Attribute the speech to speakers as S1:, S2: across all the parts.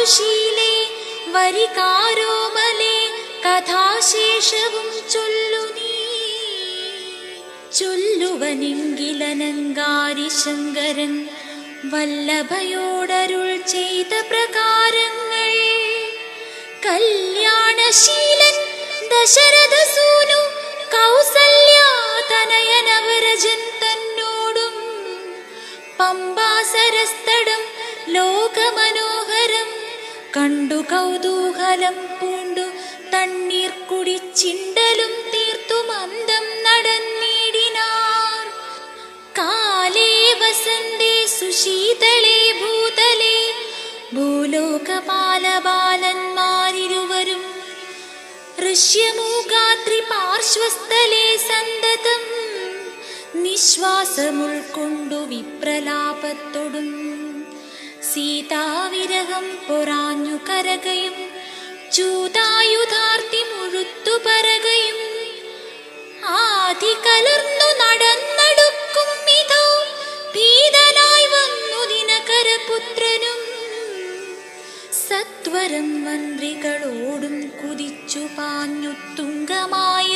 S1: ചാരുശീലേ വരികാരോമലേ കഥാശേഷവും ചൊല്ലു നീ. ചൊല്ലുവനെങ്കിലനങ്കാരി ശങ്കരൻ വല്ലഭയോടരുൾ ചെയ്ത പ്രകാരങ്ങൾ. കല്യാണശീലൻ ദശരഥസൂനു കൗസല്യാതനയനവരജൻ തന്നോടും പമ്പാസരസ്തടം ലോകമനോഹരം കണ്ടു കൗതൂഹലം പൂണ്ടു തണ്ണീർ കുടിച്ചിണ്ടലും തീർത്തു മന്ദം നടന്നിടിനാർ. കാലേ വസന്തേ സുശീതളേ ഭൂതലേ ഭൂലോകപാലബാലന്മാരിരുവരും ഋഷ്യമൂകാത്രി പാർശ്വസ്ഥലേ സന്തതം നിശ്വാസമുൾക്കൊണ്ടു വിപ്രലാപത്തൊടും സീതാവിരഹം പൊറാഞ്ഞു കരകയും ചൂതായുധാർത്തി മുഴുത്തു പറകയും ആദി കലർന്നു നടന്നടുക്കും ഇതോ ഭീതനായി വന്നു ദിനകരപുത്രനും. സത്വരം മന്ത്രികളോടും കുതിച്ചു പാഞ്ഞു തുംഗമായ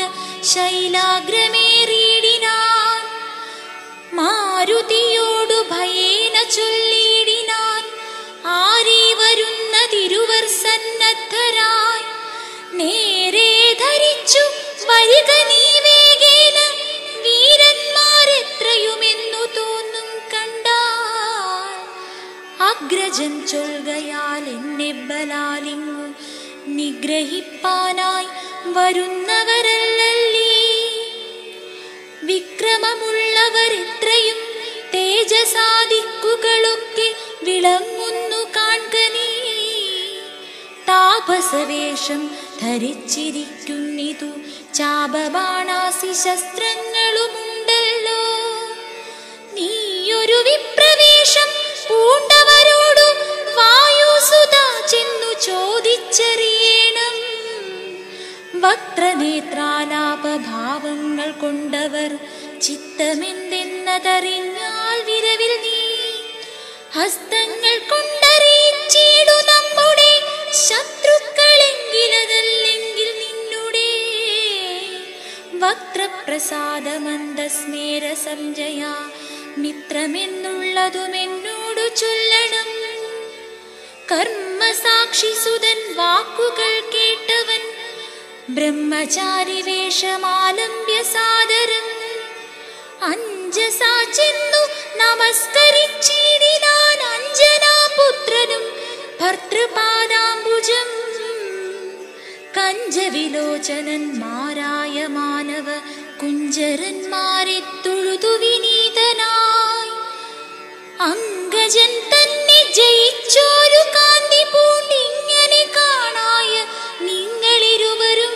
S1: ശൈലാഗ്രമേറിയിടിനാൻ. മാരുതിയോടു ഭയേന ചൊല്ലിയിടിനാൻ, ആരീ വരുന്നതിരുവർ സന്നദ്ധരായി. നേരെ ധരിച്ചു വരിക നീ വേഗേന, വീരന്മാരെത്രയുമെന്നു തോന്നും കണ്ടാൽ. അഗ്രജൻ ചൊൽകയാൽ എന്നെ ബലാലിങ്ങു നിഗ്രഹിപ്പാനായി വരുന്നവരല്ലീ. വിക്രമമുള്ളവരെത്രയും തേജസാദിക്കുകളൊക്കെ വിളങ്ങുന്നു കാൺക നീ. താപസവേഷം ധരിച്ചിരിക്കുന്നിതു ചാപബാണാസി ശസ്ത്രങ്ങളുമുണ്ടല്ലോ. നീയൊരു വിപ്രവേഷം പൂണ്ടവരോടു വായുസുത ചെന്നു ചോദിച്ചറിയണം. വക്രനേത്രാലാപഭാവങ്ങൾ കൊണ്ടവർ ചിത്തമെന്തെന്നതറിഞ്ഞാൽ വിരവിൽ നീ ഹസ്തങ്ങൾ കൊണ്ടറിയിച്ചിടു നമ്മുടെ ശത്രുക്കളെങ്കിലതല്ലെങ്കിൽ നിന്നുടെ. വക്രപ്രസാദമന്ദസ്മേര സംജയ മിത്രമെന്നുള്ളതുമെന്നോടു ചൊല്ലണം. കർമ്മസാക്ഷിസുതൻ വാക്കുകൾ കേട്ടവൻ ബ്രഹ്മചാരി വേഷമാലംബ്യ സാദരം അഞ്ജസാ ചെന്നു നമസ്കരിച്ചിടിനാൻ അഞ്ജനാപുത്രനും ഭർതൃപാദാംബുജം. കഞ്ചവിലോചനന്മാരായ മാനവ കുഞ്ചരന്മാരെ തൊഴുതു വിനീതനായി അങ്കജൻ തന്നെ ജയിച്ചോരു കാന്തി പൂണ്ടിങ്ങനെ കാണായ നിങ്ങളിരുവരും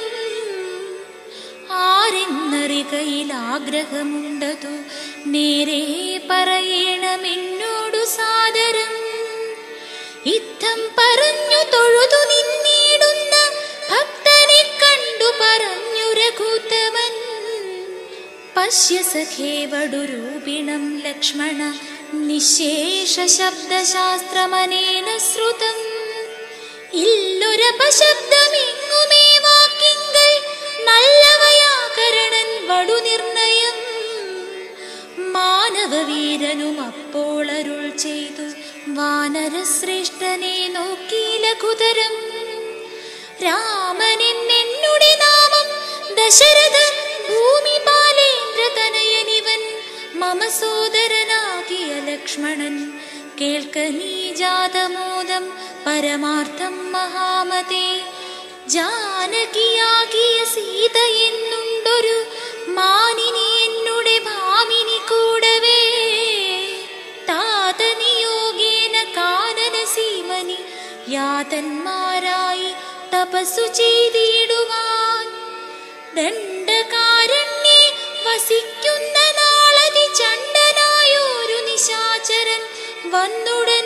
S1: ആരെന്നറികയിൽ ആഗ്രഹമുണ്ടതു നേരെ പറയണമെന്നോടു സാദരം. യുദ്ധം പറഞ്ഞു തൊഴുതു നിന്നിടുന്ന ഭക്തനെ കണ്ടു പറഞ്ഞു രഘുത്തമൻ. പശ്യ സഖേ വടുരൂപിണം ലക്ഷ്മണ നിശേഷ ശബ്ദശാസ്ത്രമനേന ശ്രുതം. ഇല്ലൊരപശബ്ദമെങ്ങുമേ വാക്കിങ്കൽ നല്ലവയാകരണൻ വടുനിർണയം. മാനവവീരനും അപ്പോൾ അരുൾ ചെയ്തു വാനരശ്രേഷ്ഠനെ നോക്കി ലഘുതരം. രാമനെന്നുടെ നാമം ദശരഥ ഭൂമിപാലേന്ദ്രതനയനിവൻ മമ സോദരനാകിയ ലക്ഷ്മണൻ. കേൾക്ക നീ ജാതമോദം പരമാർത്ഥം മഹാമതേ. ജാനകിയാകിയ സീത എന്നുണ്ടൊരു മാനിനി എന്നുടെ ഭാമിനി കൂടവേ. താതനിയോഗേന കാനന സീമനി യാതന്മാരായി തപസ്സു ചെയ്തിടുവാൻ. ദണ്ഡകാരണ്യേ വസിക്കുന്ന നാളതി ചണ്ഡനായൊരു നിശാചരൻ വന്നുടൻ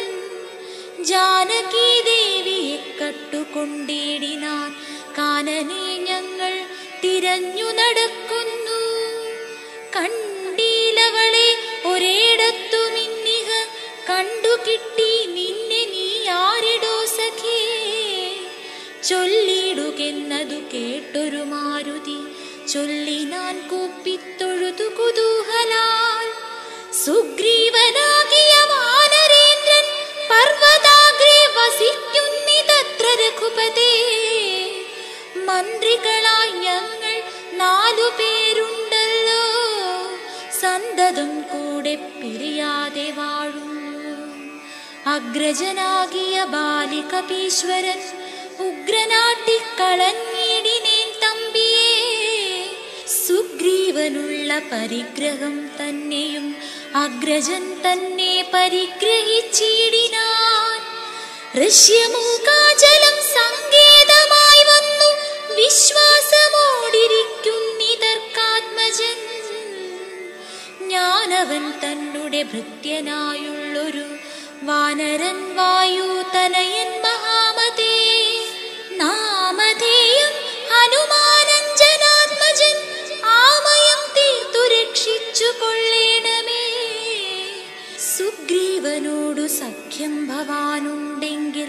S1: ജാനകി ദേവിയെ കട്ടുകൊണ്ടിടിനാൻ. കാനനെ ഞങ്ങൾ തിരഞ്ഞു നടക്കുന്നു. കണ്ടീലവളെ ഒരേടത്തുമിന്നിഹ കണ്ടുകിട്ടി നിന്നെ നീ ആരെടോ സഖി. ചൊല്ലിടുകെന്നതു കേട്ടൊരു മാരുതി ചൊല്ലിനാൻ കൂപ്പിത്തൊഴുതു കുതൂഹലാൽ. സുഗ്രീവനാകിയ വാനരേന്ദ്രൻ പർവ്വതാഗ്രേ വസിക്കുന്നിതത്ര രഘുപതേ. മന്ത്രികളായി ഞങ്ങൾ 4 പേരുണ്ടല്ലോ, സന്തതം കൂടെ പിരിയാതെ വാഴുന്നു. അഗ്രജനാകിയ ബാലികപീശ്വരൻ ഉഗ്രനാട്ടിക്കളഞ്ഞിടിനേൻ തമ്പിയേ. സുഗ്രീവനുള്ള പരിഗ്രഹം തന്നെയും അഗ്രജൻ തന്നെ പരിഗ്രഹിച്ചിടിനാൻ. ഋഷ്യമൂകാചലം സങ്കേതമായി വന്നു വിശ്വാസമോടിരിക്കുന്നിതർക്കാത്മജൻ. ഞാനവൻ തന്നുടെ ഭൃത്യനായുള്ളൊരു വാനരൻ വായുതനയൻ മഹാമതേ. നാമധേയം ഹനുമാനഞ്ജനാത്മജൻ ആമയം തീർത്തു രക്ഷിച്ചു കൊള്ളേണമേ. സുഗ്രീവനോടു സഖ്യം ഭവാനുണ്ടെങ്കിൽ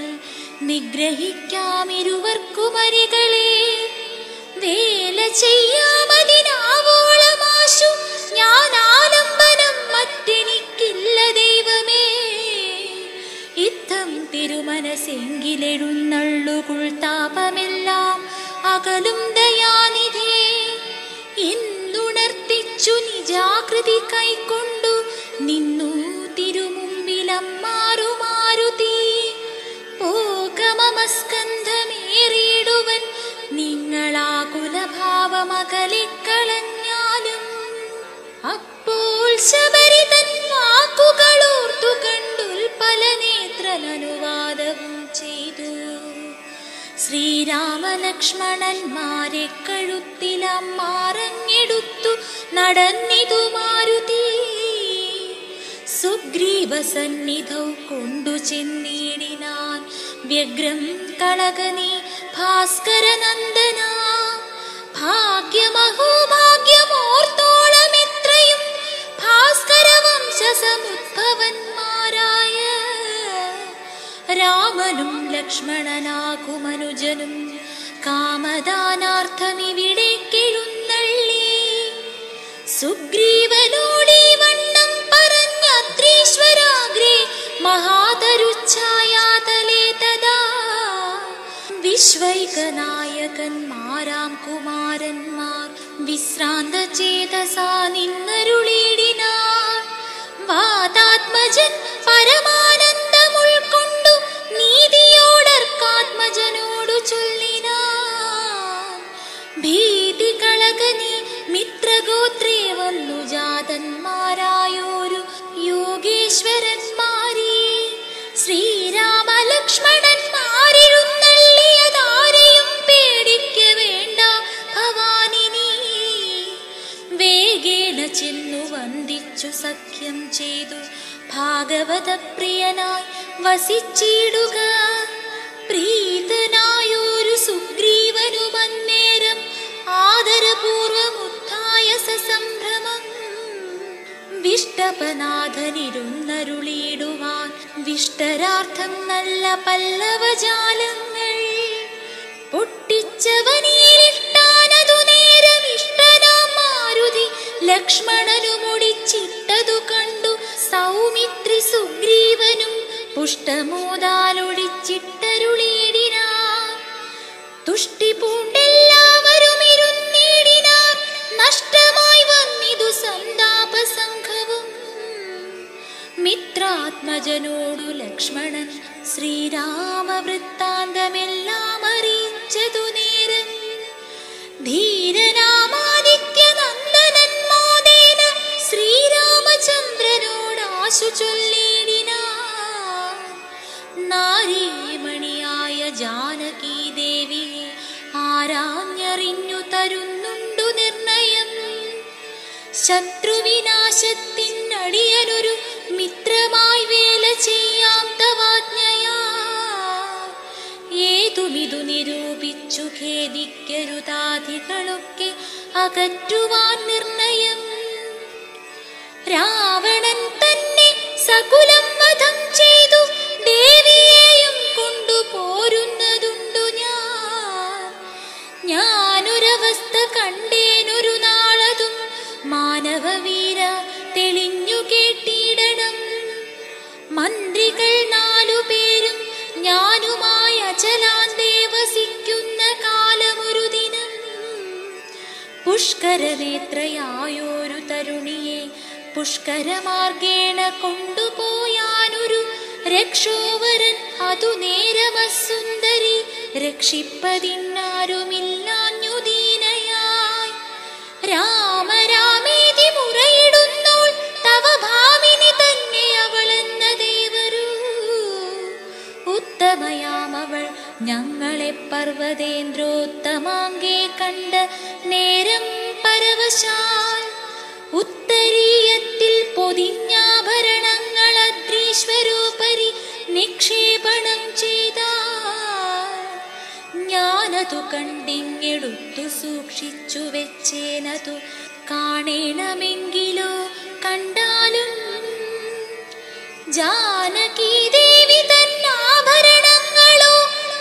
S1: നിഗ്രഹിക്കാമിരുവർക്കുമരികളെ. വേല ചെയ്യാമതിനാവോളമാശു ഞാൻ ആലംബനം മറ്റെനിക്കില്ല ദൈവമേ. ഇത്തം തിരുമനസെങ്കിലെഴുന്നള്ളുകുൾ താപമെല്ലാം അകലും ദയാനിധേ. ഇന്നുണർത്തിച്ചു നിജാകൃതി കൈക്കൊണ്ടു നിന്നു തിരുമുമ്പിലമ്മാറു മാരുതി. പോകമസ്കന്ധമേറിയിടുവൻ നിങ്ങളാകുലഭാവമകലിക്കളഞ്ഞാലും. അപ്പോൾ ശബരി തൻ വാക്കുകളോർത്തു കണ്ടുൽപലനേത്രനനുവാദവും ചെയ്തു. ശ്രീരാമലക്ഷ്മണന്മാരെ കഴുത്തിലമ്മാറങ്ങെടുത്തു നടന്നിതു മാരുതി. സുഗ്രീവസന്നിധൗ കൊണ്ടു ചെന്നിടിനാൻ വ്യഗ്രം കളകനീ ഭാസ്കരനന്ദന. ഭാഗ്യമഹോ ഭാഗ്യമോർത്തോളമെത്രയും ഭാസ്കരവംശസമുദ്ഭവന്മാരായ രാമനും ലക്ഷ്മണനാകുമനുജനും കാമദാനാർത്ഥമിവിടേക്കെഴുന്നള്ളി. സുഗ്രീവനോടീ വണ്ണം പറഞ്ഞത്രീശ്വരാഗ്രേ മഹാതരുച്ഛായാതലേ തദാ. വിശ്വൈകനായകന്മാരാം കുമാരന്മാർ വിശ്രാന്ത ചേതസാ നിന്നരുളിടിനാർ. വാതാത്മജൻ പരമാനന്ദമുൾക്കൊണ്ടു നീതിയോടർക്കാത്മജനോടു ചൊല്ലിനാൻ. ഭീതി കളകനി മിത്രഗോത്രേ വന്നു ജാതന്മാരായോരു യോഗേശ്വരന്മാരീ. ശ്രീരാമലക്ഷ്മണന്മാരെഴുന്നള്ളിയതാരെയും പേടിക്ക വേണ്ട ഭവാനിനി. വേഗേന ചെന്നു വന്ദിച്ചു സഖ്യം ചെയ്തു ഭാഗവത പ്രിയനായി വസിച്ചിടുക. പ്രീതനായൊരു സുഗ്രീവനുമന്നേരം ആദരപൂർവമുത്ഥായ സസംഭ്രമം. വിഷ്ടപനാഥനിരുന്നരുളിയിടുവാൻ വിഷ്ടരാർത്ഥം നല്ല പല്ലവജാലങ്ങൾ. പൊട്ടിച്ചവനിലിട്ടാനതു നേരം ഇഷ്ടനാം മാരുതി ലക്ഷ്മണനുമൊടിച്ചിട്ടതു കണ്ടു സൗമിത്രി സുഗ്രീവനും പുഷ്ടമോദാലൊടിച്ചിട്ടരുളിയിടിനാർ. തുഷ്ടി പൂണ്ടെല്ലാവരും ഇരുന്നിടിനാർ. നഷ്ടമായി വന്നിതു സന്താപസംഘവും. മിത്രാത്മജനോടു ലക്ഷ്മണൻ ശ്രീരാമവൃത്താന്തമെല്ലാം അറിയിച്ചതു നേരം. ധീരനാമാദിത്യനന്ദനൻ മോദേന ശ്രീരാമചന്ദ്രനോടാശു ചൊല്ലിടിനാൻ. നാരീമണിയായ ജാനകീ ദേവിയെ ആരാഞ്ഞറിഞ്ഞു തരുന്നുണ്ടു നിർണയം. ശത്രുവിനാശത്തിനടിയനൊരു മിത്രമായി വേല ചെയ്യാം തവാജ്ഞയാ. ഏതുമിതു നിരൂപിച്ചു ഖേദിക്കരുതാദികളൊക്കെ അകറ്റുവാൻ നിർണയം. രാവണൻ തന്നെ സകുലം വധം ചെയ്തു ദേവിയെയും കൊണ്ടുപോരുന്നതുണ്ടു ഞാൻ. കണ്ടേനൊരു നാളതും മാനവവീര തെളിഞ്ഞു കേട്ടിടണം. മന്ത്രികൾ 4 പേരും ഞാനുമായി അചലാന്തേ വസിക്കുന്ന കാലമൊരു ദിനം പുഷ്കരനേത്രയായൊരു തരുണിയെ പുഷ്കരമാർഗേണ കൊണ്ടുപോയാനൊരു രക്ഷോവരൻ അതു നേരമസുന്ദരി രക്ഷിപ്പതിന്നാരുമില്ലാഞ്ഞു ദീനയായി. രാമ രാമേതി മുറയിടുന്നോൾ തവ ഭാമിനി തന്നെ അവളെന്ന ദേവരു. ഉത്തമയാമവൾ ഞങ്ങളെ പർവ്വതേന്ദ്രോത്തമാങ്കെ കണ്ട നേരം പരവശാൽ ഉത്തരീയത്തിൽ പൊതിഞ്ഞാഭരണങ്ങൾ അദ്രീശ്വരോപരി നിക്ഷേപണം ചെയ്താൽ ഞാനതു കണ്ടിങ്ങെടുത്തു സൂക്ഷിച്ചു വെച്ചേനതു കാണണമെങ്കിലോ കണ്ടാലും ജാനകി ദേവി തന്നാഭരണങ്ങളോ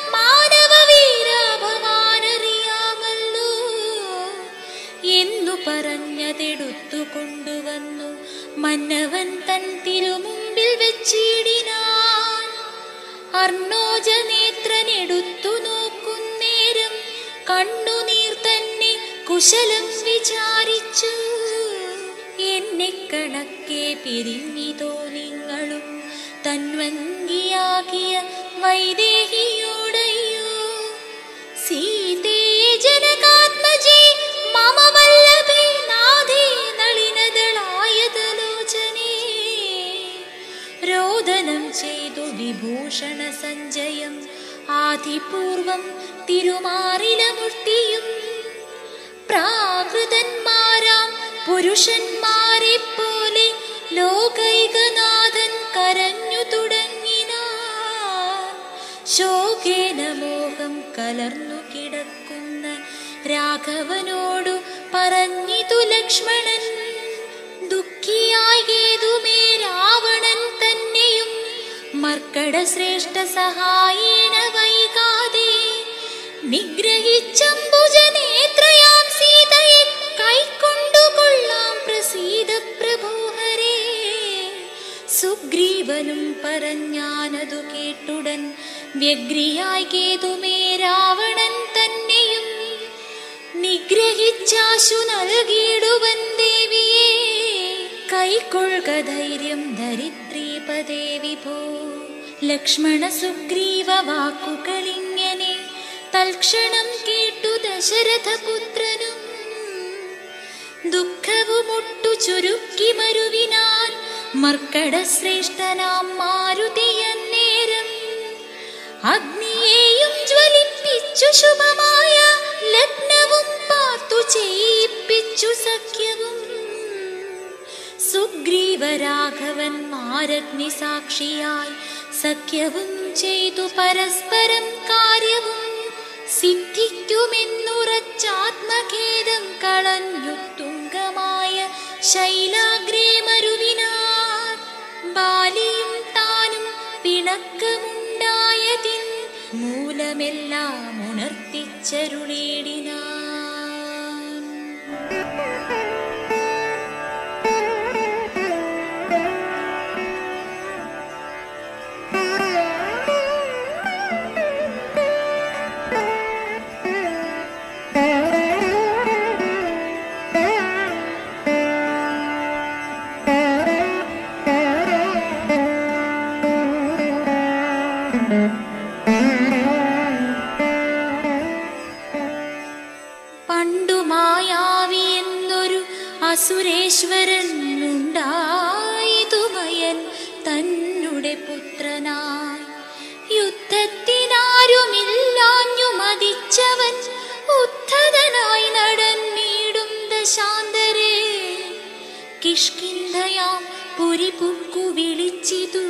S1: മാനവവീരാഭവാനറിയാമല്ലോ എന്നു പറഞ്ഞതെടുത്തു കൊണ്ടുവന്നു മന്നവൻ തൻ തിരുമുമ്പിൽ വെച്ചിടിനാൻ. അർണോജനേത്രനെടുത്തു നോക്കുന്നേരം കണ്ണുനീർ തന്നെ കുശലം വിചാരിച്ചു. എന്നെ കണക്കെ പിരിഞ്ഞിതോ നിങ്ങളും തൻവങ്കിയാകിയ വൈദേഹിയോടയ്യോ. സീതേ ജനകാത്മജേ മമ വല്ലഭേ നാഥേ നളിനദളായതലോചനേ. രോദനം ചെയ്തു വിഭൂഷണ സഞ്ജയം ആദിപൂർവം തിരുമാറിലമുഷ്ടിയും പ്രാകൃതന്മാരാം പുരുഷന്മാരെ പോലെ ലോകൈകനാഥൻ കരഞ്ഞു തുടങ്ങിനാൻ. ശോകേന മോഹം കലർന്നു കിടക്കുന്ന രാഘവനോടു പറഞ്ഞിതു ലക്ഷ്മണൻ. ദുഃഖിയായി കേതുമേ രാവണൻ തന്നെയും മർക്കട ശ്രേഷ്ഠ സഹായേന വൈകാതെ നിഗ്രഹിച്ചംബുജനേത്രയാം സീതയെ കൈക്കൊണ്ടുകൊള്ളാം പ്രസീത പ്രഭോഹരേ. സുഗ്രീവനും പറഞ്ഞാനതു കേട്ടുടൻ വ്യഗ്രിയായി കേതുമേ രാവണൻ തന്നെയും നിഗ്രഹിച്ചാശു നൽകിയിടുവൻ ദേവിയെ. കൈക്കൊള്ളുക ധൈര്യം ധരിത്രീപദേ വിഭോ. ലക്ഷ്മണ സുഗ്രീവ വാക്കുകളിങ്ങനെ തൽക്ഷണം കേട്ടു ദശരഥപുത്രനും ദുഃഖവുമൊട്ടു ചുരുക്കി മരുവിനാൻ മർക്കട ശ്രേഷ്ഠനാം മാരുതിയന്നേരം. അഗ്നിയെയും ജ്വലിപ്പിച്ചു ശുഭമായ ലഗ്നവും പാർത്തു ചെയ്യിപ്പിച്ചു സഖ്യവും. സുഗ്രീവരാഘവന്മാരഗ്നി സാക്ഷിയായി സഖ്യവും ചെയ്തു പരസ്പരം കാര്യവും സിദ്ധിക്കുമെന്നുറച്ചാത്മഖേദം കളഞ്ഞു തുങ്കമായ ശൈലാഗ്രേ മരുവിനാർ. ബാലിയും താനും പിണക്കമുണ്ടായതിൻ മൂലമെല്ലാം ഉണർത്തിച്ചരുളേടിനാൻ. സുരേശ്വരൻ ഉണ്ടായിതുമയൻ തന്നെ പുത്രനായി. യുദ്ധത്തിനാരുമില്ലാഞ്ഞു മതിച്ചവൻ ഉദ്ധതനായി നടന്നീടും ദശാന്തരേ. കിഷ്കിന്ധയാം പുരിപുക്കു വിളിച്ചിതു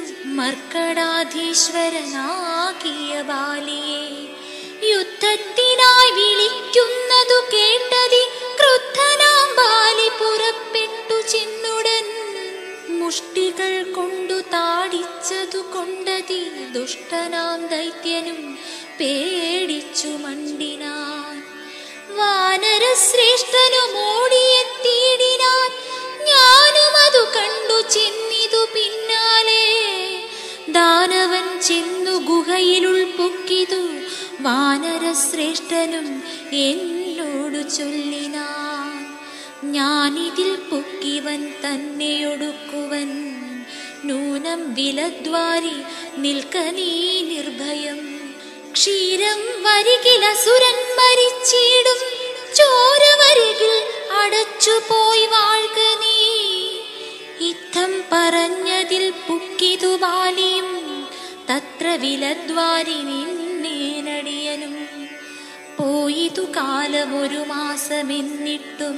S1: മർക്കടാധീശ്വരനാകിയ ബാലിയെ. യുദ്ധത്തിനായി വിളിക്കുന്നതു കേട്ടതി ക്രുദ്ധനാം ബാലി പുറപ്പെട്ടു ചെന്നുടൻ. മുഷ്ടികൾ കൊണ്ടു താടിച്ചതു കൊണ്ടതി ദുഷ്ടനാം ദൈത്യനും പേടിച്ചു മണ്ടിനാൻ. വാനരശ്രേഷ്ഠനുമോടിയെത്തിയിടിനാൻ. ഞാനും അതു കണ്ടു ചെന്നിതു പിന്നാലെ. ദാനവൻ ചെന്നു ഗുഹയിലുൾപ്പൊക്കിതു. വാനരശ്രേഷ്ഠനും എന്നോടു ചൊല്ലിനാൻ, ഞാനിതിൽ പൊക്കിവൻ തന്നെയൊടുക്കുവൻ. നൂനം വിലദ്വാരി നിൽക്ക നീ നിർഭയം. ക്ഷീരം വരികിൽ അസുരൻ മരിച്ചിടും. ചോര വരികിൽ അടച്ചുപോയി വാഴ്ക നീ. ഇത്തം പറഞ്ഞതിൽ പൊക്കിതു ബാലിയും. തത്ര വിലദ്വാരി നിന്നേനടിയനും. പോയിതു കാലമൊരു മാസമെന്നിട്ടും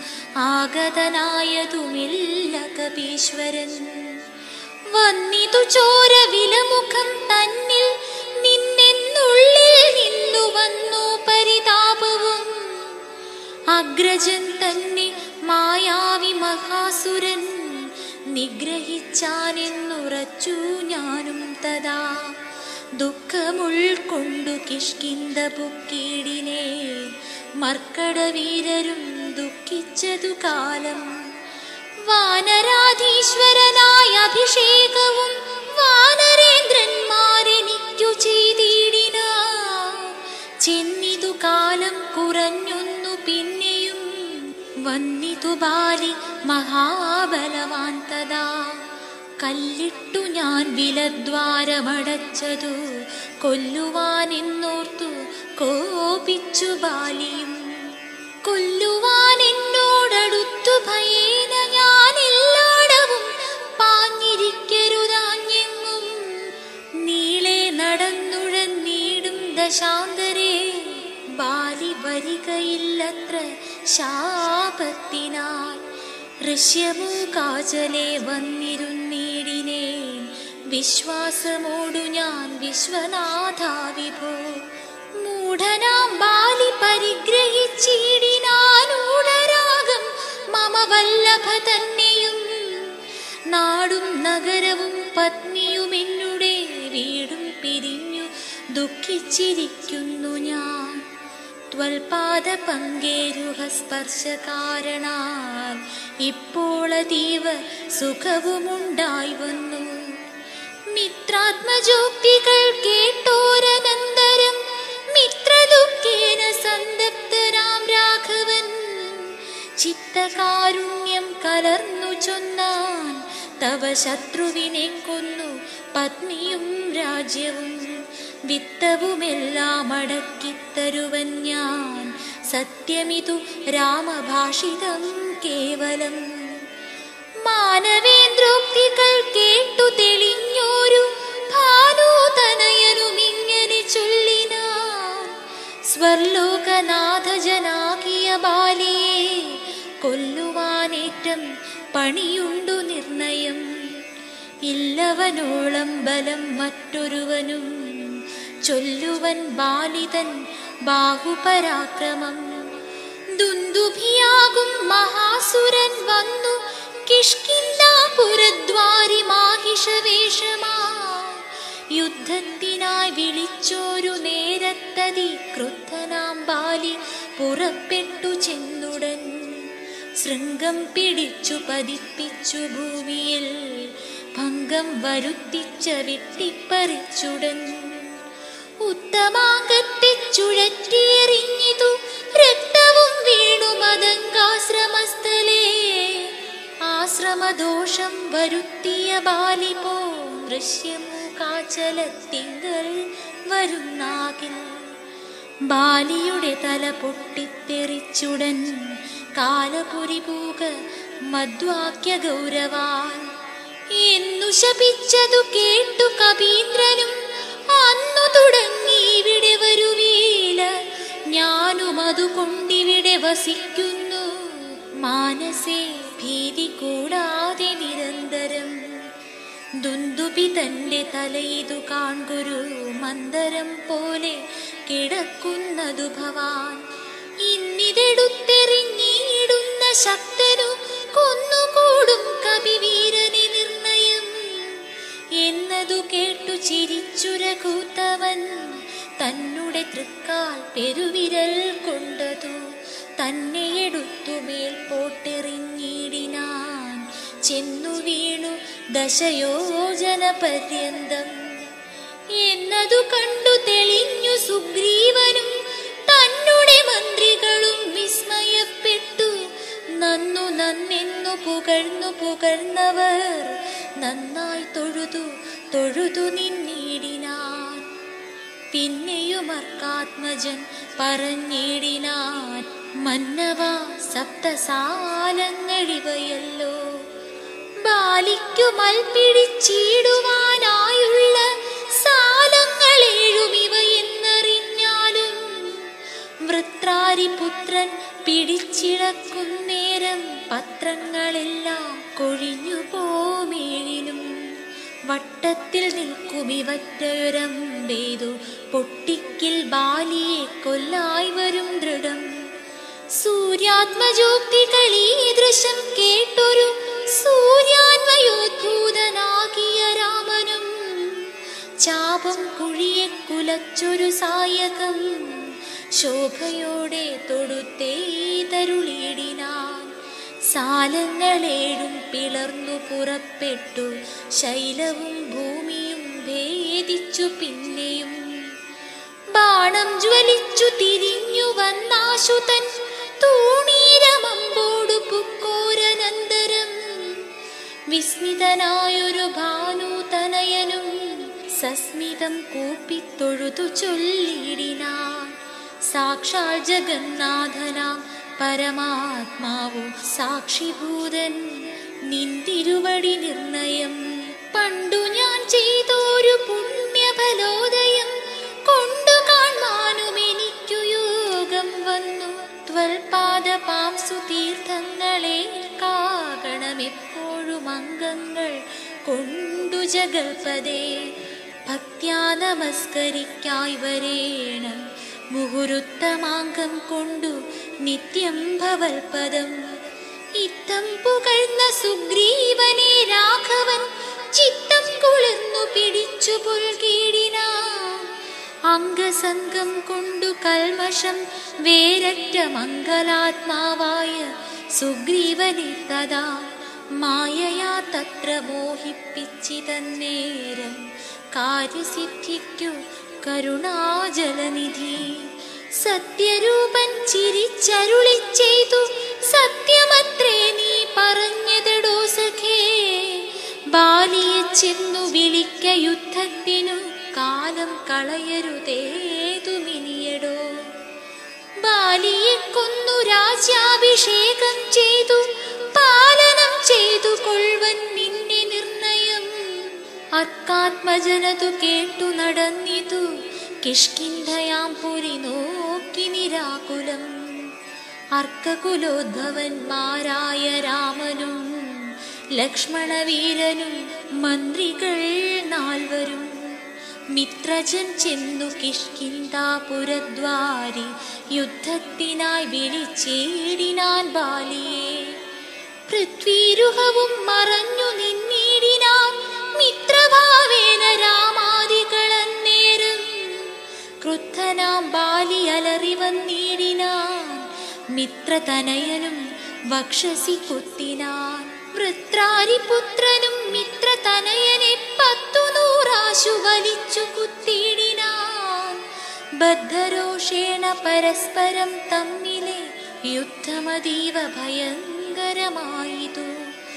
S1: ആഗതനായതുമില്ല കപീശ്വരൻ. വന്നിതു ചോര വിലമുഖം തന്നിൽ നിന്നെന്നുള്ളിൽ നിന്നു വന്നു പരിതാപവും. അഗ്രജൻ തന്നെ മായാവി മഹാസുരൻ നിഗ്രഹിച്ചാനെന്നുറച്ചു ഞാനും തഥാ. ദുഃഖമുൾക്കൊണ്ടു കിഷ്കിന്ധ പൊക്കീടിനെ. മർക്കടവീരരും ദുഃഖിച്ചതു കാലം. വാനരാധീശ്വരനായ അഭിഷേകവും വാനരേന്ദ്രന്മാരെനിക്കു ചെയ്തിടിനാർ. ചെന്നിതു കാലം കുറഞ്ഞൊന്നു പിന്നെയും. വന്നിതു ബാലി മഹാബലവാൻ തഥാ. കല്ലിട്ടു ഞാൻ വിലദ്വാരമടച്ചതു. കൊല്ലുവാനെന്നോർത്തു കോപിച്ചു ബാലിയും. കൊല്ലുവാൻ എന്നോടടുത്തു ഭയേന ഞാൻ എല്ലാടവും പാഞ്ഞിരിക്കരുതാഞ്ഞെങ്ങും. നീളെ നടന്നുഴന്നീടും ദശാന്തരേ. ബാലി വരികയില്ലത്ര ശാപത്തിനാൽ. ഋഷ്യമൂകാചലെ വന്നിരുന്നീടിനേൻ. വിശ്വാസമോടു ഞാൻ വിശ്വനാഥാ വിഭോ. മൂഢനാം ബാലി പരിഗ്രഹിച്ചിടിനാനൂഢരാഗം മമ വല്ലഭ തന്നെയും. നാടും നഗരവും പത്നിയും എന്നുടെ വീടും പിരിഞ്ഞു ദുഃഖിച്ചിരിക്കുന്നു ഞാൻ. ത്വൽപാദ പങ്കേരുഹ സ്പർശ കാരണാൽ ഇപ്പോളതീവ സുഖവുമുണ്ടായി വന്നു. മിത്രാത്മജോക്തികൾ കേട്ടോരനന്തരം മിത്രദുഃഖേന സന്തപ്തനാം രാഘവൻ. ചിത്തകാരുണ്യം കലർന്നു ചൊന്നാൻ, തവ ശത്രുവിനെ കൊന്നു പത്നിയും രാജ്യവും. വിത്തവുമെല്ലാം അടക്കിത്തരുവൻ ഞാൻ. സത്യമിതു രാമഭാഷിതം കേവലം. മാനവേന്ദ്രോക്തികൾ കേട്ടു തെളിഞ്ഞോരു ഭാനുതനയനുമിങ്ങനെ ചൊല്ലിനാൻ. സ്വർലോകനാഥജനാകിയ ബാലിയെ കൊല്ലുവാനേറ്റം പണിയുണ്ടു നിർണയം. ഇല്ലവനോളം ബലം മറ്റൊരുവനും ചൊല്ലുവൻ ബാലിതൻ ബാഹുപരാക്രമം. ദുന്ദുഭിയാകും മഹാസുരൻ വന്നു കിഷ്കിന്ധാപുരദ്വാരി മാഹിഷവേഷമായി. യുദ്ധത്തിനായി വിളിച്ചോരു നേരത്തതി ക്രുദ്ധനാം ബാലി പുറപ്പെട്ടു ചെന്നുടൻ. ശൃംഗം പിടിച്ചു പതിപ്പിച്ചു ഭൂമിയിൽ. ഭംഗം വരുത്തിച്ച വെട്ടിപ്പറിച്ചുടൻ. ഉത്തമാംഗത്തെ ചുഴറ്റിയെറിഞ്ഞിതു. രക്തവും വീണു മതങ്കാശ്രമസ്ഥലേ. ആശ്രമദോഷം വരുത്തിയ ബാലിപോ ദൃശ്യമൂകാചലത്തിങ്കൽ വരുന്നാകിൽ. ബാലിയുടെ തല പൊട്ടിത്തെറിച്ചുടൻ കാലപുരിപൂക മധ്വാക്യ ഗൗരവാൻ. എന്നു ശപിച്ചതു കേട്ടു കവീന്ദ്രനും. അന്നു തുടങ്ങി ഇവിടെ വരുവീല. ഞാനും അതുകൊണ്ടിവിടെ വസിക്കുന്നു. മാനസേ ഭീതി കൂടാതെ നിരന്തരം. ദുന്ദുഭി തന്റെ തലയിതു കാൺകുരു മന്ദരം പോലെ കിടക്കുന്നതു ഭവാൻ. ഇന്നിതെടുത്തെറിഞ്ഞിടുന്ന ശക്തനു കൊന്നുകൂടും കവിവീരനെ നിർണയം. എന്നതു കേട്ടു ചിരിച്ചു രഘൂത്തവൻ. തന്നെ തൃക്കാൽ പെരുവിരൽ കൊണ്ടതു തന്നെ എടുത്തുമേൽ പോട്ടെറിഞ്ഞിടിനാൻ. ചെന്നു വീണു ദശയോജന പര്യന്തം. എന്നതു കണ്ടു തെളിഞ്ഞു സുഗ്രീവനും തന്നെ മന്ത്രികളും വിസ്മയപ്പെട്ടു. നന്നു നന്നെന്നു പുകഴ്ന്നവർ നന്നായി തൊഴുതു നിന്നിടിനാൻ. പിന്നെയും അർക്കാത്മജൻ പറഞ്ഞിടിനാൻ, മന്നവ സപ്തസാലങ്ങളിവയല്ലോ. ബാലിക്കു മൽപിടിച്ചിടുവാനായുള്ള സാലങ്ങളേഴുമിവയെന്നറിഞ്ഞാലും വൃത്രാരിപുത്രൻ പിടിച്ചിടക്കുന്നേരം പത്രങ്ങളെല്ലാം കൊഴിഞ്ഞു പോമേഴിനും. വട്ടത്തിൽ നിൽക്കുമിവറ്റയൊരമ്പെയ്തു പൊട്ടിക്കിൽ ബാലിയെ കൊല്ലായി വരും ദൃഢം. സൂര്യാത്മജോക്തികളീദൃശം കേട്ടൊരു സൂര്യാന്വയോദ്ഭൂതനാകിയ രാമനും ചാപം കുഴിയെ കുലച്ചൊരു സായകം ശോഭയോടെ തൊടുത്തേതരുളിയിടിനാൻ. സാലങ്ങളേഴും പിളർന്നു പുറപ്പെട്ടു, ശൈലവും ഭൂമിയും ഭേദിച്ചു. പിന്നെയും ബാണം ജ്വലിച്ചു തിരിഞ്ഞു വന്നാശുതൻ തൂണീരമമ്പോടു പുക്കോരനന്തരം. വിസ്മിതനായൊരു ഭാനുതനയനും സസ്മിതം കൂപ്പിത്തൊഴുതു ചൊല്ലിടിനാൻ, സാക്ഷാൽ ജഗന്നാഥനാം പരമാത്മാവു സാക്ഷിഭൂതൻ നിന്തിരുവടി നിർണയം. പണ്ടു ഞാൻ ചെയ്തൊരു പുണ്യഫലോദയം കൊണ്ടു കാണാനും എനിക്കു യോഗം വന്നു. ത്വൽപാദപാംസു തീർത്ഥങ്ങളെ കാകണമെപ്പോഴും അംഗങ്ങൾ കൊണ്ടു ജഗൽപദേ. ഭക്ത്യാ നമസ്കരിക്കായി വരേണം മുഹുരുത്തമാംഗം കൊണ്ടു നിത്യം ഭവൽപദം. ഇത്തം പുകഴ്ന്ന സുഗ്രീവനെ രാഘവൻ ചിത്തം കുളിർന്നു പിടിച്ചു പുൽകീടിനാൻ. അംഗസംഗം കൊണ്ടു കൽമഷം വേരറ്റ മംഗലാത്മാവായ സുഗ്രീവനെ തഥാ മായയാ തത്ര മോഹിപ്പിച്ചിതന്നേരം കാര്യസിദ്ധിക്കു കരുണാജലനിധി. സത്യരൂപൻ ചിരിച്ചരുളി ചെയ്തു, സത്യമത്രേ നീ പറഞ്ഞതെടോ സഖേ. ബാലിയെ ചെന്നു വിളിക്ക യുദ്ധത്തിനു കാലം കളയരുതേതുമിനിയടോ. ബാലിയെ കൊന്നു രാജ്യാഭിഷേകം ചെയ്തു പാലനം ചെയ്തു കൊൾവൻ നിന്നെ നിർണയം. അർക്കാത്മജനതു കേട്ടു നടന്നിതു കിഷ്കിന്ധയാം പുരി നോക്കി നിരാകുലം. അർക്കകുലോദ്ഭവന്മാരായ രാമനും ലക്ഷ്മണവീരനും മന്ത്രികൾ നാൽവരും മിത്രജൻ ചെന്നു കിഷ്കിന്ധാപുരദ്വാരി യുദ്ധത്തിനായി വിളിച്ചേടിനാൻ ബാലിയെ. പൃഥ്വീരുഹവും മറഞ്ഞു നിന്നിടിനാൻ മിത്രഭാവേന രാമാദികളന്നേരം. ക്രുദ്ധനാം ബാലി അലറി വന്നിടിനാൻ, മിത്രതനയനും വക്ഷസി കുത്തിനാൻ. വൃത്രാരിപുത്രനും മിത്രതനയനെ 10 ആശു വലിച്ചു കുത്തിയിടിനാൻ. ബദ്ധരോഷേണ പരസ്പരം തമ്മിലെ യുദ്ധമതീവ ഭയങ്കരമായിതു.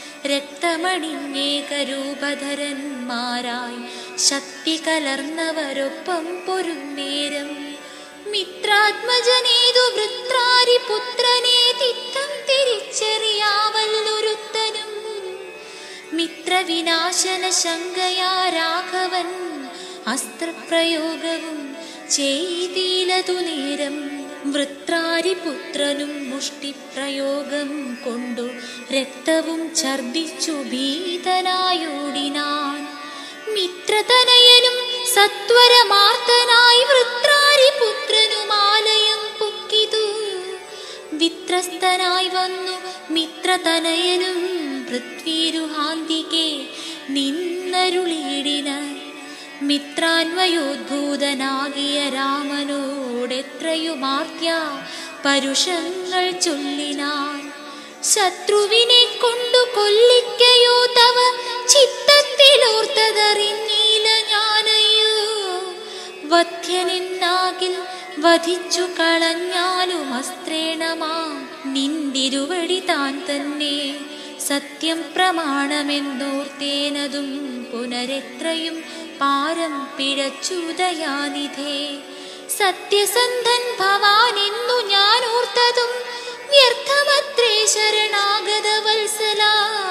S1: രക്തമണിഞ്ഞേകരൂപധരന്മാരായി ശക്തി കലർന്നവരൊപ്പം പൊരുന്നേരം. മിത്രാത്മജനേതു വൃത്രാരിപുത്രനെ തിത്തം തിരിച്ചറിയാവല്ലൊരുത്തനും. മിത്രവിനാശന ശങ്കയാ രാഘവൻ അസ്ത്രപ്രയോഗവും ചെയ്തിലതു നേരം. വൃത്രാരിപുത്രനും മുഷ്ടിപ്രയോഗം കൊണ്ടു രക്തവും ഛർദിച്ചു ഭീതനായോടിനാൻ. മിത്രതനയനും സത്വരമാർത്തനായി വൃത്രാരിപുത്രനുമാലയം പൊക്കിതു. വിത്രസ്തനായി വന്നു മിത്രതനയനും പൃഥ്വീരുഹാന്തികെ നിന്നരുളിയിടിന. മിത്രാന്വയോദ്ഭൂതനാകിയ രാമനോടെത്രയുമാർത്യ പരുഷങ്ങൾ ചൊല്ലിനാൻ. ശത്രുവിനെ കൊണ്ടു കൊല്ലിക്കയോ തവ ചിത്തത്തിലോർത്തതറിഞ്ഞീല ഞാനയ്യോ. വധ്യനെന്നാകിൽ വധിച്ചു കളഞ്ഞാലും അസ്ത്രേണമാം നിന്തിരുവടി താൻ തന്നെ. സത്യം പ്രമാണമെന്നോർത്തേനതും പുനരെത്രയും പാരം പിഴച്ചുദയാനിധേ. സത്യസന്ധൻ ഭവാനെന്നു ഞാൻ ഓർത്തതും വ്യർത്ഥമത്രേ ശരണാഗത വത്സല.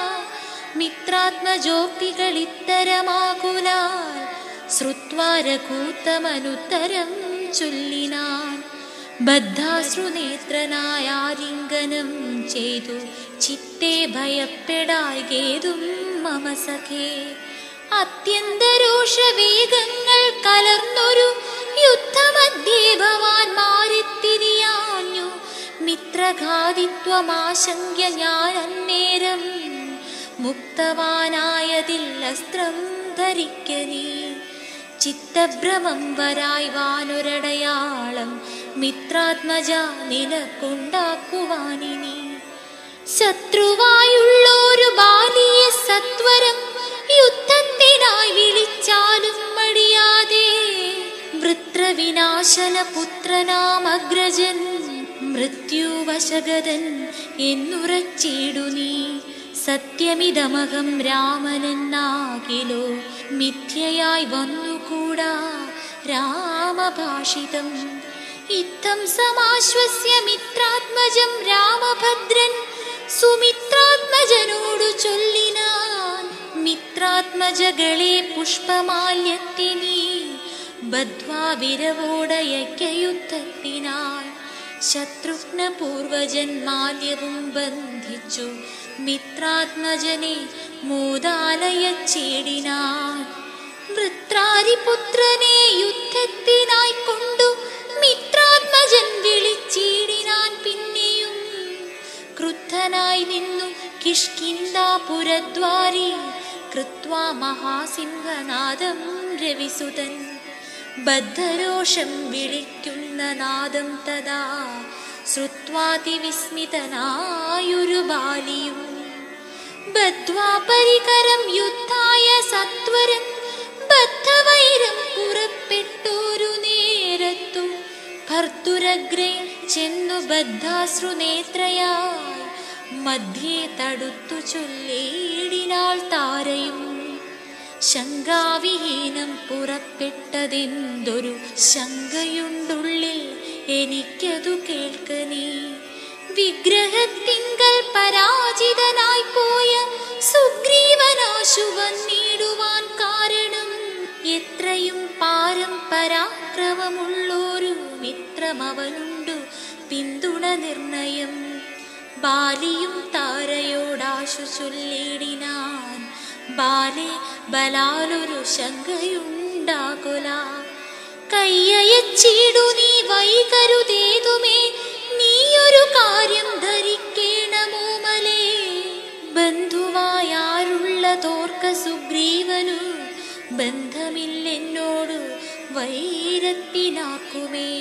S1: മിത്രാത്മജോക്തികളിത്തരമാകുലാൽ ശ്രുത്വാ രഘൂത്തമനുത്തരം ചൊല്ലിനാൻ. ബദ്ധാശ്രുനേത്രനായാലിംഗനം ചെയ്തു ചിത്തേ ഭയപ്പെടായ്കേതും മമ സഖേ. അത്യന്തരോഷവേഗങ്ങൾ കലർന്നൊരു യുദ്ധമധ്യേ ഭവാൻ മാറിത്തിരിയാഞ്ഞു. മിത്രഘാതിത്വമാശങ്ക്യ ഞാൻ അന്നേരം മുക്തവാനായതിൽ അസ്ത്രം ധരിക്ക നീ. ചിത്തഭ്രമം വരായ് വാനൊരടയാളം മിത്രാത്മജ നിനക്കുണ്ടാക്കുവാനിനി. ശത്രുവായുള്ളൊരു ബാലിയെ സത്വരം യുദ്ധത്തിനായി വിളിച്ചാലും മടിയാതെ. വൃത്രവിനാശന പുത്രനാമഗ്രജൻ മൃത്യുവശഗതൻ എന്നുറച്ചിടു നീ. സത്യമിതമഹം രാമനെന്നാകിലോ മിഥ്യയായി വന്നുകൂടാ രാമഭാഷിതം. ഇത്തം സമാശ്വസ്യ മിത്രാത്മജം രാമഭദ്രൻ സുമിത്രാത്മജനോടു ചൊല്ലിനാൻ. മിത്രാത്മജകളെ പുഷ്പമാല്യത്തിനീ ബദ്ധ്വാ വിരവോടയക്കയുദ്ധത്തിനായി. ശത്രുഘ്ന പൂർവജൻ മാല്യവും ബന്ധിച്ചു മിത്രാത്മജനെ മോദാലയച്ചേടിനാൻ. വൃത്രാരിപുത്രനെ യുദ്ധത്തിനായി കൊണ്ടു മിത്രാത്മജൻ വിളിച്ചിടിനാൻ. പിന്നെയും ക്രുദ്ധനായി നിന്നു കിഷ്കിന്ധാപുരദ്വാരി കൃത്വാ മഹാസിംഹനാദം രവിസുതൻ. ബദ്ധരോഷം വിളിക്കുന്ന നാദം തഥാ ശ്രുത്വാതിവിസ്മിതനായൊരു ബാലിയും. ബദ്ധ്വാ പരികരം യുദ്ധായ സത്വരം ബദ്ധവൈരം പുറപ്പെട്ടൊരു നേരത്തു. ഭർത്തുരഗ്രേ ചെന്നു ബദ്ധാശ്രുനേത്രയായി മധ്യേ തടുത്തു ചൊല്ലിയിടിനാൾ താരയും. ശങ്കാവിഹീനം പുറപ്പെട്ടതെന്തൊരു ശങ്കയുണ്ടുള്ളിൽ എനിക്കതു കേൾക്കനീ. വിഗ്രഹത്തിങ്കൽ പരാജിതനായി പോയ സുഗ്രീവനാശു വന്നിടുവാൻ കാരണം. എത്രയും പാരം പരാക്രമമുള്ളൊരു മിത്രമവനുണ്ടു പിന്തുണ നിർണയം. ബാലിയും താരയോടാശു ചൊല്ലിടിനാൻ. ബാലെ ബലാലൊരു ശങ്കയുണ്ടാകുല. കയ്യയച്ചിടു നീ വൈകരുതേതുമേ നീയൊരു കാര്യം ധരിക്കേണമോമലേ. ബന്ധുവായാരുള്ള തോർക്ക സുഗ്രീവനു ബന്ധമില്ലെന്നോടു വൈരത്തിനാക്കുമേ.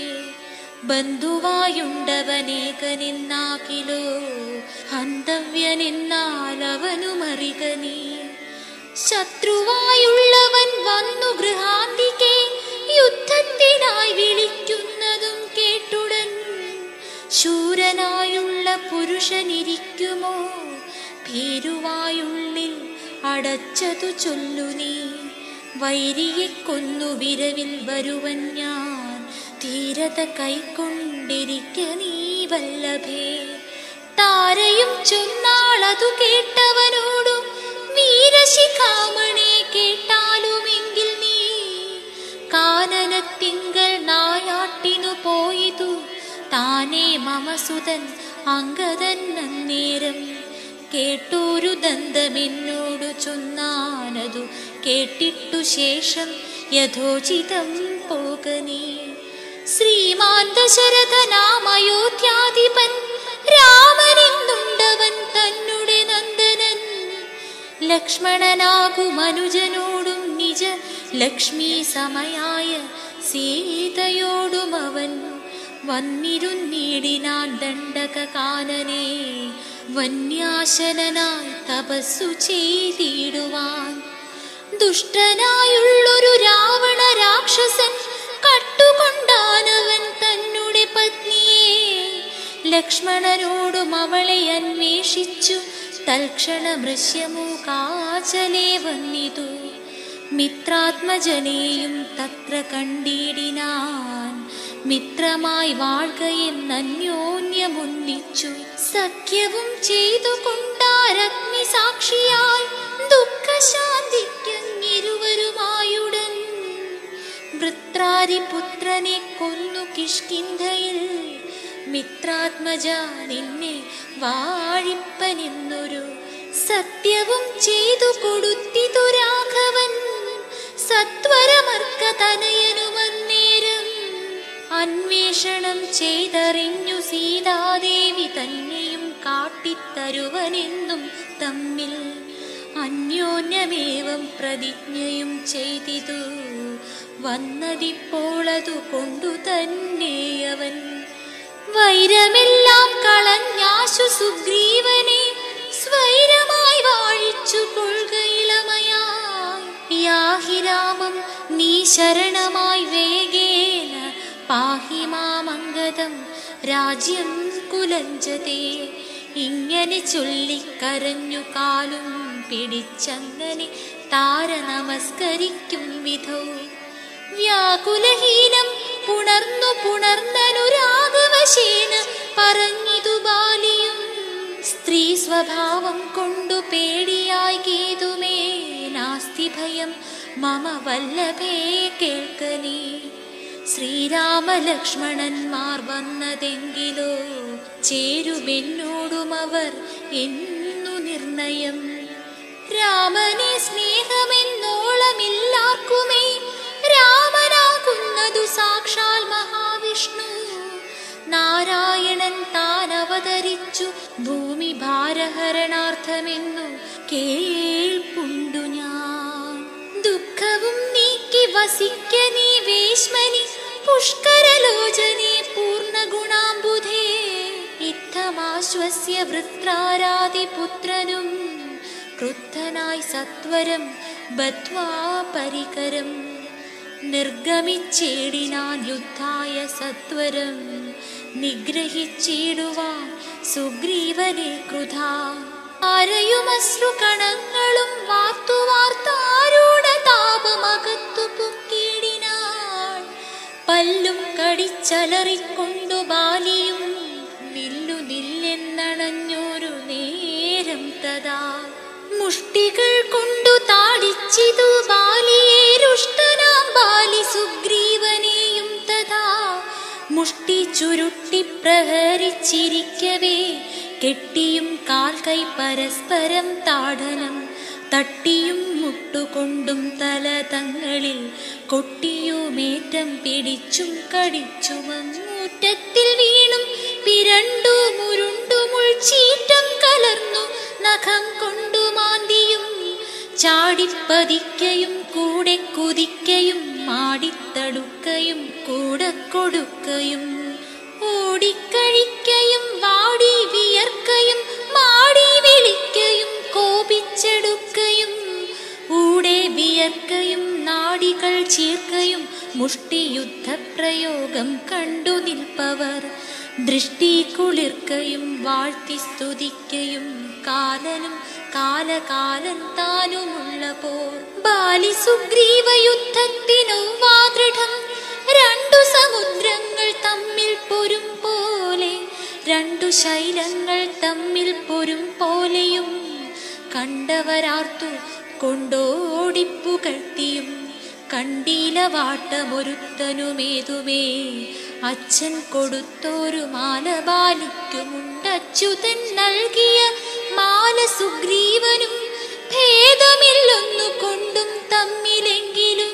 S1: ബന്ധുവായുണ്ടവനേകനെന്നാകിലോ ഹന്തവ്യനെന്നാൽ അവനുമറിക നീ. ശത്രുവായുള്ളവൻ വന്നു ഗൃഹാന്തികെ യുദ്ധത്തിനായി വിളിക്കുന്നതും കേട്ടുടൻ. ശൂരനായുള്ള പുരുഷനിരിക്കുമോ ഭീരുവായുള്ളിൽ അടച്ചതു ചൊല്ലു നീ. വൈരിയെ കൊന്നു വിരവിൽ വരുവൻ ഞാൻ ധീരത കൈക്കൊണ്ടിരിക്ക നീ വല്ലഭേ. താരയും ചൊന്നാളതു കേട്ടവനോടും വീരശിഖാമണി കേട്ടാലുമെങ്കിൽ നീ. കാനനത്തിങ്കൽ നായാട്ടിനു പോയിതു താനേ മമസുതൻ അങ്കദൻ അന്നേരം. കേട്ടൊരു ദന്തമെന്നോടു ചൊന്നാനതു കേട്ടിട്ടു ശേഷം യഥോചിതം പോകനീ. ശ്രീമാൻ ദശരഥനാമയോധ്യാധിപൻ രാമനെന്നുണ്ടവൻ തന്നുടെ നന്ദനൻ. ലക്ഷ്മണനാകും അനുജനോടും നിജ ലക്ഷ്മി സമയായ സീതയോടും അവൻ വന്നിരുന്നിടിനാൻ ദണ്ഡക കാനനെ. വന്യാശനായി തപസ്സു ചെയ്തിടുവാൻ ദുഷ്ടനായുള്ളൊരു രാവണ രാക്ഷസൻ കട്ടുകൊണ്ടാനവൻ തന്നെ പത്നിയെ. ലക്ഷ്മണനോടും അവളെ അന്വേഷിച്ചു തൽക്ഷണമൃശ്യമൂകാചലേ വന്നിതു. മിത്രാത്മജനെയും തത്ര കണ്ടിടിനാൻ. മിത്രമായി വാഴ്കയെന്നന്യോന്യമൊന്നിച്ചു സഖ്യവും ചെയ്തുകൊണ്ടാരഗ്നി സാക്ഷിയായി ദുഃഖശാന്തിക്കങ്ങിരുവരുമായുടൻ. വൃത്രാരിപുത്രനെ കൊന്നു കിഷ്കിന്ധയിൽ. മിത്രാത്മജ നിന്നെ വാഴിപ്പനെന്നൊരു സത്യവും ചെയ്തു കൊടുത്തിതു രാഘവൻ. സത്വരമർക്കതനയനുമന്നേരം അന്വേഷണം ചെയ്തറിഞ്ഞു സീതാദേവി തന്നെയും കാട്ടിത്തരുവനെന്നും തമ്മിൽ അന്യോന്യമേവം പ്രതിജ്ഞയും ചെയ്തിതു. വന്നതിപ്പോളതു കൊണ്ടു തന്നെയവൻ വൈരമെല്ലാം കളഞ്ഞാശു സുഗ്രീവനെ സ്വൈരമായി വാഴിച്ചു കൊള്ളുകയിളമയായി. യാഹി രാമം നീ ശരണമായി വേഗേന പാഹി മാമംഗതം രാജ്യം കുലഞ്ചതേ. ഇങ്ങനെ ചൊല്ലിക്കരഞ്ഞു കാലും പിടിച്ചങ്ങനെ താര നമസ്കരിക്കും വിധോ. വ്യാകുലഹീനം പുണർന്നനുരാഗവശേന പറഞ്ഞിതു ബാലിയും. സ്ത്രീ സ്വഭാവം കൊണ്ടു പേടിയായി ഗീതുമേ നാസ്തി ഭയം മമ വല്ലഭേ കേൾക്കനീ. ശ്രീരാമലക്ഷ്മണന്മാർ വന്നതെങ്കിലോ ചേരുമെന്നോടുമവർ എന്നു നിർണയം. രാമനെ സ്നേഹമെന്നോളമില്ലാർക്കുമേ രാമനാകുന്നതു സാക്ഷാൽ മഹാവിഷ്ണു. നാരായണൻ താൻ അവതരിച്ചു ഭൂമി ഭാരഹരണാർത്ഥമെന്നു കേൾപ്പുണ്ടു ഞാൻ. ദുഃഖവും നീക്കി വസിക്ക നീ വേശ്മനി പുഷ്കരലോചനെ പൂർണ്ണഗുണാംബുധേ. ഇത്തമാശ്വസ്യ വൃത്രാരാതിപുത്രനും ക്രുദ്ധനായി സത്വരം ബദ്ധ്വാ പരികരം. നിർഗമിച്ചേടിനാൻ യുദ്ധായ സത്വരം നിഗ്രഹിച്ചിടുവാൻ സുഗ്രീവനെ കൃതാ. ആരയുമശ്രു കണങ്ങളും വാർത്താരൂഢ താപമകത്തു പൊക്കിയിടിനാൾ. പല്ലും കടിച്ചലറിക്കൊണ്ടു ബാലിയും നില്ലെന്നണഞ്ഞൊരു നേരം തഥാ. മുഷ്ടികൾ കൊണ്ടു താടിച്ചിതു ബാലിയെ രുഷ്ടനാം ബാലി സുഗ്രീവനെയും തഥാ. മുഷ്ടി ചുരുട്ടി പ്രഹരിച്ചിരിക്കവേ കെട്ടിയും കാൽ കൈ പരസ്പരം താടനം. തട്ടിയും മുട്ടുകൊണ്ടും തല തങ്ങളിൽ കൊട്ടിയുമേറ്റം പിടിച്ചും കടിച്ചുമൂറ്റത്തിൽ വീണും പിരണ്ടു മുരുണ്ടു മുൾച്ചീറ്റം കലർന്നു നഖം കൊണ്ടു മാന്തിയും ചാടിപ്പതിക്കയും കൂടെ കുതിക്കയും മാടിത്തടുക്കയും കൂടെ കൊടുക്കയും ഓടിക്കഴിക്കയും വാടി വിയർക്കയും മാടി വിളിക്കയും കോപിച്ചെടുക്കയും ഊടെ വിയർക്കയും നാടികൾ ചീർക്കയും മുഷ്ടിയുദ്ധപ്രയോഗം കണ്ടു നിൽപ്പവർ ദൃഷ്ടി കുളിർക്കയും വാഴ്ത്തി സ്തുതിക്കയും കാലനും കാലകാലൻ താനുമുള്ള പോർ. ബാലി സുഗ്രീവ യുദ്ധത്തിനൊവ്വാദൃഢം രണ്ടു സമുദ്രങ്ങൾ തമ്മിൽ പൊരും പോലെ. രണ്ടു ശൈലങ്ങൾ തമ്മിൽ പൊരും പോലെയും കണ്ടവരാർത്തു കൊണ്ടോടിപ്പുകഴ്ത്തിയും. കണ്ടീല വാട്ടമൊരുത്തനുമേതുമേ അച്ഛൻ കൊടുത്തോരു മാല ബാലിക്കുമുണ്ടച്യുതൻ നൽകിയ മാല സുഗ്രീവനും. ഭേദമില്ലൊന്നു കൊണ്ടും തമ്മിലെങ്കിലും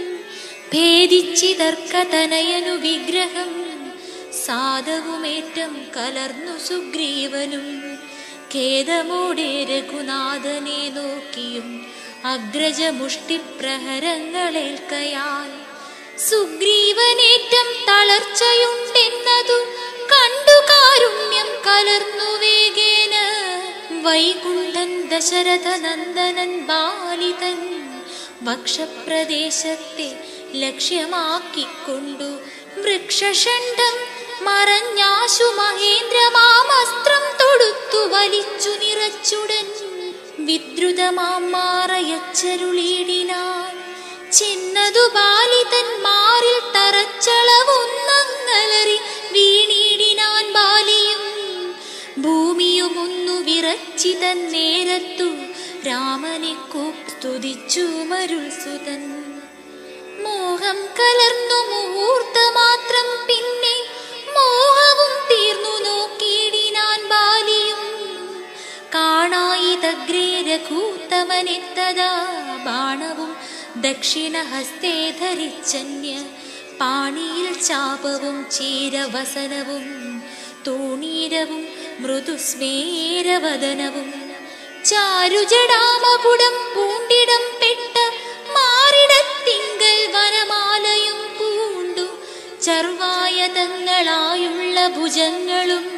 S1: ഭേദിച്ചിതർക്കതനയനു വിഗ്രഹം. സാധവുമേറ്റം കലർന്നു സുഗ്രീവനും. ഖേദമോടെ രഘുനാഥനെ നോക്കിയും അഗ്രജമുഷ്ടിപ്രഹരങ്ങളേൽക്കയാൽ സുഗ്രീവനേറ്റം തളർച്ചയുണ്ടെന്നതു കണ്ടു കാരുണ്യം കലർന്നു വേഗേന വൈകുണ്ഠൻ ദശരഥ നന്ദനൻ ബാലിതൻ വക്ഷപ്രദേശത്തെ ലക്ഷ്യമാക്കിക്കൊണ്ടു വൃക്ഷഷണ്ഡം മറഞ്ഞാശു മഹേന്ദ്രമാമസ്ത്രം തൊടുത്തു വലിച്ചു നിറച്ചുടൻ വിദ്രുതമാം മാറയച്ചരുളീടിനാൻ. ചെന്നതു ബാലിതൻ മാറിൽ തറച്ചളവൊന്നങ്ങലറി വീണീടിനാൻ ബാലിയും. ഭൂമിയുമൊന്നു വിറച്ചിതൻ നേരത്തു രാമനെ സ്തുതിച്ചു മരുൾസുതൻ. മോഹം കലർന്നു മുഹൂർത്തമാത്രം പിന്നെ മോഹവും തീർന്നു നോക്കിയിടിനാൻ ബാലിയും. കാണായിതഗ്രേ രഘൂത്തമനെത്തതാ ബാണവും ദക്ഷിണഹസ്തേ ധരിച്ചന്യ പാണിയിൽ ചാപവും ചീരവസനവും തൂണീരവും മൃദുസ്മേരവദനവും ചാരുജടാമകുടം പൂണ്ടിടം പെട്ട മാറിടത്തിങ്കൽ വനമാലയും പൂണ്ടു ചർവായതങ്ങളായുള്ള ഭുജങ്ങളും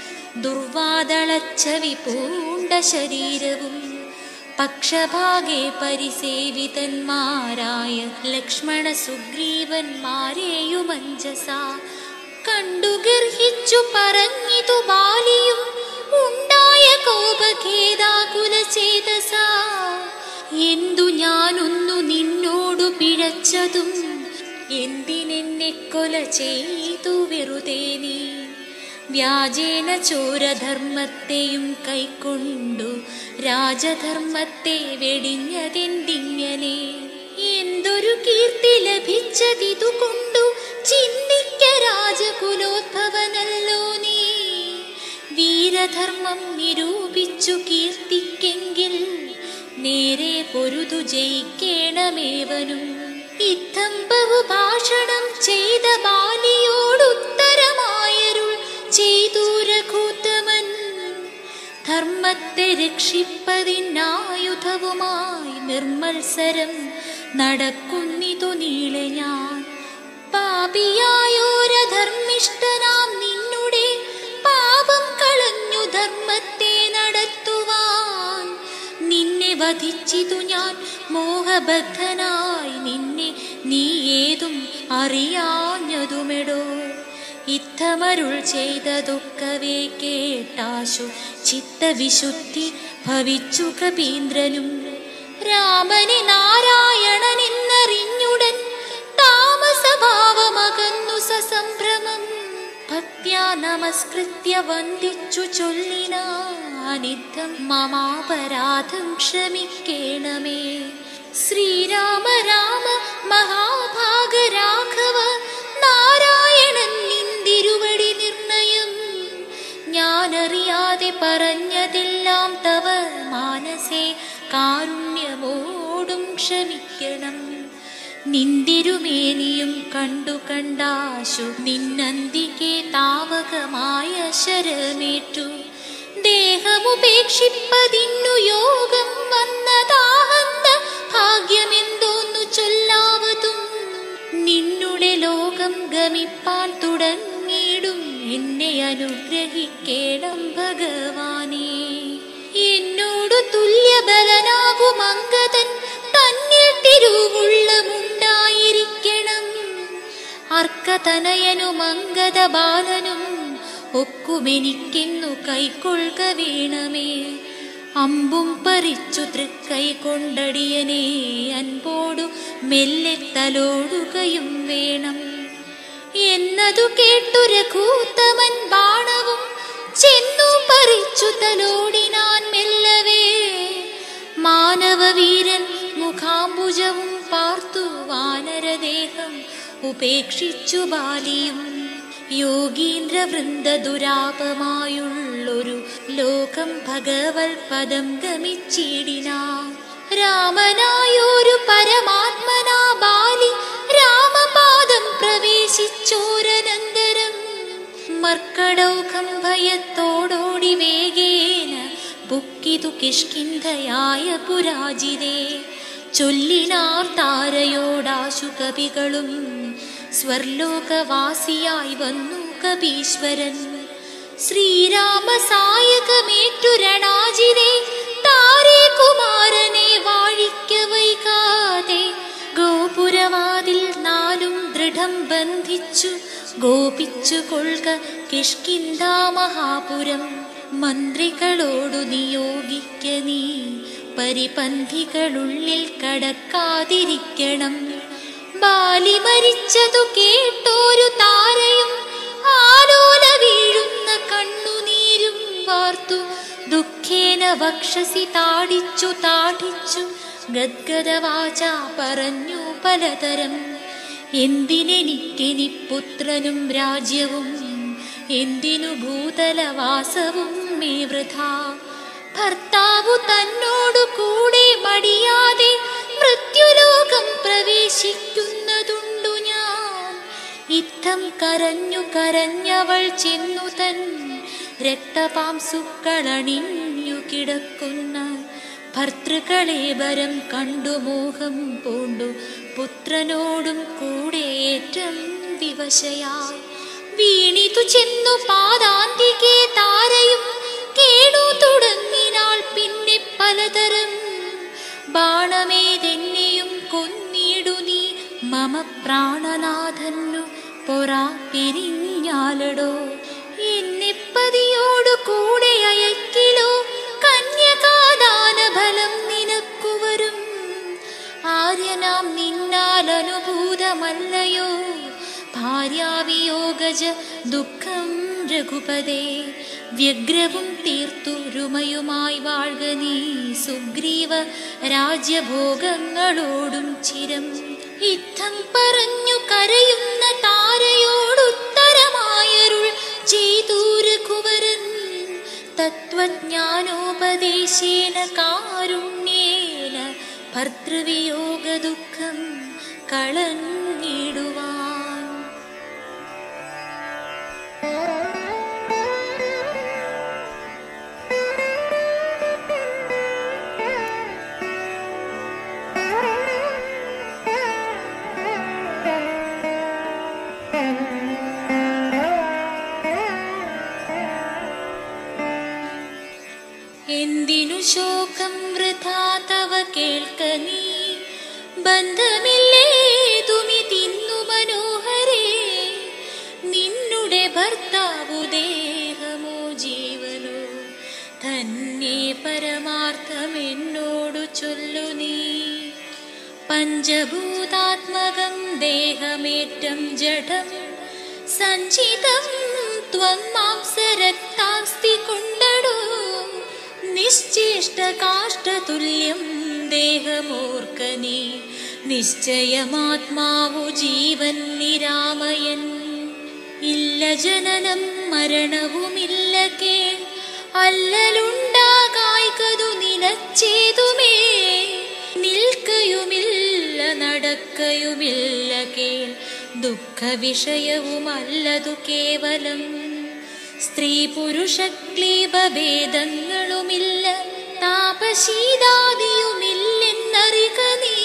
S1: ദുർവാദളച്ചവി പൂണ്ട ശരീരവും പക്ഷഭാഗേ പരിസേവിതന്മാരായ ലക്ഷ്മണ സുഗ്രീവന്മാരെയുമഞ്ജസാ കണ്ടുഗർഹിച്ചു പറഞ്ഞിതു ബാലിയും. ഉണ്ടായ കോപഖേദാകുലചേതസാ എന്തു ഞാനൊന്നു നിന്നോടു പിഴച്ചതും എന്തിനെന്നെ കൊല ചെയ്തു വെറുതെ നീ. വ്യാജേന ചോരധർമ്മത്തെയും കൈക്കൊണ്ടു രാജധർമ്മത്തെ വെടിഞ്ഞതെന്തിങ്ങനെ. എന്തൊരു കീർത്തി ലഭിച്ചതിതുകൊണ്ടു ചിന്തിക്ക രാജകുലോദ്ഭവനല്ലോ നീ. വീരധർമ്മം നിരൂപിച്ചു കീർത്തിക്കെങ്കിൽ നേരെ പൊരുതു ജയിക്കേണമേവനും. ഇത്തം ബഹുഭാഷണം ചെയ്ത ബാലിയോടുത്തരമായരുൾ ചെയ്തു രഘൂത്തമൻ. ധർമ്മത്തെ രക്ഷിപ്പതിനായുധവുമായി നിർമ്മത്സരം നടക്കുന്നിതു നീളെ ഞാൻ. പാപിയായോരധർമ്മിഷ്ഠനാം നിന്നുടെ പാപം കളഞ്ഞു ധർമ്മത്തെ നടത്തുവാൻ. നിന്നെ വധിച്ചിതു ഞാൻ മോഹബദ്ധനായി നിന്നെ നീ ഏതും അറിയാഞ്ഞതുമെടോ. ഇത്തമരുൾ ചെയ്തതൊക്കവേ കേട്ടാശു ചിത്തവിശുദ്ധി ഭവിച്ചു കപീന്ദ്രനും. രാമനെ നാരായണനെന്നറിഞ്ഞുടൻ താമസഭാവമകന്നു സസംഭ്രമം. ഭക്ത്യാ നമസ്കൃത്യ വന്ദിച്ചു ചൊല്ലിനാനിത്തം മമാപരാധം ക്ഷമിക്കേണമേ. ശ്രീരാമ രാമ മഹാഭാഗ രാഘവ നാരായണൻ നിന്തിരുവടി നിർണയം. ഞാനറിയാതെ പറഞ്ഞതെല്ലാം തവ മാനസേ കാരുണ്യമോടും ക്ഷമിക്കണം. നിന്തിരുമേനിയും കണ്ടു കണ്ടാശു നിന്നന്തികെ താവകമായ ശരമേറ്റു. ദേഹമുപേക്ഷിപ്പതിന്നു യോഗം വന്നതാഹന്ത ഭാഗ്യമെന്തോന്നു ചൊല്ലാവതും. നിന്നുടെ ലോകം ഗമിപ്പാൻ തുടങ്ങിയിടും എന്നെ അനുഗ്രഹിക്കേണം ഭഗവാനേ. എന്നോടു തുല്യബലനാകും അംഗതൻ തന്നിൽ തിരുവുള്ളമുണ്ടായിരിക്കണം. അർക്കതനയനും അംഗത ബാലനും ഒക്കുമെനിക്കെന്നു കൈക്കൊള്ളുക വേണമേ. അമ്പും പറിച്ചു തൃക്കൈ കൊണ്ടടിയനെ അൻപോടു മെല്ലെ തലോടുകയും വേണം എന്നതു കേട്ടു രഘൂത്തമൻ ബാണവും ചെന്നു പറിച്ചു തലോടിനാൻ മെല്ലവേ. മാനവവീരൻ മുഖാംബുജവും പാർത്തു വാനരദേഹം ഉപേക്ഷിച്ചു ബാലിയും. യോഗീന്ദ്രവൃന്ദ ദുരാപമായുള്ളൊരു ലോകം ഭഗവത് പദം ഗമിച്ചിടിനാൻ. രാമനായൊരു പരമാത്മനാ ബാലി രാമപാദം പ്രവേശിച്ചോരനന്തരം മർക്കടൗഖം ഭയത്തോടോടി വേഗേന പൊക്കിതു കിഷ്കിന്ധയായ പുരാജിതേ. ചൊല്ലിനാർ താരയോടാശു കവികളും, സ്വർലോകവാസിയായി വന്നു കപീശ്വരൻ. ശ്രീരാമസായകമേറ്റു രണാജിതേ, താരേ കുമാരനെ വാഴിക്ക വൈകാതെ. ഗോപുരവാതിൽ നാലും ദൃഢം ബന്ധിച്ചു, ഗോപിച്ചു കൊൾക കിഷ്കിന്ധാ മഹാപുരം. മന്ത്രികളോടു നിയോഗിക്ക നീ, പരിപന്ധികളുള്ളിൽ കടക്കാതിരിക്കണം. ബാലി മരിച്ചതു കേട്ടോരു താരയും, ആലോല വീഴുന്ന കണ്ണുനീരും വാർത്തു. ദുഃഖേന വക്ഷസി താടിച്ചു താടിച്ചു, ഗദ്ഗദവാച പറഞ്ഞു പലതരം. എന്തിനെനിക്കെനി പുത്രനും രാജ്യവും, എന്തിനു ഭൂതലവാസവും മേ വൃഥാ. ഭർത്താവു തന്നോടു കൂടെ മടിയാതെ, മൃത്യുലോകം പ്രവേശിക്കുന്നതുണ്ടു ഞാൻ. ഇത്തം കരഞ്ഞു കരഞ്ഞവൾ ചെന്നു തൻ രക്തപാംസുക്കളണിഞ്ഞു കിടക്കുന്ന ഭർത്തൃകളേബരം കണ്ടു മോഹം പൂണ്ടു. പുത്രനോടും കൂടെയേറ്റം വിവശയായി വീണിതു ചെന്നു പാദാന്തികേ താരയും. കേടു തുടങ്ങിനാൾ പിന്നെ പലതരം. ബാണമേതെന്നെയും കൊന്നിടു നീ, മമ പ്രാണനാഥന്നു പൊറാ പിരിഞ്ഞാലടോ. എന്നെ പതിയോടു കൂടെ അയക്കിലോ, കന്യകാദാന ഫലം നിനക്കു വരും. ആര്യനാം നിന്നാൽ അനുഭൂതമല്ലയോ, ഭാര്യാവിയോഗജ ദുഃഖം രഘുപതേ. വ്യഗ്രവും തീർത്തു രുമയുമായി വാഴ്ക നീ, സുഗ്രീവ രാജ്യഭോഗങ്ങളോടും ചിരം. ഇത്തം പറഞ്ഞു കരയുന്ന താരയോടുത്തരമായരുൾ ചെയ്തു രഘുവരൻ. തത്വജ്ഞാനോപദേശേന കാരുണ്യേന, ഭർതൃവിയോഗ ദുഃഖം കളഞ്ഞിടുവാൻ. എന്തിനു ശോകം വൃഥാ തവ കേൾക്ക നീ, ബന്ധമില്ലേതുമിതിന്നു മനോഹരേ. നിന്നുടെ ഭർത്താവു ദേഹമോ ജീവനോ, തന്നെ പരമാർത്ഥമെന്നോടു ചൊല്ലു നീ. പഞ്ചഭൂതാത്മകം ദേഹമേറ്റം ജഡം, സഞ്ചിതം ത്വം മാംസരക്താസ്തി കൊണ്ടടോ. നിശ്ചേഷ്ടകാഷ്ടതുല്യം ദേഹമോർക്ക നീ, നിശ്ചയമാത്മാവു ജീവൻ നിരാമയൻ. ഇല്ല ജനനം മരണവുമില്ല കേൾ, അല്ലലുണ്ടാകായ്കതു നിലച്ചേതുമേ. നിൽക്കയുമില്ല നടക്കയുമില്ല കേൾ, ദുഃഖവിഷയവുമല്ലതു കേവലം. സ്ത്രീ പുരുഷ ക്ലീബഭേദങ്ങളുമില്ല, താപശീതാദിയുമില്ലെന്നറിക നീ.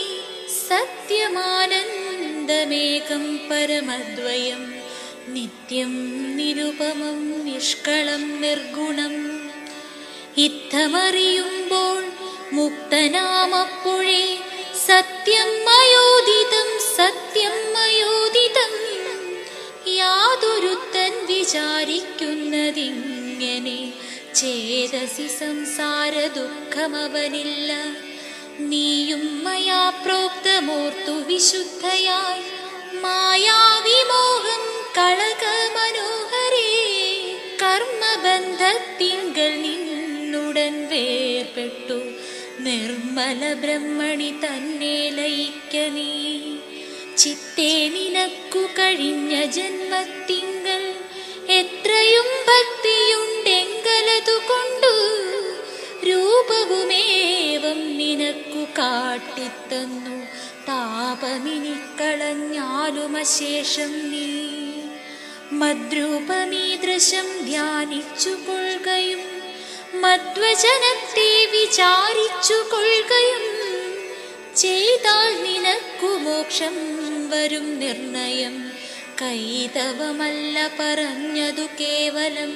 S1: സത്യമാനന്ദമേകം പരമദ്വയം, നിത്യം നിരുപമം നിഷ്കളം നിർഗുണം. ഇത്തമറിയുമ്പോൾ മുക്തനാമപ്പോഴേ, സത്യം മയോദിതം സത്യം മയോദിതം. യാതൊരുത്തൻ വിചാരിക്കുന്നതിങ്ങനെ, ചേതസി സംസാര ദുഃഖമവനില്ല. നീയും മയാ പ്രോക്തമോർത്തു വിശുദ്ധയായി, മായാവിമോഹം കളക മനോഹരേ. കർമ്മബന്ധത്തിങ്കൽ നിന്നുടൻ വേർപെട്ടു, നിർമ്മല ബ്രഹ്മണി തന്നെ ലയിക്ക നീ. ചിത്തേ നിനക്കു കഴിഞ്ഞ ജന്മത്തിങ്കൽ, എത്രയും ഭക്തിയുണ്ടെങ്കലതുകൊണ്ടു. രൂപവുമേവം നിനക്കു കാട്ടിത്തന്നു, താപമിനിക്കളഞ്ഞാലുമശേഷം നീ. മദ്രൂപമീദൃശം ധ്യാനിച്ചു കൊള്ളുകയും, മധ്വചനത്തെ വിചാരിച്ചു കൊള്ളുകയും ചെയ്താൽ നിനക്കു മോക്ഷം വരും നിർണയം. കൈതവമല്ല പറഞ്ഞതു കേവലം.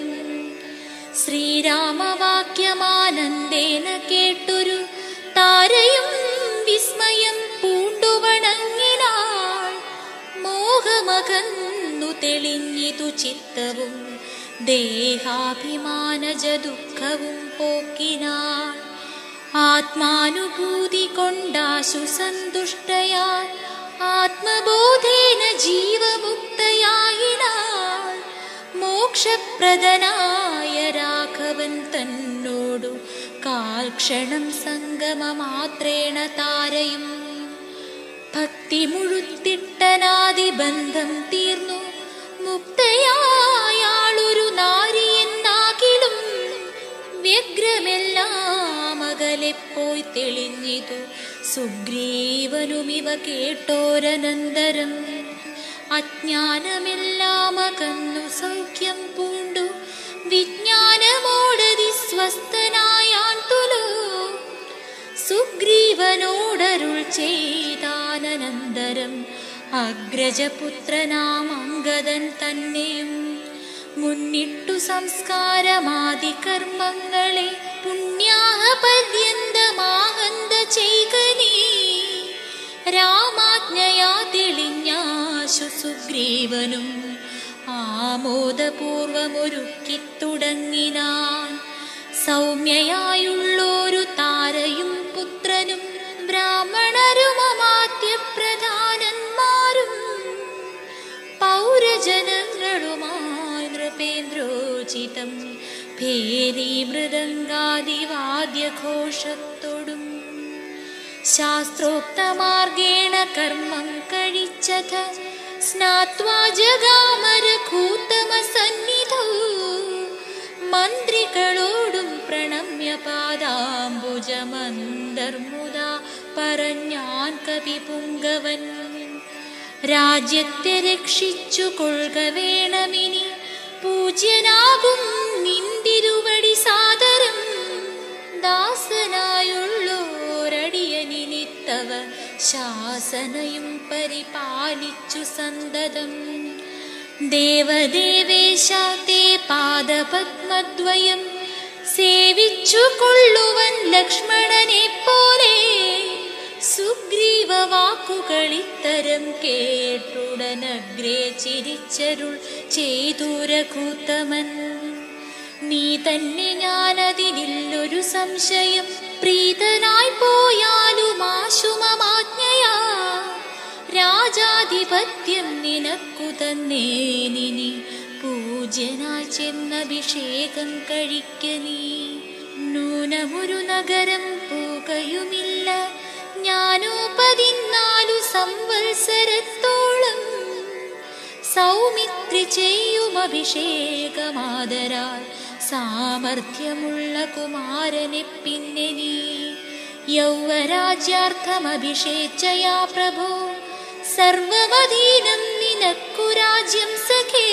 S1: ശ്രീരാമവാക്യമാനന്ദേന കേട്ടൊരു താരയും വിസ്മയം പൂണ്ടുവണങ്ങിനാൾ. മോഹമകന്നു തെളിഞ്ഞിതു ചിത്തവും ദേഹാഭിമാനജ ദുഃഖവും പോക്കിനാൾ. ആത്മാനുഭൂതി കൊണ്ടാശു സന്തുഷ്ടയാൽ ആത്മബോധേന ജീവമുക്തയായിനാൾ. മോക്ഷപ്രദനായ രാഘവൻ തന്നോടു കാൽക്ഷണം സംഗമമാത്രേണ താരയും. ഭക്തി മുഴുത്തിട്ടനാദിബന്ധം തീർന്നു മുക്തയായാളൊരു നാരിയെന്നാകിലും വ്യഗ്രമെല്ലാം അകലെപ്പോയി തെളിഞ്ഞിതു സുഗ്രീവനുമിവ കേട്ടോരനന്തരം. അജ്ഞാനമെല്ലാം അകന്നു സൗഖ്യം പൂണ്ടു വിജ്ഞാനമോടതി സ്വസ്ഥനായാൻ തുലോ. സുഗ്രീവനോടരുൾ ചെയ്താനന്തരം അഗ്രജപുത്രനാം അംഗദൻ തന്നെയും മുന്നിട്ടു സംസ്കാരമാദി കർമ്മങ്ങളെ പുണ്യാഹ പര്യന്തമാഹന്ത ചെയ്കനീ. രാമാജ്ഞയാ തെളിഞ്ഞാശു സുഗ്രീവനും ആമോദപൂർവമൊരുക്കിത്തുടങ്ങിനാൻ. സൗമ്യയായുള്ളൊരു താരയും പുത്രനും ബ്രാഹ്മണരും അമാത്യപ്രധാനന്മാരും പൗരജനങ്ങളുമായി നൃപേന്ദ്രോചിതം ഭേരി മൃദംഗാദിവാദ്യഘോഷത്തോടും ശാസ്ത്രോക്തമാർഗേണ കർമ്മം കഴിച്ചത സ്നാത്വാ ജഗാമരഘൂതമസന്നിധൗ. മന്ത്രികളോടും പ്രണമ്യ പാദാംബുജമന്തർമുദാ പറഞ്ഞാൻ കവിപുങ്കവൻ. രാജ്യത്തെ രക്ഷിച്ചു കൊള്ളുക വേണമിനി പൂജ്യനാകും നിന്തിരുവടി സാദരം. ദാസനായുള്ളോരടിയനിത്തവ ശാസനയും പരിപാലിച്ചു സന്തതം. ദേവദേവേശ തേ പാദപദ്മദ്വയം സേവിച്ചു കൊള്ളുവൻ ലക്ഷ്മണനെ പോലെ. സുഗ്രീവ വാക്കുകളിത്തരം കേട്ടുടനഗ്രേ ചിരിച്ചരുൾ ചെയ്തു രഘുത്തമൻ. നീ തന്നെ ഞാനതിനില്ലൊരു സംശയം. പ്രീതനായി പോയാലും ആശുമമാജ്ഞയാ രാജാധിപത്യം നിനക്കു തന്നേനിനി. പൂജ്യനായി ചെന്നഭിഷേകം കഴിക്ക നീ. നൂനമൊരു നഗരം പോകയുമില്ല ഞാനോ 14 സംവത്സരത്തോളം. സൗമിത്രി ചെയ്യും അഭിഷേകമാദരാൽ സാമർഥ്യമുള്ള കുമാരനെ പിന്നെ നീ. യൗവരാജ്യാർത്ഥമഭിഷേച്ചയാ പ്രഭോ സർവമധീനം നിനക്കു രാജ്യം സഖേ.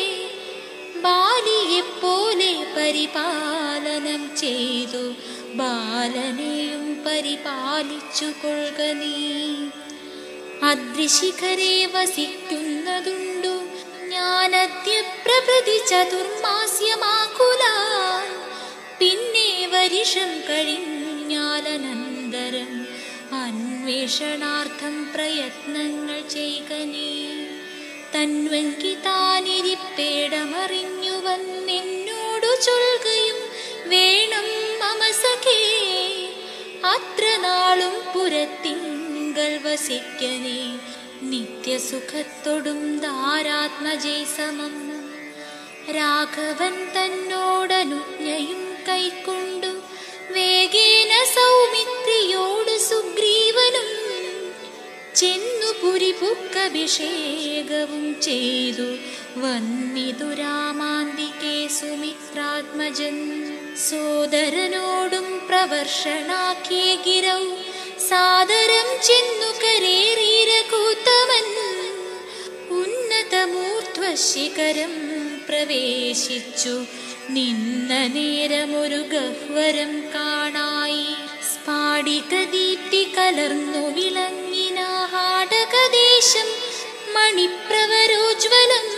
S1: ബാലിയെപ്പോലെ പരിപാലനം ചെയ്തു ബാലനെയും പരിപാലിച്ചു കൊള്ളുക നീ. അദ്രിശിഖരെ വസിക്കുന്നതുണ്ടു ഞാനദ്യ പ്രഭൃതി ചതുർമാസ്യമാകുലാൽ. പിന്നെ വരിഷം കഴിഞ്ഞാലനന്തരം അന്വേഷണാർത്ഥം പ്രയത്നങ്ങൾ ചെയ്ക നീ. തൻവെങ്കി താനിരിപ്പേടമറിഞ്ഞു വന്നെന്നോടു ചൊൽകയും വേണം മമ സഖേ. അത്ര നാളും പുരത്തിങ്കൽ വസിക്കനേ നിത്യസുഖത്തോടും ധാരാത്മജൈ സമം. രാഘവൻ തന്നോടനുജ്ഞയും കൈക്കൊണ്ടു വേഗേന സൗമിത്രിയോട് സുഗ്രീവനും ചെന്നു പുരിപുക്കഭിഷേകവും ചെയ്തു വന്നിതു രാമാന്തികേ സുമിത്രാത്മജൻ. സോദരനോടും പ്രവർഷണാക്കിയ ഗിരൗ സാദരം ചെന്നു കരേറിരകൂത്തമൻ. ഉന്നതമൂർധ്വശ്ശിഖരം പ്രവേശിച്ചു നിന്ന നേരമൊരു ഗഹ്വരം കാണായി. സ്ഫാടിക ദീപ്തി കലർന്നു വിളങ്ങിന ഹാടകദേശം മണിപ്രവരോജ്വലം.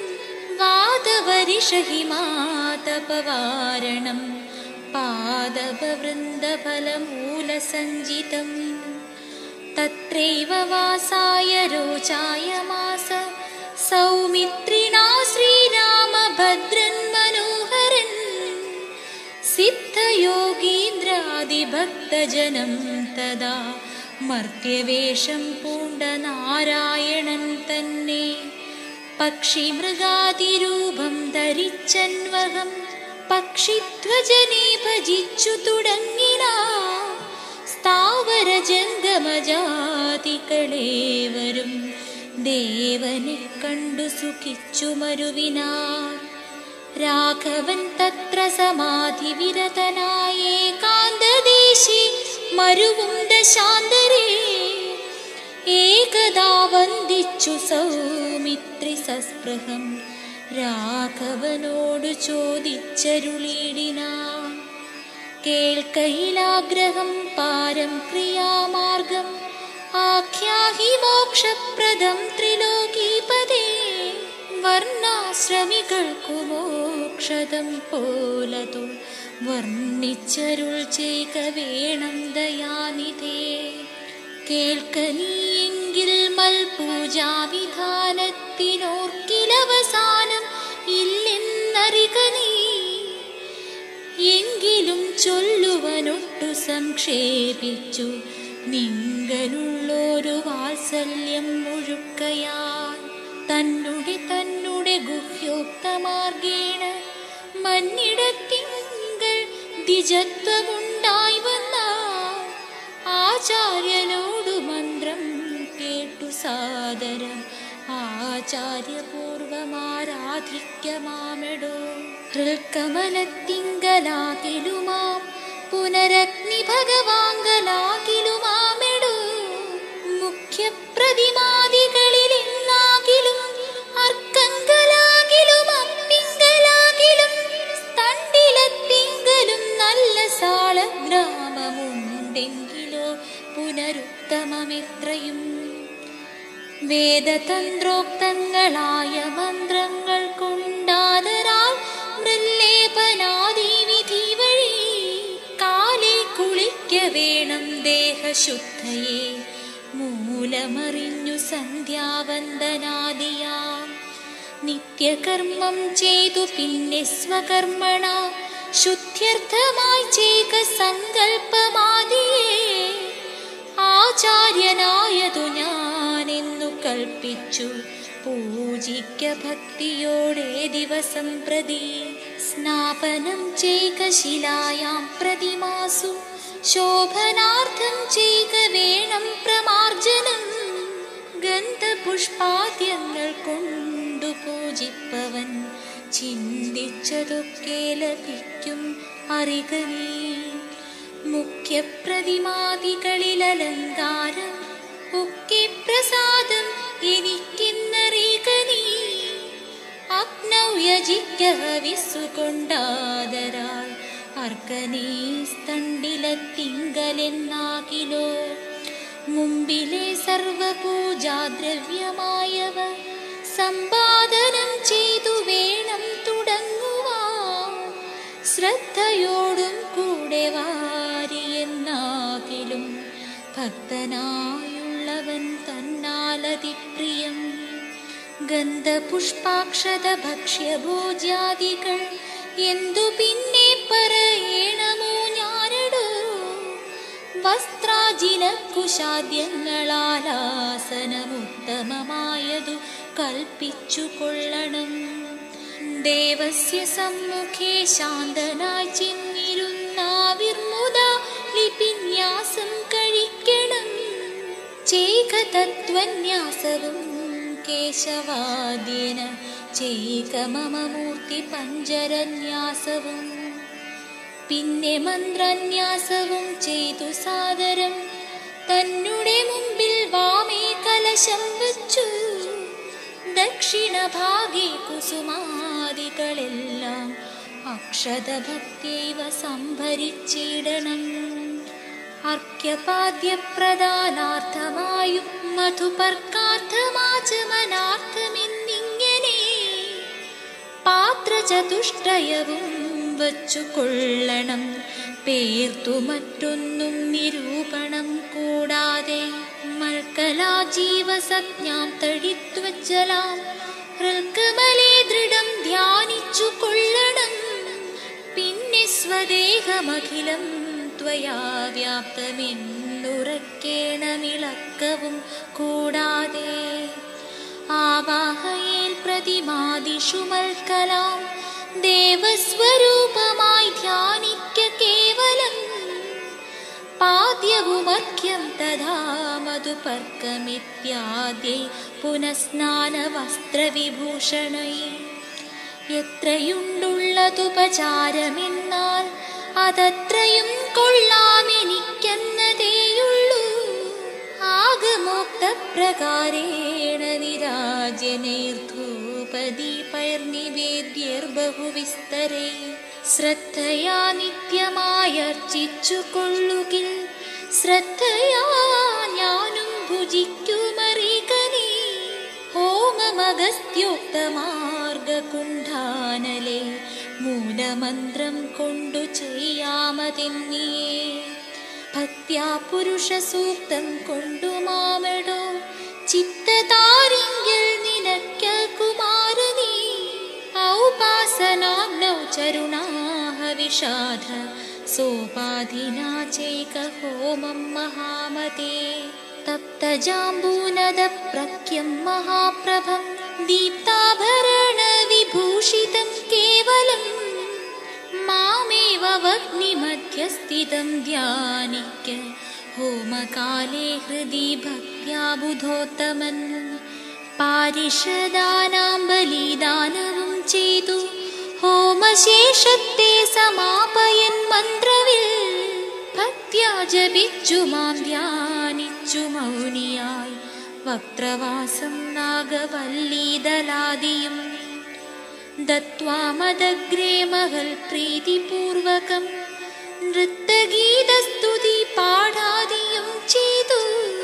S1: വാദവരിഷഹിമാതപവാരണം പാദവവൃന്ദഫലമൂലസഞ്ചിതം. തത്രൈവ വാസായ രോചായമാസ സൗമിത്രിണാ ശ്രീരാമഭദ്രൻ മനോഹരൻ. സിദ്ധയോഗീന്ദ്രാദിഭക്തജനം തഥാ മർത്യവേഷം പൂണ്ട നാരായണൻ തന്നെ. പക്ഷിമൃഗാതിരൂപം ധരിച്ചൻവഹം പക്ഷിധ്വജനെ ഭജിച്ചു തുടങ്ങിന. സ്ഥാവര ജംഗമജാതികളേവരും ദേവനെ കണ്ടു സുഖിച്ചു മരുവിനാർ. രാഘവൻ തത്ര സമാധിവിരതനായ ഏകാന്തദേശി മരുവും ദശാന്തരേ. ഏകദാ വന്ദിച്ചു സൗമിത്രി സസ്പൃഹം രാഘവനോടു ചോദിച്ചരുളിടിനാൻ. കേൾക്കയിലാഗ്രഹം പാരം ക്രിയാമാർഗം ആഖ്യാഹി മോക്ഷപ്രദം ത്രിലോകീപദേ. വർണ്ണാശ്രമികൾക്കു മോക്ഷദം പോലതു വർണ്ണിച്ചരുൾ ചെയ്ക വേണം ദയാനിധേ. കേൾക്കനീയെങ്കിൽ മൽപൂജാവിധാനത്തിനോർക്കിലവസാനം ഇല്ലെന്നറിക നീ. എങ്കിലും ചൊല്ലുവനൊട്ടു സംക്ഷേപിച്ചു നിങ്കലുള്ളൊരു വാത്സല്യം മുഴുക്കയാൽ. തന്നെ ഗുഹ്യോക്തമാർഗേണ മന്നിടത്തിങ്കൽ ദ്വിജത്വമുണ്ടായി വന്ന ആചാര്യനോടു മന്ത്രം കേട്ടു സാദരം ആചാര്യപൂർവമാരാധിക്കമാമെടോ. ഹൃൽക്കമലത്തിങ്കലാകിലുമാം പുനരഗ്നി ഭഗവാങ്കലാകിലുമാമെടോ. മുഖ്യപ്രതിമാദികളിലെന്നാകിലും അർക്കങ്കലാകിലും അപ്പിങ്കലാകിലും സ്തണ്ടിലത്തിങ്കലും നല്ല സാളഗ്രാമമുണ്ടെങ്കിലോ പുനരുത്തമമെത്രയും. വേദതന്ത്രോക്തങ്ങളായ മന്ത്രങ്ങൾ കൊണ്ടാദരാൽ മൃല്ലേപനാദിവിധി വഴി കാലേ കുളിക്ക വേണം ദേഹശുദ്ധയെ. മൂലമറിഞ്ഞു സന്ധ്യാവന്ദനാദിയാം നിത്യകർമ്മം ചെയ്തു പിന്നെ സ്വകർമ്മണ ശുദ്ധ്യർത്ഥമായി ചെയ്ക സങ്കൽപ്പമാദിയേ. ആചാര്യനായതു ഞാനെന്നു കൽപ്പിച്ചു പൂജിക്ക ഭക്തിയോടെ ദിവസം പ്രതി. സ്നാപനം ചെയ്ക ശിലായാം പ്രതിമാസു ശോഭനാർത്ഥം ചെയ്ക വേണം പ്രമാർജനം. ഗന്ധപുഷ്പാദ്യങ്ങൾ കൊണ്ടു പൂജിപ്പവൻ ചിന്തിച്ചതൊക്കെ ലഭിക്കും അറിക നീ. മുഖ്യപ്രതിമാദികളിൽ അലങ്കാരം ഒക്കെ പ്രസാദം എനിക്കെന്നറിക നീ. അഗ്നൗയജിക്ക ഹവിസ്സുകൊണ്ടാദരാൽ അർക്കനീ സ്തണ്ടിലത്തിങ്കലെന്നാകിലോ. മുമ്പിലെ സർവപൂജാദ്രവ്യമായവ സമ്പാദനം ചെയ്തു വേണം തുടങ്ങുവാൻ. ശ്രദ്ധയോടും കൂടെ വാരിയെന്നാകിലും ഭക്തനായുള്ളവൻ തന്നാലതിപ്രിയം. ഗന്ധപുഷ്പാക്ഷത ഭക്ഷ്യഭോജ്യാദികൾ എന്തു പിന്നെ പറയണമോ ഞാനടോ. വസ്ത്രാജിനക്കുശാദ്യങ്ങളാലാസനമുത്തമമായതു കൽപ്പിച്ചു കൊള്ളണം. ദേവസ്യ സമ്മുഖേ ശാന്തനായി ചെന്നിരുന്നാവിർമുദ ലിപിന്യാസം കഴിക്കണം. ചെയ്ക തത്വന്യാസവും കേശവാദ്യേന ചെയ്ക മമ മൂർത്തി പഞ്ചരന്യാസവും. പിന്നെ മന്ത്രന്യാസവും ചെയ്തു സാദരം തന്നെ മുമ്പിൽ വാമേ കലശം വച്ചു. ദക്ഷിണഭാഗേ കുസുമാദികളെല്ലാം അക്ഷതഭക്ത്യൈവ സംഭരിച്ചിടണം. അർഘ്യപാദ്യപ്രദാനാർത്ഥമായും മധുപർക്കാർത്ഥമാചമനാർത്ഥമെന്നിങ്ങനെ പാത്രചതുഷ്ടയവും വച്ചുകൊള്ളണം. പേർത്തു മറ്റൊന്നും നിരൂപണം കൂടാതെ മൽക്കലാജീവസജ്ഞാം തഴിത്വജ്ജലാം ഹൃൽക്കമലേ ദൃഢം ധ്യാനിച്ചു കൊള്ളണം. പിന്നെ സ്വദേഹമഖിലം ത്വയാ വ്യാപ്തമെന്നുറക്കേണമിളക്കവും കൂടാതെ ആവാഹയേൽ പ്രതിമാദിഷു മൽക്കലാം ദേവസ്വരൂപമായി ധ്യാനിക്ക കേവലം. പാദ്യവുമർഘ്യം തഥാ മധുപർക്കമിത്യാദ്യൈ പുനഃസ്നാനവസ്ത്രവിഭൂഷണൈ. എത്രയുണ്ടുള്ളതുപചാരമെന്നാൽ അതത്രയും കൊള്ളാമെനിക്കെന്നതേയുള്ളൂ. ആഗമോക്തപ്രകാരേണ നിരാജനൈർധൂപദീപൈർനിവേദ്യൈർബഹുവിസ്തരൈ ശ്രദ്ധയാ നിത്യമായർച്ചിച്ചു കൊള്ളുകിൽ ശ്രദ്ധയാ ഞാനും ഭുജിക്കുമറികനീ. ഹോമമഗസ്ത്യോക്തമാർഗകുണ്ഠാനലേ മൂലമന്ത്രം കൊണ്ടു ചെയ്യാമതെന്നിയേ. ഭക്ത്യാ പുരുഷസൂക്തം കൊണ്ടു മാമെടോ ചിത്തതാരിങ്കിൽ നിനക്ക കുമാരനീ. ഔപാസനാഗ്നൗ ചരുണാഹ വിഷാദ സോപാധിനാ ചൈക ഹോമം മഹാമതേ. തപ്തജാംബൂനദ പ്രഖ്യം മഹാപ്രഭം ദീപ്താഭരണ വിഭൂഷിതം കേവലം. മാമേവ വഗ്നിമധ്യസ്ഥിതം ധ്യാനിക്ക ഹോമകാലേ ഹൃദി ഭക്ത്യാ ബുധോത്തമൻ. പാരിഷദാനാം ബലിദാനവും ചെയ്തു ഹോമശേഷത്തെ സമാപയൻ മന്ത്രവിൽ ഭക്ത്യാ ജപിച്ചു മാം ധ്യാനിച്ചു മൗനിയായി വക്രവാസം നാഗവല്ലീദലാദിയും ദത്വാ മദഗ്രേ മഹൽ പ്രീതിപൂർവകം നൃത്തഗീതസ്തുതി പാഠാദിയും ചെയ്തു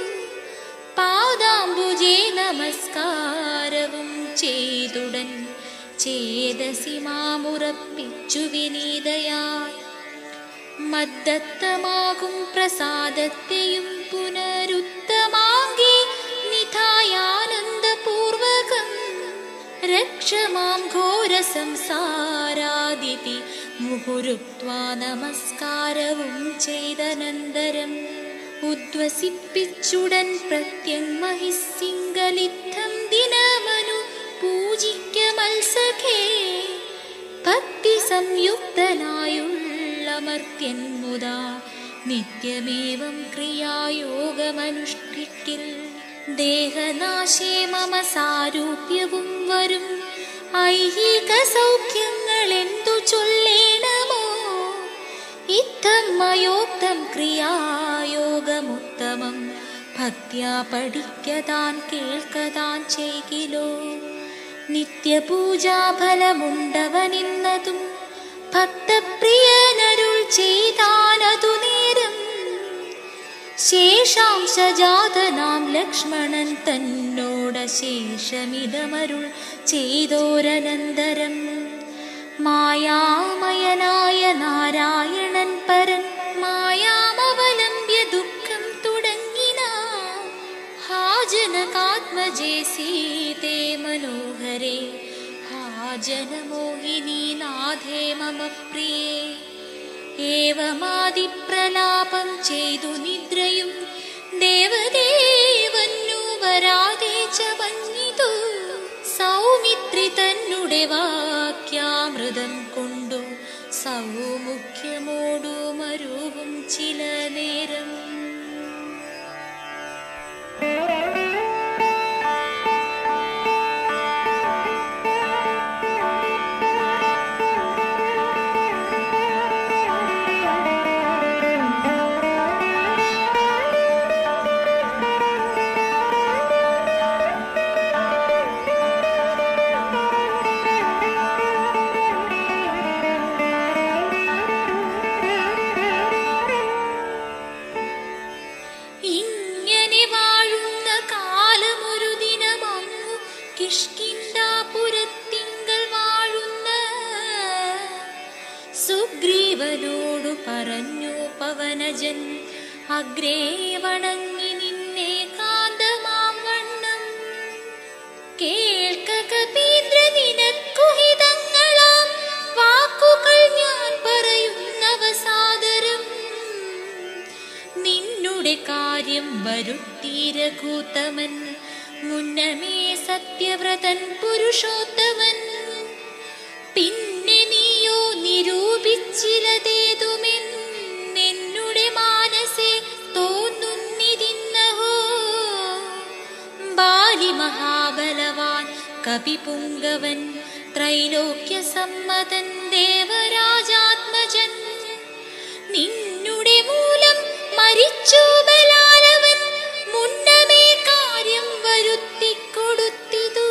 S1: പാദാംബുജേ നമസ്കാരവും ചെയ്തുടൻ ചേതസി മാമുറപ്പിച്ചു വിനീതയായി. മദ്ദത്തമാകും പ്രസാദത്തെയും പുനരുത്തമാങ്കി നിധായാനന്ദപൂർവകം രക്ഷമാം ഘോരസംസാരാദിതി മുഹുരുക്ത്വാ നമസ്കാരവും ചെയ്തനന്തരം ഉദ്വസിപ്പിച്ചുടൻ പ്രത്യങ്മഹിസിംഗലിത്തം ദിനമനു പൂജിക്ക മത്സഖേ. ഭക്തി സംയുക്തനായുള്ളമർത്യൻ മുതാ നിത്യമേവം ക്രിയായോഗമനുഷ്ഠിക്കിൽ ദേഹനാശേ മമ സാരൂപ്യവും വരും. ഐഹിക സൗഖ്യങ്ങളെന്തു ചൊല്ലേണമോ ഇത്തം മയോക്തം ക്രിയായോഗമുത്തമം ഭക്ത്യാ പഠിക്കതാൻ കേൾക്കതാൻ ചെയ്കിലോ. നിത്യപൂജാഫലമുണ്ടവനിന്നതും ഭക്തപ്രിയനരുൾ ചെയ്താനതു നേരം. ശേഷാംശജാതനാം ലക്ഷ്മണൻ തന്നോടശേഷമിതമരുൾ ചെയ്തോരനന്തരം മായാമയനായ നാരായണൻ പരൻ മായാമവലംബ്യ ദുഃഖം തുടങ്ങിന. ഹാ ജനകാത്മജേ സീതേ മനോഹരേ ഹാ ജനമോഹിനീ നാഥേ മമ പ്രിയേ. ഏവമാദിപ്രലാപം ചെയ്തു നിദ്രയും ദേവദേവന്നു വരാതെ ചവഞ്ഞിതു. സൗമിത്രി തന്നെ വാക്യാമൃതം കൊണ്ടു സൗമുഖ്യമോടു മരുവും ചില നേരം. കിഷ്കിന്ധാപുരത്തിങ്കൽ വാഴുന്ന സുഗ്രീവനോടു പറഞ്ഞു പവനജൻ, അഗ്രേ വണങ്ങി നിന്നെ കാന്തമാം വണ്ണം. കേൾക്ക കപീന്ദ്ര, നിനക്കുഹിതങ്ങളാം വാക്കുകൾ ഞാൻ പറയുന്നവ സാദരം. നിന്നുടെ കാര്യം വരുത്തി രഘൂത്തമൻ, മുന്നമേ സത്യവ്രതൻ പുരുഷോത്തമൻ. പിന്നെ നീയോ നിരൂപിച്ചിലതേതുമെന്നുടെ മാനസേ തോന്നുന്നിതിന്നഹോ. ബാലി മഹാബലവാൻ കപിപുങ്കവൻ, ത്രൈലോക്യ സമ്മതൻ ദേവരാജാത്മജൻ. നിന്നുടെ മൂലം മരിച്ചു ബലാലവൻ, മുന്നമേ കാര്യം വരുത്തിക്കൊടുത്തിതു.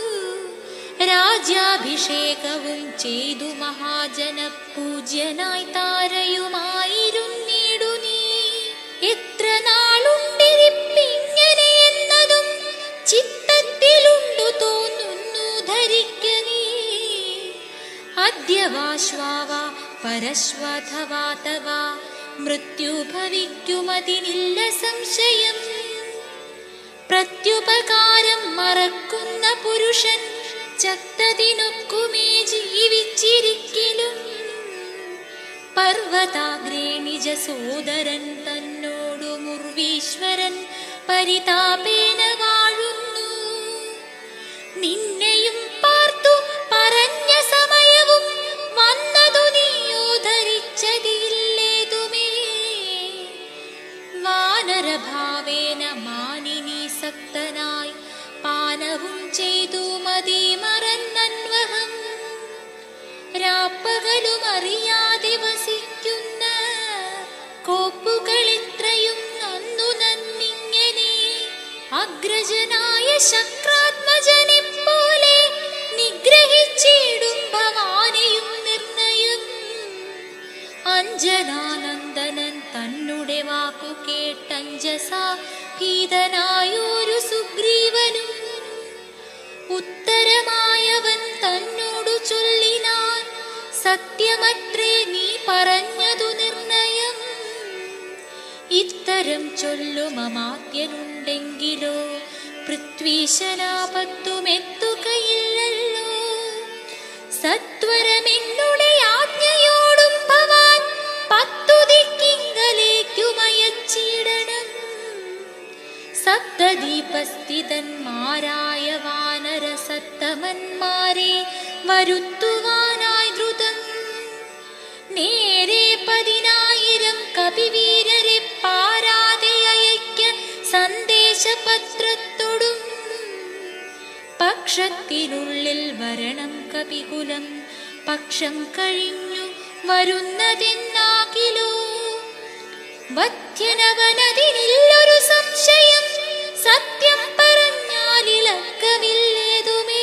S1: രാജ്യാഭിഷേകവും ചെയ്തു മഹാജന പൂജ്യനായി താരയുമായിരുന്നിടു നീ. എത്ര നാളുണ്ടിരിപ്പിങ്ങനെ എന്നതും ചിത്തത്തിലുണ്ടു തോന്നുന്നു ധരിക്ക നീ. അദ്യവാശ്വാവ പരശ്വഥവാതവാ മൃത്യു ഭവിക്കുമതിനില്ല സംശയം. പ്രത്യുപകാരം മറക്കുന്ന പുരുഷൻ ചത്തതിനൊക്കുമേ ജീവിച്ചിരിക്കലും. പർവതാഗ്രേ നിജ സോദരൻ തന്നോടു മുർവീശ്വരൻ പരിതാപേന വാഴുന്നു. നിന്നെയും പാർത്തു പറഞ്ഞ സമയവും വന്നതു നീയോ ധരിച്ചതില്ലേതുമേ. വാനരഭാവേന മാനിനി സക്തനായി പാനവും ചെയ്തു മതി മറന്നൻവഹം. രാപ്പകലും അറിയാതെ വസിക്കുന്ന കോപ്പുകൾ ഇത്രയും നന്നു നന്നിങ്ങനെ. അഗ്രജനായ ശക്രാത്മജനെ പോലെ നിഗ്രഹിച്ചിടും ഭവാനെയും നിർണയം. അഞ്ജനാനന്ദനൻ തന്നുടെ വാക്കു കേട്ടഞ്ജസാ ഭീതനായൊരു സുഗ്രീവനും. ഉത്തരമായവൻ തന്നോടു ചൊല്ലിനാൻ, സത്യമത്രേ നീ പറഞ്ഞതു നിർണയം. ഇത്തരം ചൊല്ലു മമാത്യനുണ്ടെങ്കിലോ പൃഥ്വീശനാപത്തുമെത്തുകയില്ലല്ലോ. സത്വരമെന്നുടെ ആജ്ഞയോടും ഭവാൻ 10 ദിക്കിങ്കലേക്കുമയച്ചിടണം. സപ്തദീപസ്ഥിതന്മാരായ വാനരസത്തമന്മാരെ വരുത്തുവാനായി ദ്രുതം. നേരെ 10,000 കപിവീരരെ പാരാതെ അയക്ക സന്ദേശപത്രത്തോടും. പക്ഷത്തിനുള്ളിൽ വരണം കപികുലം, പക്ഷം കഴിഞ്ഞു വരുന്നതെന്നാകിലോ. വധ്യനവനതിനില്ലൊരു സംശയം, സത്യം പറഞ്ഞാലിളക്കമില്ലേതുമേ.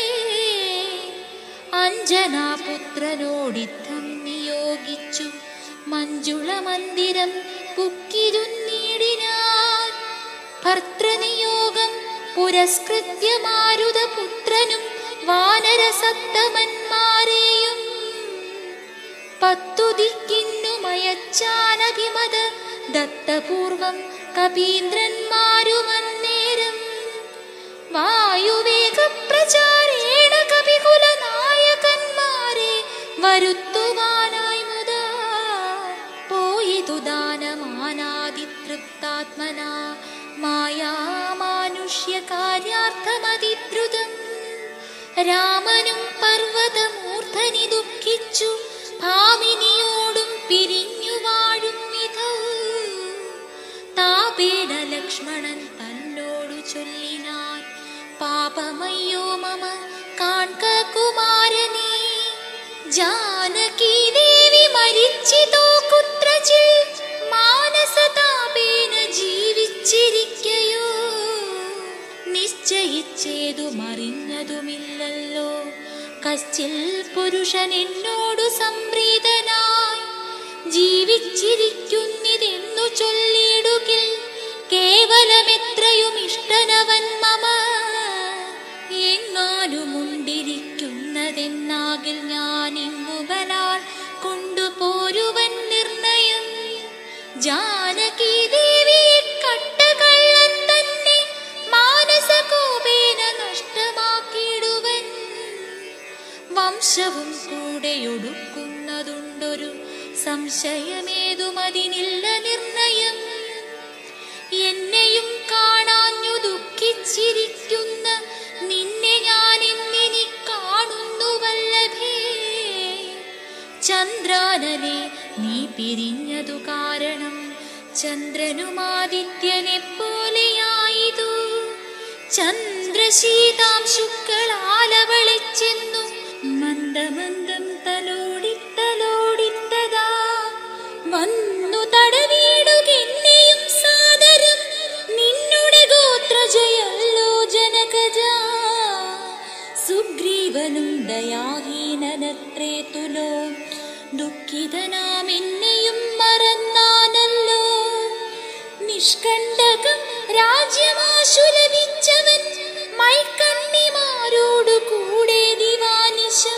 S1: അഞ്ജനാപുത്രനോടിത്തം നിയോഗിച്ചു മഞ്ജുള മന്ദിരം പുക്കിരുന്നീടിനാൻ. ഭർത്തൃനിയോഗം പുരസ്കൃത്യ മാരുതപുത്രനും വാനരസത്തമന്മാരെയും 10 ദിക്കിന്നുമയച്ചാനഭിമത ദത്തപൂർവം കപീന്ദ്രന്മാരുമന്നേരം. വായുവേഗപ്രചാരേണ കപികുല നായകന്മാരെ വരുത്തുവാനായി മുതാ പോയിതു ദാനമാനാദിതൃപ്താത്മനാ മായാമാനുഷ്യ കാര്യാർത്ഥമതിദ്രുതം. രാമനും പർവതമൂർധനി ദുഃഖിച്ചു ഭാമിനിയോടും പിരിഞ്ഞു വാഴും വിധൗ. താപേണ ലക്ഷ്മണൻ തന്നോടു ചൊല്ലിനാൻ, പാപമയ്യോ മമ കാൺക കുമാരനീ. ജാനകി ദേവി മരിച്ചിതോ കുത്രചിൽ, മാനസതാപേന ജീവിച്ചിരിക്കയോ. നിശ്ചയിച്ചേതുമറിഞ്ഞതുമില്ലല്ലോ കശ്ചിൽ പുരുഷൻ എന്നോടു സംപ്രീതനായി. ജീവിച്ചിരിക്കുന്നിതെന്നു ചൊല്ലിടുകിൽ കേവലമെത്രയും ഇഷ്ടനവൻ മമ. എങ്ങാ ഞാനുമുണ്ടിരിക്കുന്നതെന്നാകിൽ ഞാനിങ്ങുവലാൾ കൊണ്ടുപോരുവൻ നിർണയം. ജാനകി ദേവിയെ കട്ടകള്ളൻ തന്നെ മാനസകോപേന നഷ്ടമാക്കിയിടുവൻ. വംശവും കൂടെയൊടുക്കുന്നതുണ്ടൊരു സംശയമേതുമതിനില്ല നിർണയം. എന്നെയും കാണാഞ്ഞു ദുഃഖിച്ചിരിക്കുന്ന നിന്നെ ഞാൻ ഇന്നിനി കാണുന്നു വല്ലഭേ. ചന്ദ്രാനനെ നീ പിരിഞ്ഞതു കാരണം ചന്ദ്രനുമാദിത്യനെ പോലെയായിതു. ചന്ദ്രശീതാംശുക്കളാലവളെ ചെന്നു മന്ദമന്ദം തലോടിത്തലോടിത്തതാ വന്നു തടവിടുകെന്നെയും സാദരം. നിന്നുടെ ഗോത്രജയല്ലോ ജനകജ. സുഗ്രീവനും ദയാഹീനനത്രേ തുലോ ദുഃഖിതനാം എന്നെയും മറന്നാനല്ലോ. നിഷ്കണ്ടകം രാജ്യമാശു ലഭിച്ചവൻ മൈക്കണ്ണിമാരോടു കൂടെ ദിവാനിശം.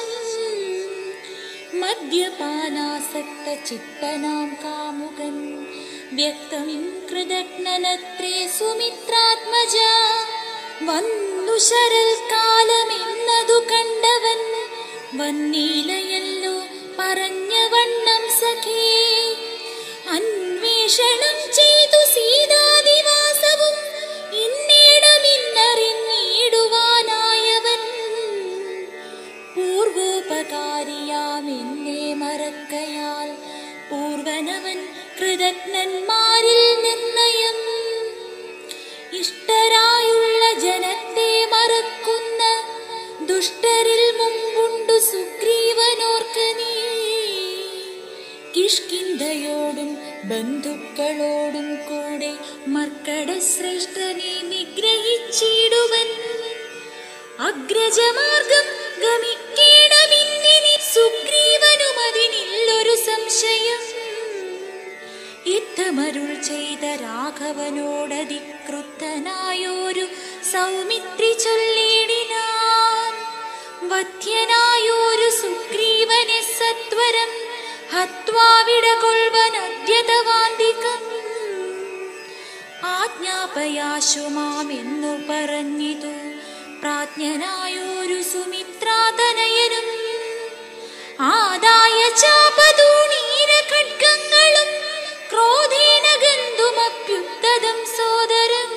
S1: മദ്യപാനാസക്ത ചിത്തനാം കാമുകൻ വ്യക്തം കൃതജ്ഞനത്രേ സുമിത്രാത്മജ. വന്നു ശരൽക്കാലമെന്നതു കണ്ടവൻ വന്നീലയല്ലോ പറഞ്ഞ വണ്ണം സഖേ. അന്വേഷണം ചെയ്തു സീതാദിവാസവും ഇന്നേടമിന്നറിഞ്ഞിടുവാനായവൻ. പൂർവോപകാരിയാമെന്നെ മറക്കയാൽ പൂർവനവൻ കൃതജ്ഞന്മാരിൽ നിർണയം. ഇഷ്ടരായുള്ള ജനത്തെ മറക്കുന്ന ദുഷ്ടരിൽ മുമ്പുണ്ടു സുഗ്രീവനോർക്ക നീ. കിഷ്കിന്ധയോടും ബന്ധുക്കളോടും കൂടെ മർക്കടശ്രേഷ്ഠനെ നിഗ്രഹിച്ചിടുവൻ. അഗ്രജമാർഗം ഗമിക്കേണമിന്നിനി സുഗ്രീവനുമതിനില്ലൊരു സംശയം. യുദ്ധമരുൾ ചെയ്ത രാഘവനോടതിക്രുദ്ധനായോരു സൗമിത്രി ചൊല്ലിടിനാൻ. വധ്യനായോരു സുഗ്രീവനെ സത്വരം ഹത്വാവിടകൊൾവനദ്യതവാന്തികം. ആജ്ഞാപയാശുമാമെന്നു പറഞ്ഞിതു പ്രാജ്ഞനായോരു സുമിത്രാതനയനും. ആദായ ചാപതൂണീര ഖഡ്ഗങ്ങളും ക്രോധേന ഗന്ധുമപ്യുദ്ധതം സോദരം.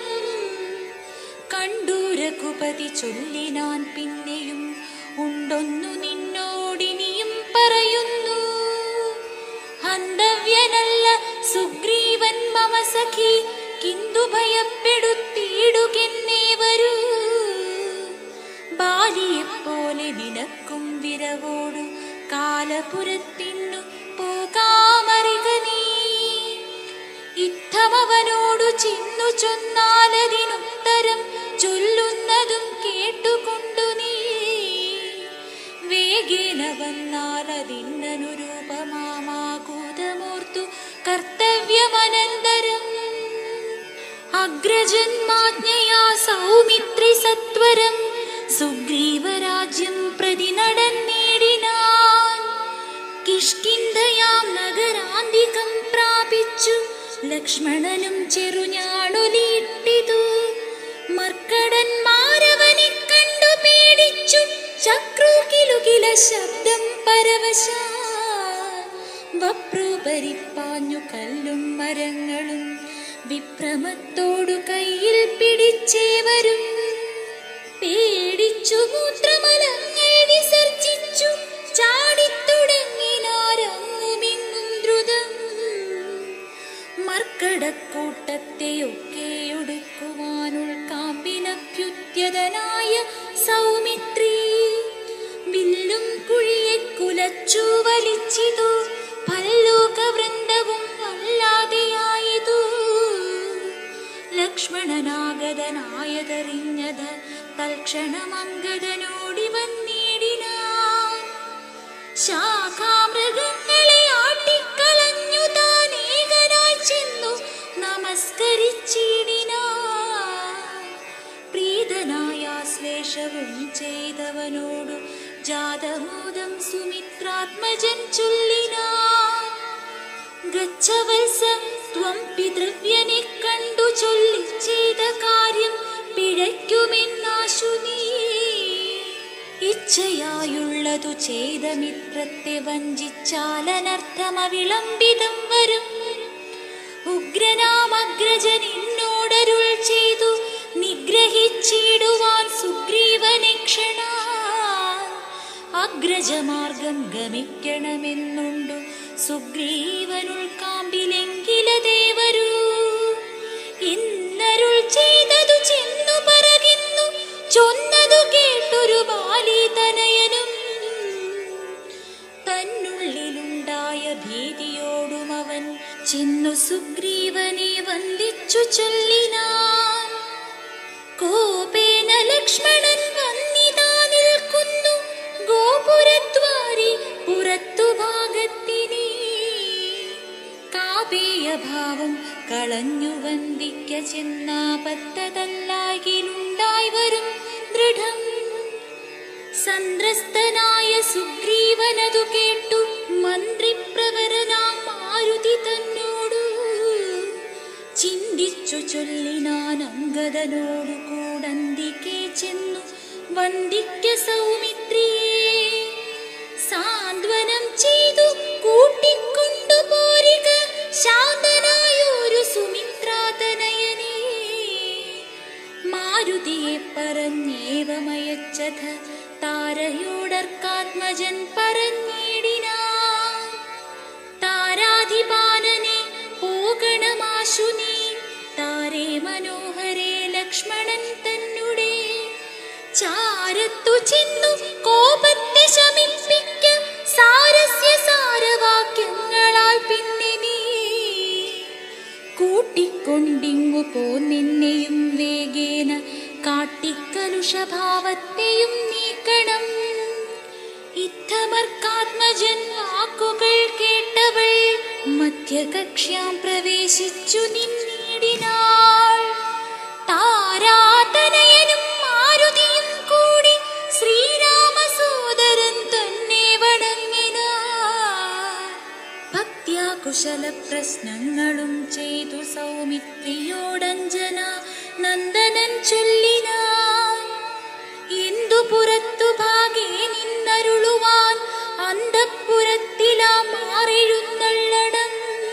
S1: കണ്ടൂരഘുപതി ചൊല്ലിനാൻ പിന്നെയും ഉണ്ടൊന്നു നിന്നോടിനിയും പറയുന്നു. ഹന്തവ്യനല്ല സുഗ്രീവൻ മമ സഖി കിന്തു ഭയപ്പെടുത്തിയിടുകെന്നേ വരൂ. ബാലിയെപ്പോലെ നിനക്കും വിരവോടു കാലപുരത്തിനു പോകാമറിക നീ. യുദ്ധമവനോടു ചെന്നു ചൊന്നാലതിനുത്തരം ചൊല്ലുന്നതും കേട്ടുകൊണ്ടു നീ. വേഗേന വന്നാലതിന്നനുരൂപമാകൂതമോർത്തു കർത്തവ്യമനന്തരം. അഗ്രജന്മാജ്ഞയാ സൗമിത്രി സത്വരം സുഗ്രീവരാജ്യം പ്രതി നടന്നിടിനാൻ. കിഷ്കിന്ധയാം നഗരാന്തികം പ്രാപിച്ചു ലക്ഷ്മണനും ചെറുഞാണൊലിയിട്ടിതു. മർക്കടന്മാരവനെ കണ്ടു പേടിച്ചു ചക്രൂകിലുകില ശബ്ദം പരവശാ. വപ്രൂപരിപ്പാഞ്ഞു കല്ലും മരങ്ങളും വിഭ്രമത്തോടു കയ്യിൽ പിടിച്ചേവരും. പേടിച്ചു മൂത്രമലങ്ങൾ വിസർജിച്ചു ചാടിത്തുടങ്ങിനാരങ്ങുമിങ്ങും ദ്രുതം. മർക്കടക്കൂട്ടത്തെയൊക്കെ ഒടുക്കുവാനുൾക്കാമ്പിനഭ്യുദ്യതനായ സൗമിത്രി വില്ലും കുഴിയെ കുലച്ചു വലിച്ചിതു. ഭല്ലൂകവൃന്ദവും വല്ലാതെയായതു. ലക്ഷ്മണനാഗതനായതറിഞ്ഞത് തൽക്ഷണമംഗദനോടി വന്നിടിനാൻ. ശാഖാമൃഗങ്ങളെ ആട്ടിക്കളഞ്ഞു താനേകനായി ചെന്നു നമസ്കരിച്ചിടിനാൻ. പ്രീതനായ ദയാശ്ലേഷവും ചെയ്തവനോടു ജാതമോദം സുമിത്രാത്മജൻ ചൊല്ലിനാൻ. ഗച്ഛവത്സം ത്വം പിതൃവ്യനെ കണ്ടു ചൊല്ലി ചെയ്ത കാര്യം പിഴയ്ക്കുമെന്നാശു നീ. ഇച്ഛയായുള്ളതു ചെയ്ത മിത്രത്തെ വഞ്ചിച്ചാലനർത്ഥമവിളംബിതം വരും. ഉഗ്രനാമഗ്രജൻ എന്നോടരുൾ ചെയ്തു നിഗ്രഹിച്ചിടുവാൻ സുഗ്രീവനെ ക്ഷണാൽ. അഗ്രജമാർഗം ഗമിക്കണമെന്നുണ്ടു സുഗ്രീവനുൾക്കാമ്പിലെങ്കില ദേവരു. ഇന്നരുൾ ചെയ്തതു ചെന്നു പറകുന്നു ചൊന്നതു കേട്ടൊരു ബാലിതനയനും. തന്നുള്ളിലുണ്ടായ ഭീതിയോടും അവൻ ചെന്നു സുഗ്രീവനെ വന്ദിച്ചു ചൊല്ലിനാൻ. കോപേന ലക്ഷ്മണൻ വന്നിതാ നിൽക്കുന്നു ഗോപുരദ്വാരി പുറത്തു ഭാഗത്തിനി. കാപേയഭാവം കളഞ്ഞു വന്ദിക്ക ചെന്നാപത്തതല്ലാകിലുണ്ടായി വരും ദൃഢം. സന്ത്രസ്തനായ സുഗ്രീവനതു കേട്ടു മന്ത്രിപ്രവരനാം മാരുതി തന്നോടു ചിന്തിച്ചു ചൊല്ലിനാൻ. അംഗദനോടു കൂടന്തികെ ചെന്നു വന്ദിക്ക സൗമിത്രിയെ. സാന്ത്വനം ചെയ്തു കൂട്ടിക്കൊണ്ടു പോരിക ശാന്തനായൊരു സുമിത്രാതനയനെ. മാരുതിയെ പറഞ്ഞേവമയച്ചത താരയോടർക്കാത്മജൻ പറഞ്ഞിടിനാൻ. താരാധിപാലനെ പോകണമാശു നീ. താരേ മനോഹരേ ലക്ഷ്മണൻ തന്നുടെ ചാരത്തു ചെന്നു കോപത്തെ ശമിപ്പിക്ക സാരസ്യ സാരവാക്യങ്ങളാൽ പിന്നെ നീ. കൂട്ടിക്കൊണ്ടിങ്ങു പോന്നെന്നെയും വേഗേന കാട്ടിക്കലുഷഭാവത്തെയും നീക്കണം. ഇത്തമർക്കാത്മജൻ വാക്കുകൾ കേട്ടവൾ മധ്യകക്ഷ്യാം പ്രവേശിച്ചു നിന്നിടിനാൾ. താരാതനയനും മാരുതിയും കൂടി ശ്രീരാമസോദരൻ തന്നെ വണങ്ങിനാർ. ഭക്ത്യാ കുശല പ്രശ്നങ്ങളും ചെയ്തു സൗമിത്രിയോടഞ്ജന നന്ദനൻ ചൊല്ലിനാൻ. എന്തു പുറത്തു ഭാഗേ നിന്നരുളുവാൻ അന്തഃപുരത്തിലാ മാറെഴുന്നള്ളണം.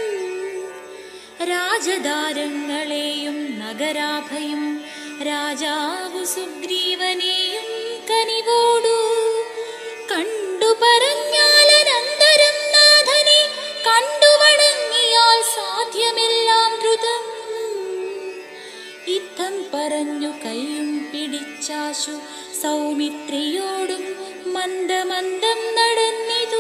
S1: രാജദാരങ്ങളെയും നഗരാഭയും രാജാവു സുഗ്രീവനെയും കനിവോടു കണ്ടു പറഞ്ഞാലനന്തരം നാഥനെ കണ്ടു വണങ്ങിയാൽ സാധ്യമെല്ലാം ദ്രുതം. ഇത്തം പറഞ്ഞു കൈയും പിടിച്ചാശു സൗമിത്രിയോടും മന്ദമന്ദം നടന്നിതു.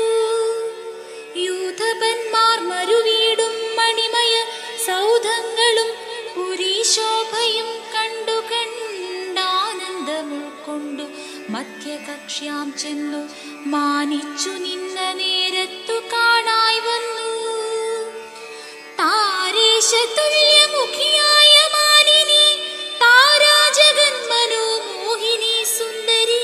S1: യൂഥപന്മാർ മരുവീടും മണിമയ സൗധങ്ങളും പുരീശോഭയും കണ്ടു കണ്ടാനന്ദമുൾക്കൊണ്ടു മധ്യകക്ഷ്യാം ചെന്നു മാനിച്ചു നിന്ന നേരത്തു കാണായി വന്നു. താരേശതുല്യമുഖിയായ മാനിനി താരാജഗന്മനോ മോഹിനി സുന്ദരി.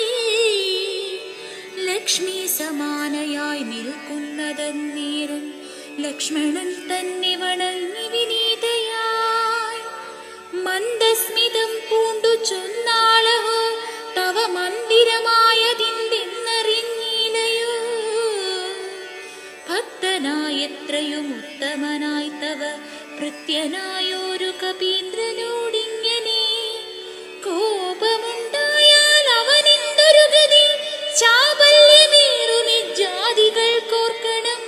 S1: ലക്ഷ്മി സമാനയായി നിൽക്കുന്നതന്നേരം ലക്ഷ്മണൻ തന്നെ വണങ്ങി വിനീതയായി. മന്ദസ്മിതം പൂണ്ടു ചൊന്നാളഹോ തവ മന്ദിരമായതിന്തെന്നറിഞ്ഞീലയോ. ഭക്തനായെത്രയും ഉത്തമനായി തവ ഭൃത്യനായൊരു കപീന്ദ്രനോടിങ്ങനെ കോപമുണ്ടായാൽ അവനെന്തൊരു ഗതി. ചാബല്യമേറുമിജാതികൾ കോർക്കണം.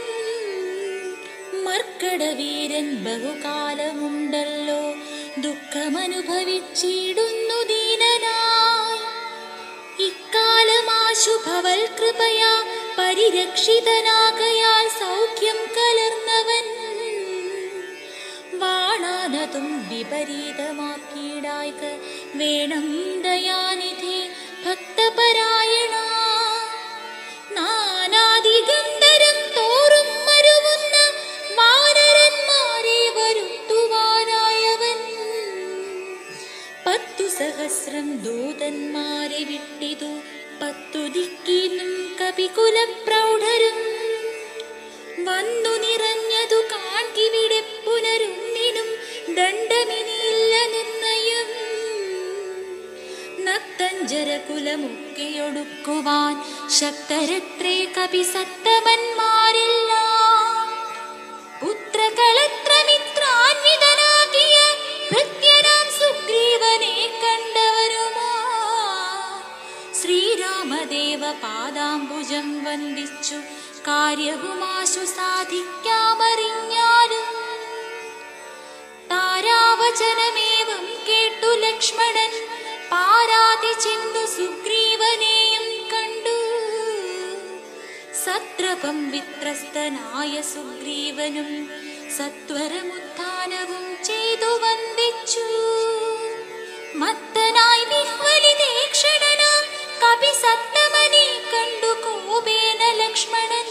S1: മർക്കടവീരൻ ബഹുകാലമുണ്ടല്ലോ ദുഃഖമനുഭവിച്ചിടുന്നു ദീനനായി. ഇക്കാലമാശു ഭവൽ കൃപയാ പരിരക്ഷിതനാകയാൽ സൗഖ്യം കലർന്നവൻ. വാണാനതും വിപരീതമാക്കിയിടായ്ക വേണം ദയാനിധി ഭക്തപരായണ. നാനാദിഗന്ധരം തോറും മരുവുന്ന വാനരന്മാരെ വരുത്തുവാനായവൻ 10 സഹസ്രം ദൂതന്മാരെ വിട്ടിതു 10 ദിക്കിന്നും കപികുലപ്രൗഢരും വന്നു നിറഞ്ഞതു കാൺകിവിടെ പുനരുന്നിനും ദണ്ഡമിനിയില്ല നിർണയം. നക്തഞ്ജരകുലമൊക്കെയൊടുക്കുവാൻ ശക്തരത്രേ കപിസത്തമന്മാരെല്ലാം. പുത്രകളത്ര മിത്രാന്വിതനാകിയ ഭൃത്യനാം സുഗ്രീവനെ കണ്ടവരുമാ ശ്രീരാമദേവ പാദാംബുജം വന്ദിച്ചു കാര്യവുമാശു സാധിക്കാമറിഞ്ഞാലും. താരാവചനമേവം കേട്ടു ലക്ഷ്മണൻ പാരാതി ചിന്തു സുഗ്രീവനെയും കണ്ടു. സത്രപം വിത്രസ്തനായ സുഗ്രീവനും സത്വരമുത്ഥാനവും ചെയ്തു വന്ദിച്ചു. മത്തനായി വിഹ്വലിതേക്ഷണനാം കപിസത്തമനെ കണ്ടു കോപേന ലക്ഷ്മണൻ.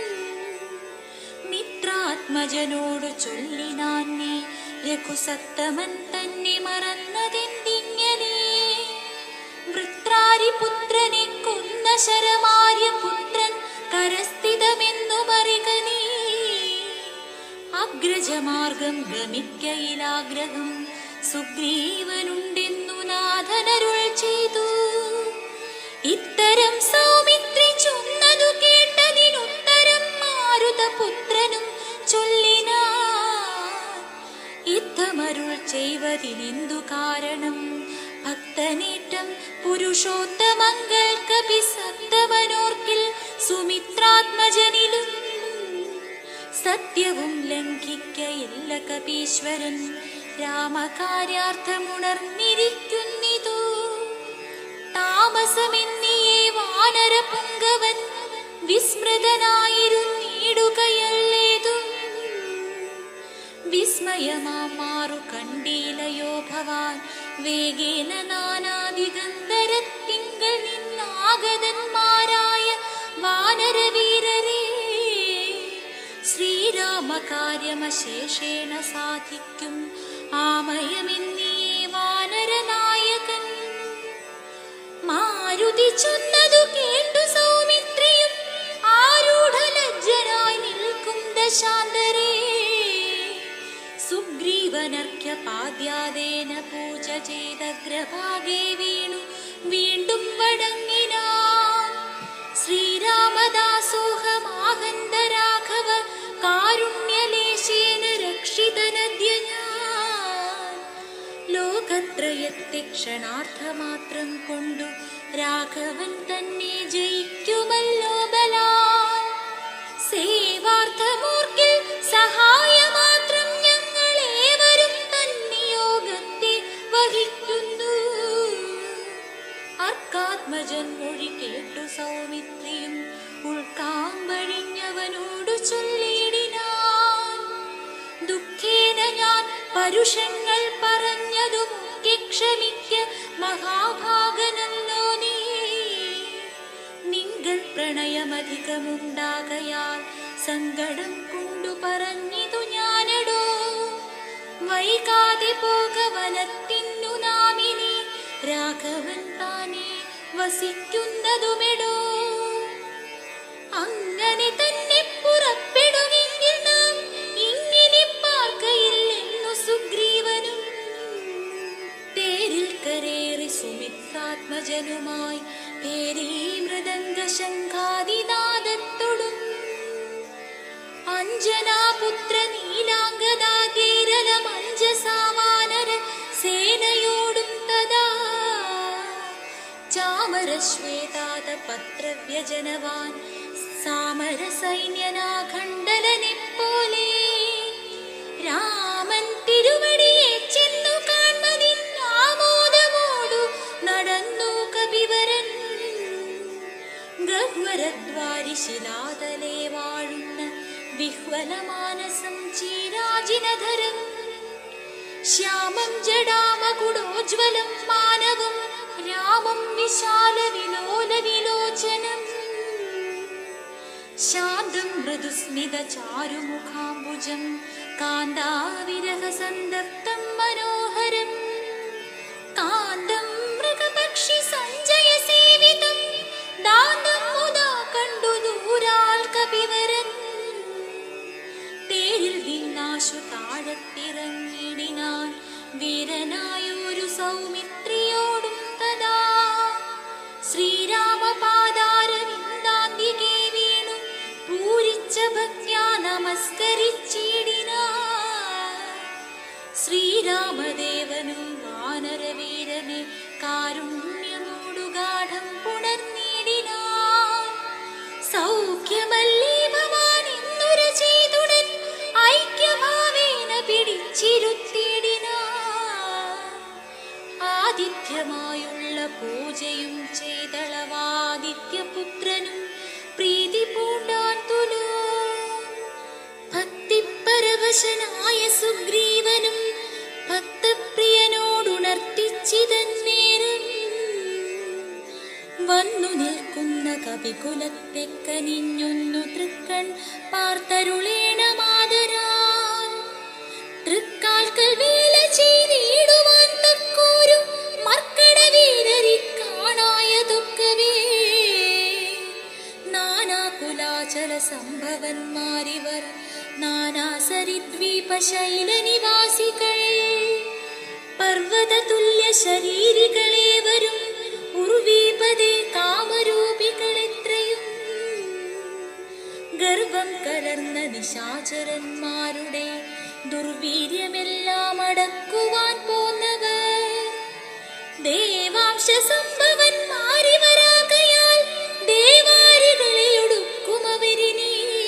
S1: മിത്രാത്മജനോടു ചൊല്ലിനാൻ നീ രഘുസത്തമൻ തന്നെ മറന്നതെന്തിങ്ങനെ. വൃത്രാരിപുത്രനെ കൊന്ന ശരമാര്യപുത്രൻ കരസ്ഥിതമെന്നു മറിക നീ. അഗ്രജമാർഗം ഗമിക്കയിലാഗ്രഹം സുഗ്രീവനുണ്ടെന്നു നാഥനരുൾ ചെയ്തു. ഇത്തരം സൗമിത്രി ചൊന്നതു കേട്ടതിനുത്തരം മാരുതപുത്രനും ചൊല്ലിനാൻ. യുദ്ധമരുൾ ചെയ്വതിനെന്തു കാരണം ഭക്തനേറ്റം പുരുഷോത്തമങ്ങൾ കപിസത്തമനോർക്കിൽ സുമിത്രാത്മജനിലും. സത്യവും ലംഘിക്കയില്ല കപീശ്വരൻ രാമകാര്യാർത്ഥമുണർന്നിരിക്കുന്നിതു. താമസമെന്നിയേ വാനരപുങ്കവൻ വിസ്മൃതനായിരുന്നിടുകയല്ലേതും. വിസ്മയമാറു കണ്ടീലയോ ഭവാൻ വേഗേന നാനാദിഗന്ധരത്തിങ്കൽ നിന്നാഗതന്മാരായ വാനരവീരരേ. ശ്രീരാമകാര്യമശേഷേണ സാധിക്കും ആമയമെന്നിയേ വാനരനായകൻ. മാരുതി ചൊന്നതു കേട്ടു സൗമിത്രിയും ആരൂഢലജ്ജനായി നിൽക്കും ദശാന്തരേ. സുഗ്രീവനർഘ്യപാദ്യാദേന പൂജ ചെയ്തഗ്രഭാഗേ വീണു വീണ്ടും വടങ്ങിനാൻ. ശ്രീരാമദാസോഹമാഹന്ത രാഘവ കാരുണ്യലേശേന രക്ഷിതനദ്യ ഞാൻ. ലോകത്രയത്തെ ക്ഷണാർത്ഥമാത്രം കൊണ്ടു രാഘവൻ തന്നെ ജയിക്കുമല്ലോ ബലാൽ. സേവാർത്ഥമോർക്കിൽ സഹായമാത്രം ഞങ്ങളേവരും തന്നിയോഗത്തെ വഹിക്കുന്നു. അർക്കാത്മജൻ മൊഴി കേട്ടു സൗമിത്രിയും ഉൾക്കാമ്പഴിഞ്ഞവനോടു ചൊല്ലിയിടിനാൻ. ദുഃഖേന ഞാൻ പരുഷങ്ങൾ പറഞ്ഞതു മുഖ്യ ക്ഷമിക്ക മഹാഭാഗനല്ലോ നീ. നിങ്ങൾ പ്രണയമധികമുണ്ടാകയാൽ സങ്കടം കൊണ്ടു പറഞ്ഞിതു ഞാനടോ. വൈകാതെ പോക വനത്തിന്നു നാമിനി രാഘവൻ താനെ വസിക്കുന്നതുമെടോ. അങ്ങനെ തന്നെ പുറപ്പെടുമെങ്കിൽ നാം ഇങ്ങനെ പാർക്കയില്ലെന്നു സുഗ്രീവനും. തേരിൽ കരേറി സുമിത്രാത്മജനുമായി പേരീ മൃദംഗ ശംഖാദിനാദത്തൊടും. അഞ്ജനാപുത്ര നീലാംഗദാ കേരളമഞ്ജസാവാനര സേനയോടും തഥാ ചാമരശ്വേതാത പത്രവ്യജനവാൻ സാമര സൈന്യനാഖണ്ഡലനെപ്പോലെ. രാമൻ തിരുവടിയെ ചെന്നു കാൺമതിന്നാമോദമോടു നടന്നു കപിവരൻ. ഗഹ്വരദ്വാരി ശിലാതലേ വാഴുന്ന വിഹ്വലമാനസം ചീരാജിനധരം. ശ്യാമം ജടാമകുടോജ്വലം മാനവം രാമം വിശാല വിലോല വിലോചനം. ശാന്തം മൃദുസ്മിത ചാരുമുഖാംബുജം കാന്താവിരഹ സന്തപ്തം മനോഹരം. കാന്തം സൗമിത്രിയോടും തഥാ ശ്രീരാമപാദാരവിന്ദാന്തികേ വീണു പൂരിച്ച ഭക്ത്യാ നമസ്കരിച്ചിടിനാ. ശ്രീരാമദേവനും വാനരവീരനെ കാരുണ്യമോടു ഗാഠം പുണർന്നിടിനാൻ. സൗഖ്യമല്ലേ ഭവാൻ എന്നുര ചെയ്തുടൻ ഐക്യഭാവേന പിടിച്ചിരുത്തിടിനാൻ. ആതിഥ്യമായുള്ള പൂജയും ചെയ്തളവാദിത്യപുത്രനും പ്രീതി പൂണ്ടാൻ തുലോ. ഭക്തിപരവശനായ സുഗ്രീവനും ഭക്തപ്രിയനോടുണർത്തിച്ചിതന്നേരം വന്നു നിൽക്കുന്ന കവികുലത്തെ കനിഞ്ഞൊന്നു തൃക്കൺ പാർത്തരുളേണ മാതരാൻ. തൃക്കാൽക്കൽ വേല ചെയ്തിടുവാൻ തക്കോരു മർക്കടവീരരി കാണായതൊക്കവേ. നാനാകുലാചല സംഭവന്മാരിവർ നാനാസരിദ്വീപ ശൈലനിവാസികൾ. പർവ്വതതുല്യ ശരീരികളേവരും ഉർവീപതേ കാമരൂപികളെത്രയും. ഗർവം കലർന്ന നിശാചരന്മാരുടെ ദുർവീര്യമെല്ലാം അടക്കുവാൻ പോന്നവർ. ദേവാംശ സംഭവന്മാരിവരാകയാൽ ദേവാരികളെ ഒടുക്കുമവരിനി.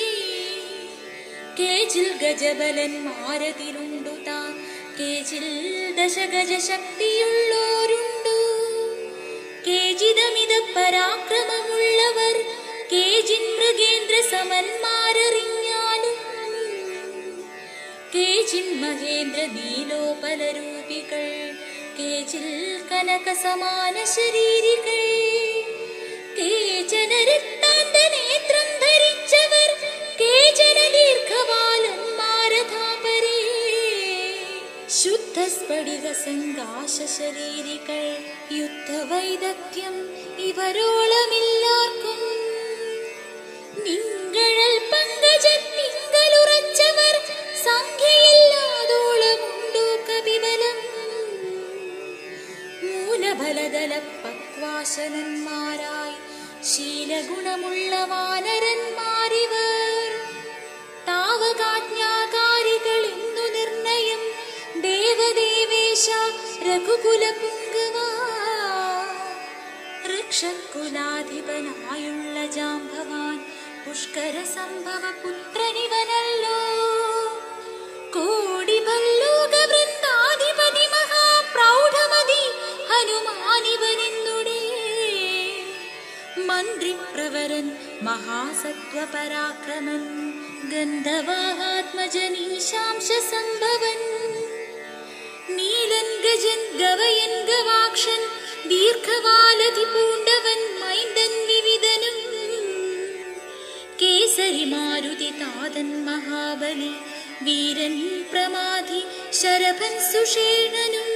S1: കേജിൽ ഗജബലന്മാരതിലുണ്ടു താൻ, കേജിൽ ദശഗജ ശക്തിയുള്ളോരുണ്ടു. കേജിതമിത പരാക്രമമുള്ളവർ കേജിൻ മൃഗേന്ദ്ര സമന്മാരറിഞ്ഞാലും. കേജിൻ മഹേന്ദ്ര നീലോപലരൂപികൾ, കേജിൽ കനക സമാന ശരീരികൾ. കേചന രക്താന്ത നേത്രം ധരിച്ചവർ, കേചന ദീർഘവാലന്മാരഥാപരേ. ശുദ്ധ സ്ഫടിക സങ്കാശ ശരീരികൾ, യുദ്ധവൈദഗ്ധ്യം ഇവരോളമില്ലാർക്കും. നിങ്ങളൽ പങ്കജത്തിങ്കലുറച്ചവർ, സംഖ്യയില്ലാതോളമുണ്ടു കപിബലം. മൂലബലദല പക്വാശനന്മാരായി ശീലഗുണമുള്ള വാനരന്മാരിവർ. താവകാജ്ഞാകാരികൾ എന്നു നിർണയം ദേവദേവേശ രഘുകുലപുങ്കവ. ഋക്ഷകുലാധിപനായുള്ള ജാംബവാൻ പുഷ്കര സംഭവ പുത്രനിവനല്ലോ. കോടിഭല്ലൂക വൃന്ദാധിപതി മഹാപ്രൗഢമതി ഹനുമാനിവനെന്നുടേ. മന്ത്രിപ്രവരൻ മഹാസത്വപരാക്രമൻ, ഗന്ധവാഹാത്മജനീശാംശ സംഭവൻ. നീലൻ ഗജൻ ഗവയൻ ഗവാക്ഷൻ, ദീർഘവാലധി പൂണ്ടവൻ മൈന്ദൻ വിവിധനും. കേസരി മാരുതി താതൻ മഹാബലി, വീരൻ പ്രമാധി ശരഭൻ സുഷേണനും.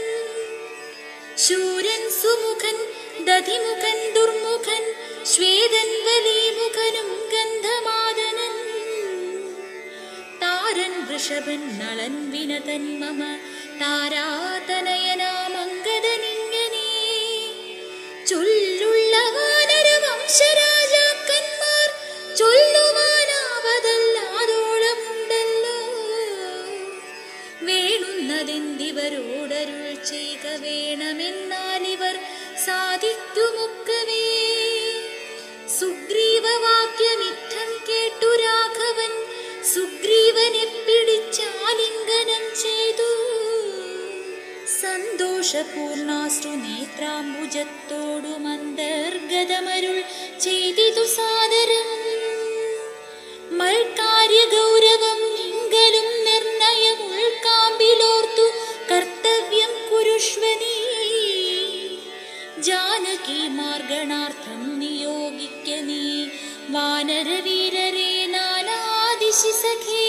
S1: ശൂരൻ സുമുഖൻ ദധിമുഖൻ ദുർമുഖൻ, ശ്വേതൻ വലിമുഖനും ഗന്ധമാദനൻ. താരൻ വൃഷഭൻ നളൻ വിനതൻ മമ, താരാതനയനാമംഗദനിങ്ങനെ. ചൊല്ലുള്ള വാനര വംശരാജാക്കന്മാർ, ചൊല്ലുവാനാവതല്ലാതോളമുണ്ടല്ലോ. വേണുന്നതെന്തിവരോടരുൾ ചെയ്യുക വേണമെന്നാലിവർ സാധിക്കുമൊക്കവേ. സുഗ്രീവവാക്യമിത്തം കേട്ടു രാഘവൻ, സുഗ്രീവനെ പിടിച്ചാലിംഗനം ചെയ്തു. സന്തോഷപൂർണാശ്രു നേത്രാംബുജത്തോടു മന്ദർഗതമരുൾ ചെയ്തിതു സാദരം. മൽക്കാര്യ ഗൗരവം നിങ്കലും നിർണയം ഉൾക്കാമ്പിലോർത്തു കർത്തവ്യം കുരുഷ്വനീ. ജാനകി മാർഗണാർത്ഥം നിയോഗിക്ക നീ, വാനരവീരരെ നാനാദിശി സഖേ.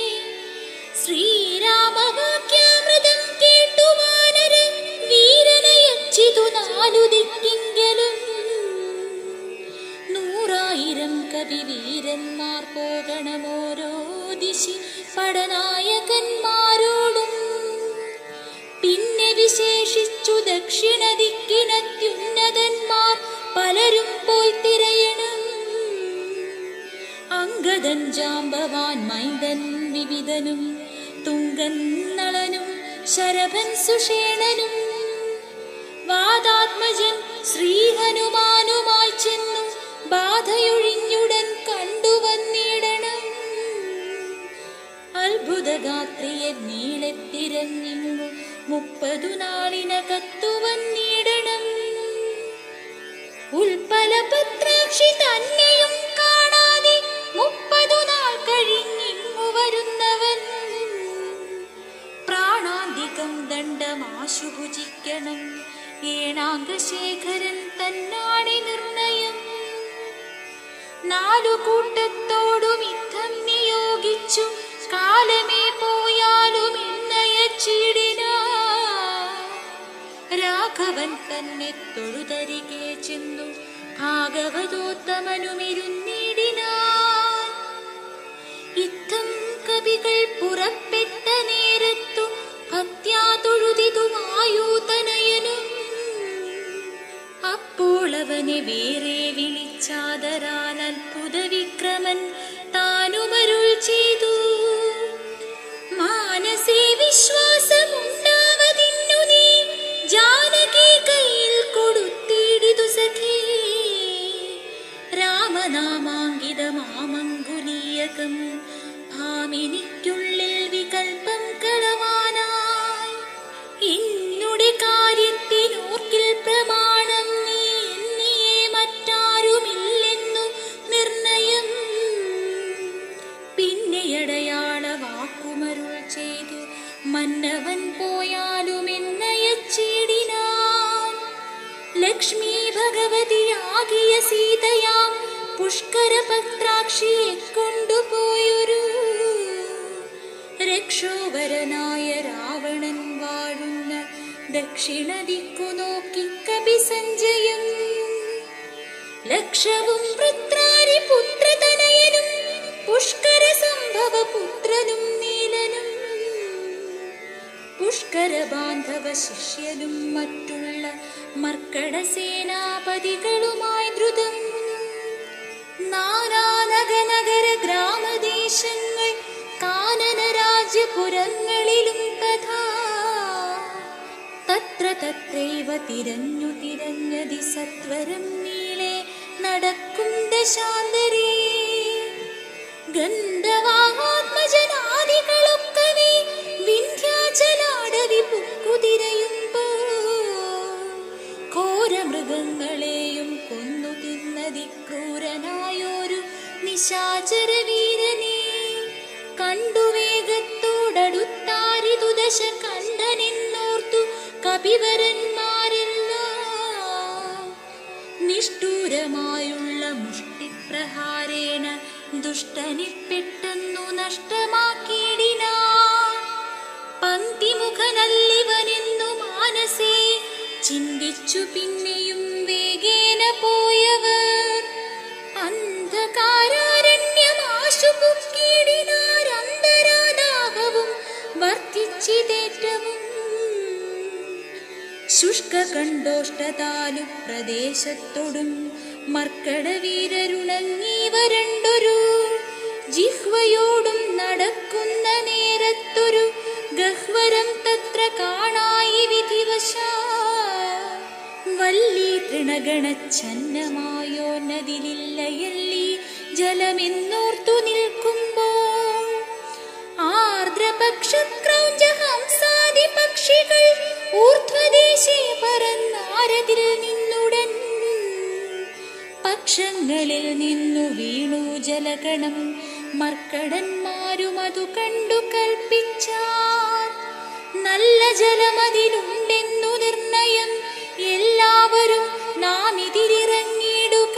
S1: ശ്രീരാമവാക്യാമൃതം കേട്ടു വാനര വീരനയച്ചിതു നാലു ദിക്കിങ്കലും. 100,000 കവിവീരന്മാർ പോകണമോരോ ദിശി പടനായകന്മാരോടും. പിന്നെ വിശേഷിച്ചു ദക്ഷ ദക്ഷിണദിക്കിനത്യുന്നതന്മാർ പലരും പോയി തിരയണം. അംഗദൻ ജാംബവാൻ മൈന്ദൻ വിവിധനും തുങ്കൻ നളനും ശരഭൻ സുഷേണനും വാദാത്മജൻ ശ്രീഹനുമാനുമായി ചെന്നു ബാധയൊഴിഞ്ഞുടൻ കണ്ടുവന്നിടണം. അത്ഭുതഗാത്രിയെ നീളത്തിരഞ്ഞിങ്ങു 30 നാളിനകത്തു വന്നിടണം. ഉൽപ്പലപത്രാക്ഷി തന്നെയും കാണാതെ 30 നാൾ കഴിഞ്ഞിങ്ങു വരുന്നവൻ പ്രാണാന്തികം ദണ്ഡമാശു ഭുജിക്കണം. ഏണാംഗശേഖരൻ തന്നാണി നിർണയം. 4 കൂട്ടത്തോടും യുദ്ധം നിയോഗിച്ചു കാലമേ പോയാലും ഇന്നയച്ചിടിന. രാഘവൻ തന്നെ തൊഴുതരികെ ചെന്നു ഭാഗവതോത്തമനുമിരുന്നിടിനാൻ. യുദ്ധം കവികൾ പുറപ്പെട്ട നേരത്തു ഭക്ത്യാ തൊഴുതിതുമായൂതനയനും. അപ്പോൾ അവനെ വേറെ വിളിച്ചാദരാൽ അത്ഭുത വിക്രമൻ താനുമരുൾ ചെയ്തു. മാനസേ വിശ്വാസമുണ്ടാവതിന്നു നീ ജാനകി കയ്യിൽ കൊടുത്തിടിതു സഖേ. രാമനാമാങ്കിതമാമങ്കുലീയകം ഭാമിനിക്കുള്ളിൽ വികൽപ്പം കളവാനായി. എന്നുടെ കാര്യത്തിനോർക്കിൽ പ്രമാണം നീ എന്നിയെ മറ്റാരുമില്ലെന്നു നിർണയം. പിന്നെയടയാള വാക്കുമരുൾ ചെയ്തു മന്നവൻ പോയാലും എന്നയച്ചിടിനാൻ. ലക്ഷ്മി ഭഗവതിയാകിയ സീതയാം പുഷ്കരപത്രാക്ഷിയെ കൊണ്ടുപോയൊരു രക്ഷോവരനായ രാവണൻ വാഴുന്ന ദക്ഷിണ ദിക്കു നോക്കി കവി സഞ്ജയം. ലക്ഷവും വൃത്രാരി പുത്രതനയനും പുഷ്കര സംഭവ പുത്രനും നീലനും പുഷ്കര ബാന്ധവ ശിഷ്യനും മറ്റുള്ള മർക്കട സേനാപതികളുമായി ദ്രുതം നാനാനഗനഗര ഗ്രാമദേശങ്ങൾ കാനന രാജ്യപുരങ്ങളിലും തഥാ തത്ര തത്രൈവ തിരഞ്ഞു തിരഞ്ഞതി സത്വരം നീളെ നടക്കും ദശാന്തരേ. ഗന്ധവാത്മജനാദികളൊക്കവേ വിന്ധ്യാചലാടവി പുക്കുതിരയുമ്പോ ഘോരമൃഗങ്ങളെയും കൊന്നു തിന്നതി ക്രൂരനായൊരു നിശാചര വീരനെ കണ്ടു വേഗത്തോടടുത്താരിതു ദശ കണ്ഠനെന്നോർത്തു കപിവരന്മാരെല്ലാം. നിഷ്ഠൂരമായുള്ള മുഷ്ടിപ്രഹാരേണ ദുഷ്ടനെ പെട്ടെന്നു നഷ്ടമാക്കിയിടിനാൻ. പങ്ക്തിമുഖനല്ലിവനെന്നു മാനസേ ചിന്തിച്ചു പിന്നെയും വേഗേന പോയവർ അന്ധകാരാരണ്യമാശു പുക്കിടിനാരന്തരാദാഹവും വർദ്ധിച്ചിതേറ്റവും. ശുഷ്കകണ്ഠോഷ്ടതാലു പ്രദേശത്തോടും മർക്കടവീരരുണങ്ങി വരണ്ടൊരു ജിഹ്വയോടും നടക്കുന്ന നേരത്തൊരു ഗഹ്വരം തത്ര കാണായി വിധിവശാ. വല്ലി തൃണഗണച്ഛന്നമായോ നദിലില്ലയല്ലി ജലമെന്നോർത്തു നിൽക്കുമ്പോൾ ആർദ്രപക്ഷക്രൗഞ്ച ഹംസാദി പക്ഷികൾ ഊർധ്വദേശേ പറന്നാരതിൽ നിന്നുടൻ പക്ഷങ്ങളിൽ നിന്നു വീണു ജലഗണം. മർക്കടന്മാരും അതു കണ്ടു കൽപ്പിച്ചാർ നല്ല ജലമതിലുണ്ടെന്നു നിർണയം. എല്ലാവരും നാം ഇതിലിറങ്ങിടുക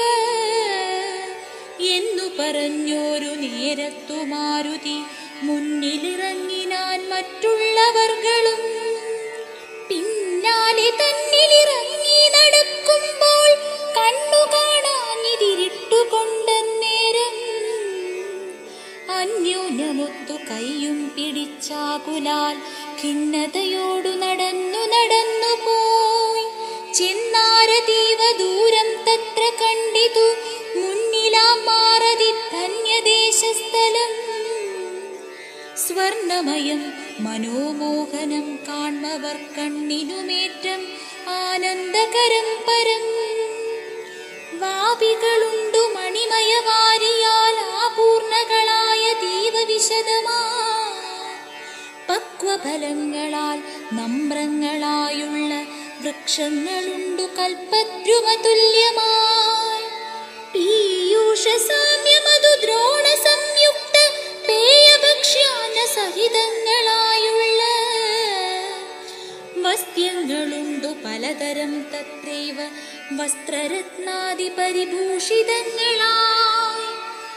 S1: എന്നു പറഞ്ഞോരു നേരത്തു മാരുതി മുന്നിലിറങ്ങിനാൻ മറ്റുള്ളവർകളും. പിന്നാലെ തന്നിലിറങ്ങി നടക്കുമ്പോൾ കണ്ണു കാണാനിതിരിട്ടുകൊണ്ടന്നേരം അന്യോന്യമൊത്തു കൈയും പിടിച്ചാകുലാൽ ഖിന്നതയോടു നടന്നു പോയി. വർണ്ണമയം മനോമോഹനം കാൺമവർ കണ്ണിനുമേറ്റം ആനന്ദകരം പരം. വാപികളുണ്ടു മണിമയവാരിയാൽ ആപൂർണകളായ ദീപവിശദമാ പക്വഫലങ്ങളാൽ നമ്രങ്ങളായുള്ള വൃക്ഷങ്ങളുണ്ടു കൽപ്പദ്രുമതുല്യമായി. പീയൂഷസാമ്യമധു ദ്രോണ സംയുക്ത പേയഭക്ഷ്യാന സഹിതങ്ങളായുള്ള വസ്ത്യങ്ങളുണ്ടു പലതരം തത്രൈവ വസ്ത്രരത്നാദി പരിഭൂഷിതങ്ങളായി.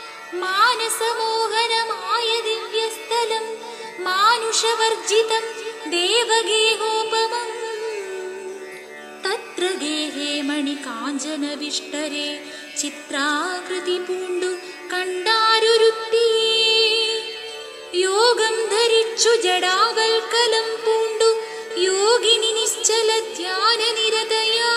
S1: മാനസമോഹനമായ ദിവ്യസ്ഥലം മാനുഷവർജിതം ദേവഗേഹോപമം. തത്ര ഗേഹേ മണികാഞ്ചനവിഷ്ടരേ ചിത്രാകൃതി പൂണ്ടു കണ്ടാരൊരുത്തിയേ. യോഗം ധരിച്ചു ജടാവൽക്കലം പൂണ്ടു യോഗിനി നിശ്ചല ധ്യാന നിരതയാ.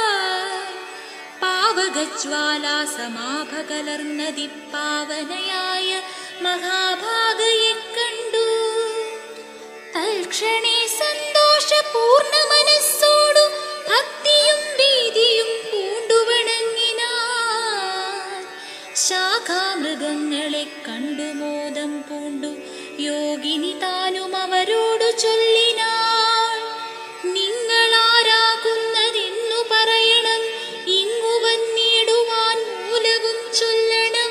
S1: പാവകജ്വാലാ സമാഭകലർന്നതി പാവനയായ മഹാഭാഗയെ കണ്ടു. തൽക്ഷണേ സന്തോഷപൂർണ്ണ മനസ്സോടു ഭക്തിയും ഭീതിയും പൂണ്ടുവണങ്ങിനാർ. ശാഖാമൃഗങ്ങളെ കണ്ടു മോദം പൂണ്ടു യോഗിനി താനും അവരോടു ചൊല്ലിനാൾ. നിങ്ങളാരാകുന്നതെന്നു പറയണം, ഇങ്ങു വന്നിടുവാൻ മൂലവും ചൊല്ലണം.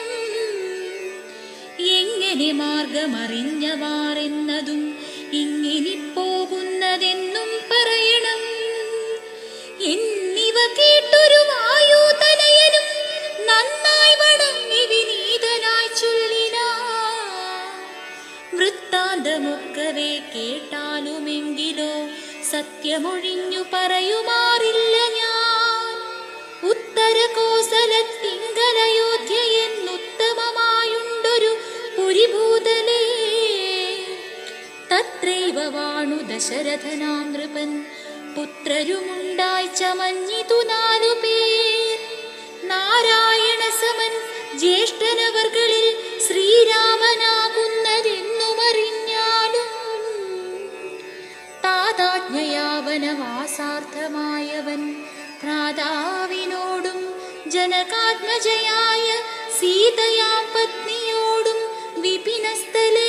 S1: എങ്ങനെ മാർഗമറിഞ്ഞവാറെന്നതും ഇങ്ങിനി പോകുന്നതെന്നും പറയണം എന്നിവ കേട്ടൊരു വായുതനയനും നന്നായി വണങ്ങി വിനീതനായി ചൊല്ലിനാർ. വൃത്താന്തമൊക്കവേ കേട്ടാലുമെങ്കിലോ സത്യമൊഴിഞ്ഞു പറയുമാറില്ല ഞാൻ. ഉത്തര കോസലത്തിങ്കലയോധ്യ എന്നുത്തമമായുണ്ടൊരു പുരിഭൂതലേ. തത്രൈവ വാണു ദശരഥനാം നൃപൻ പുത്രരുമുണ്ടായി ചമഞ്ഞിതു 4 പേർ. നാരായണ സമൻ ജ്യേഷ്ഠനവർകളിൽ ശ്രീരാമനാകുന്നതെന്നുമറിഞ്ഞാലും താതാജ്ഞയാവനവാസാർത്ഥമായവൻ ഭ്രാതാവിനോടും ജനകാത്മജയായ സീതയാം പത്നിയോടും വിപിനസ്ഥലേ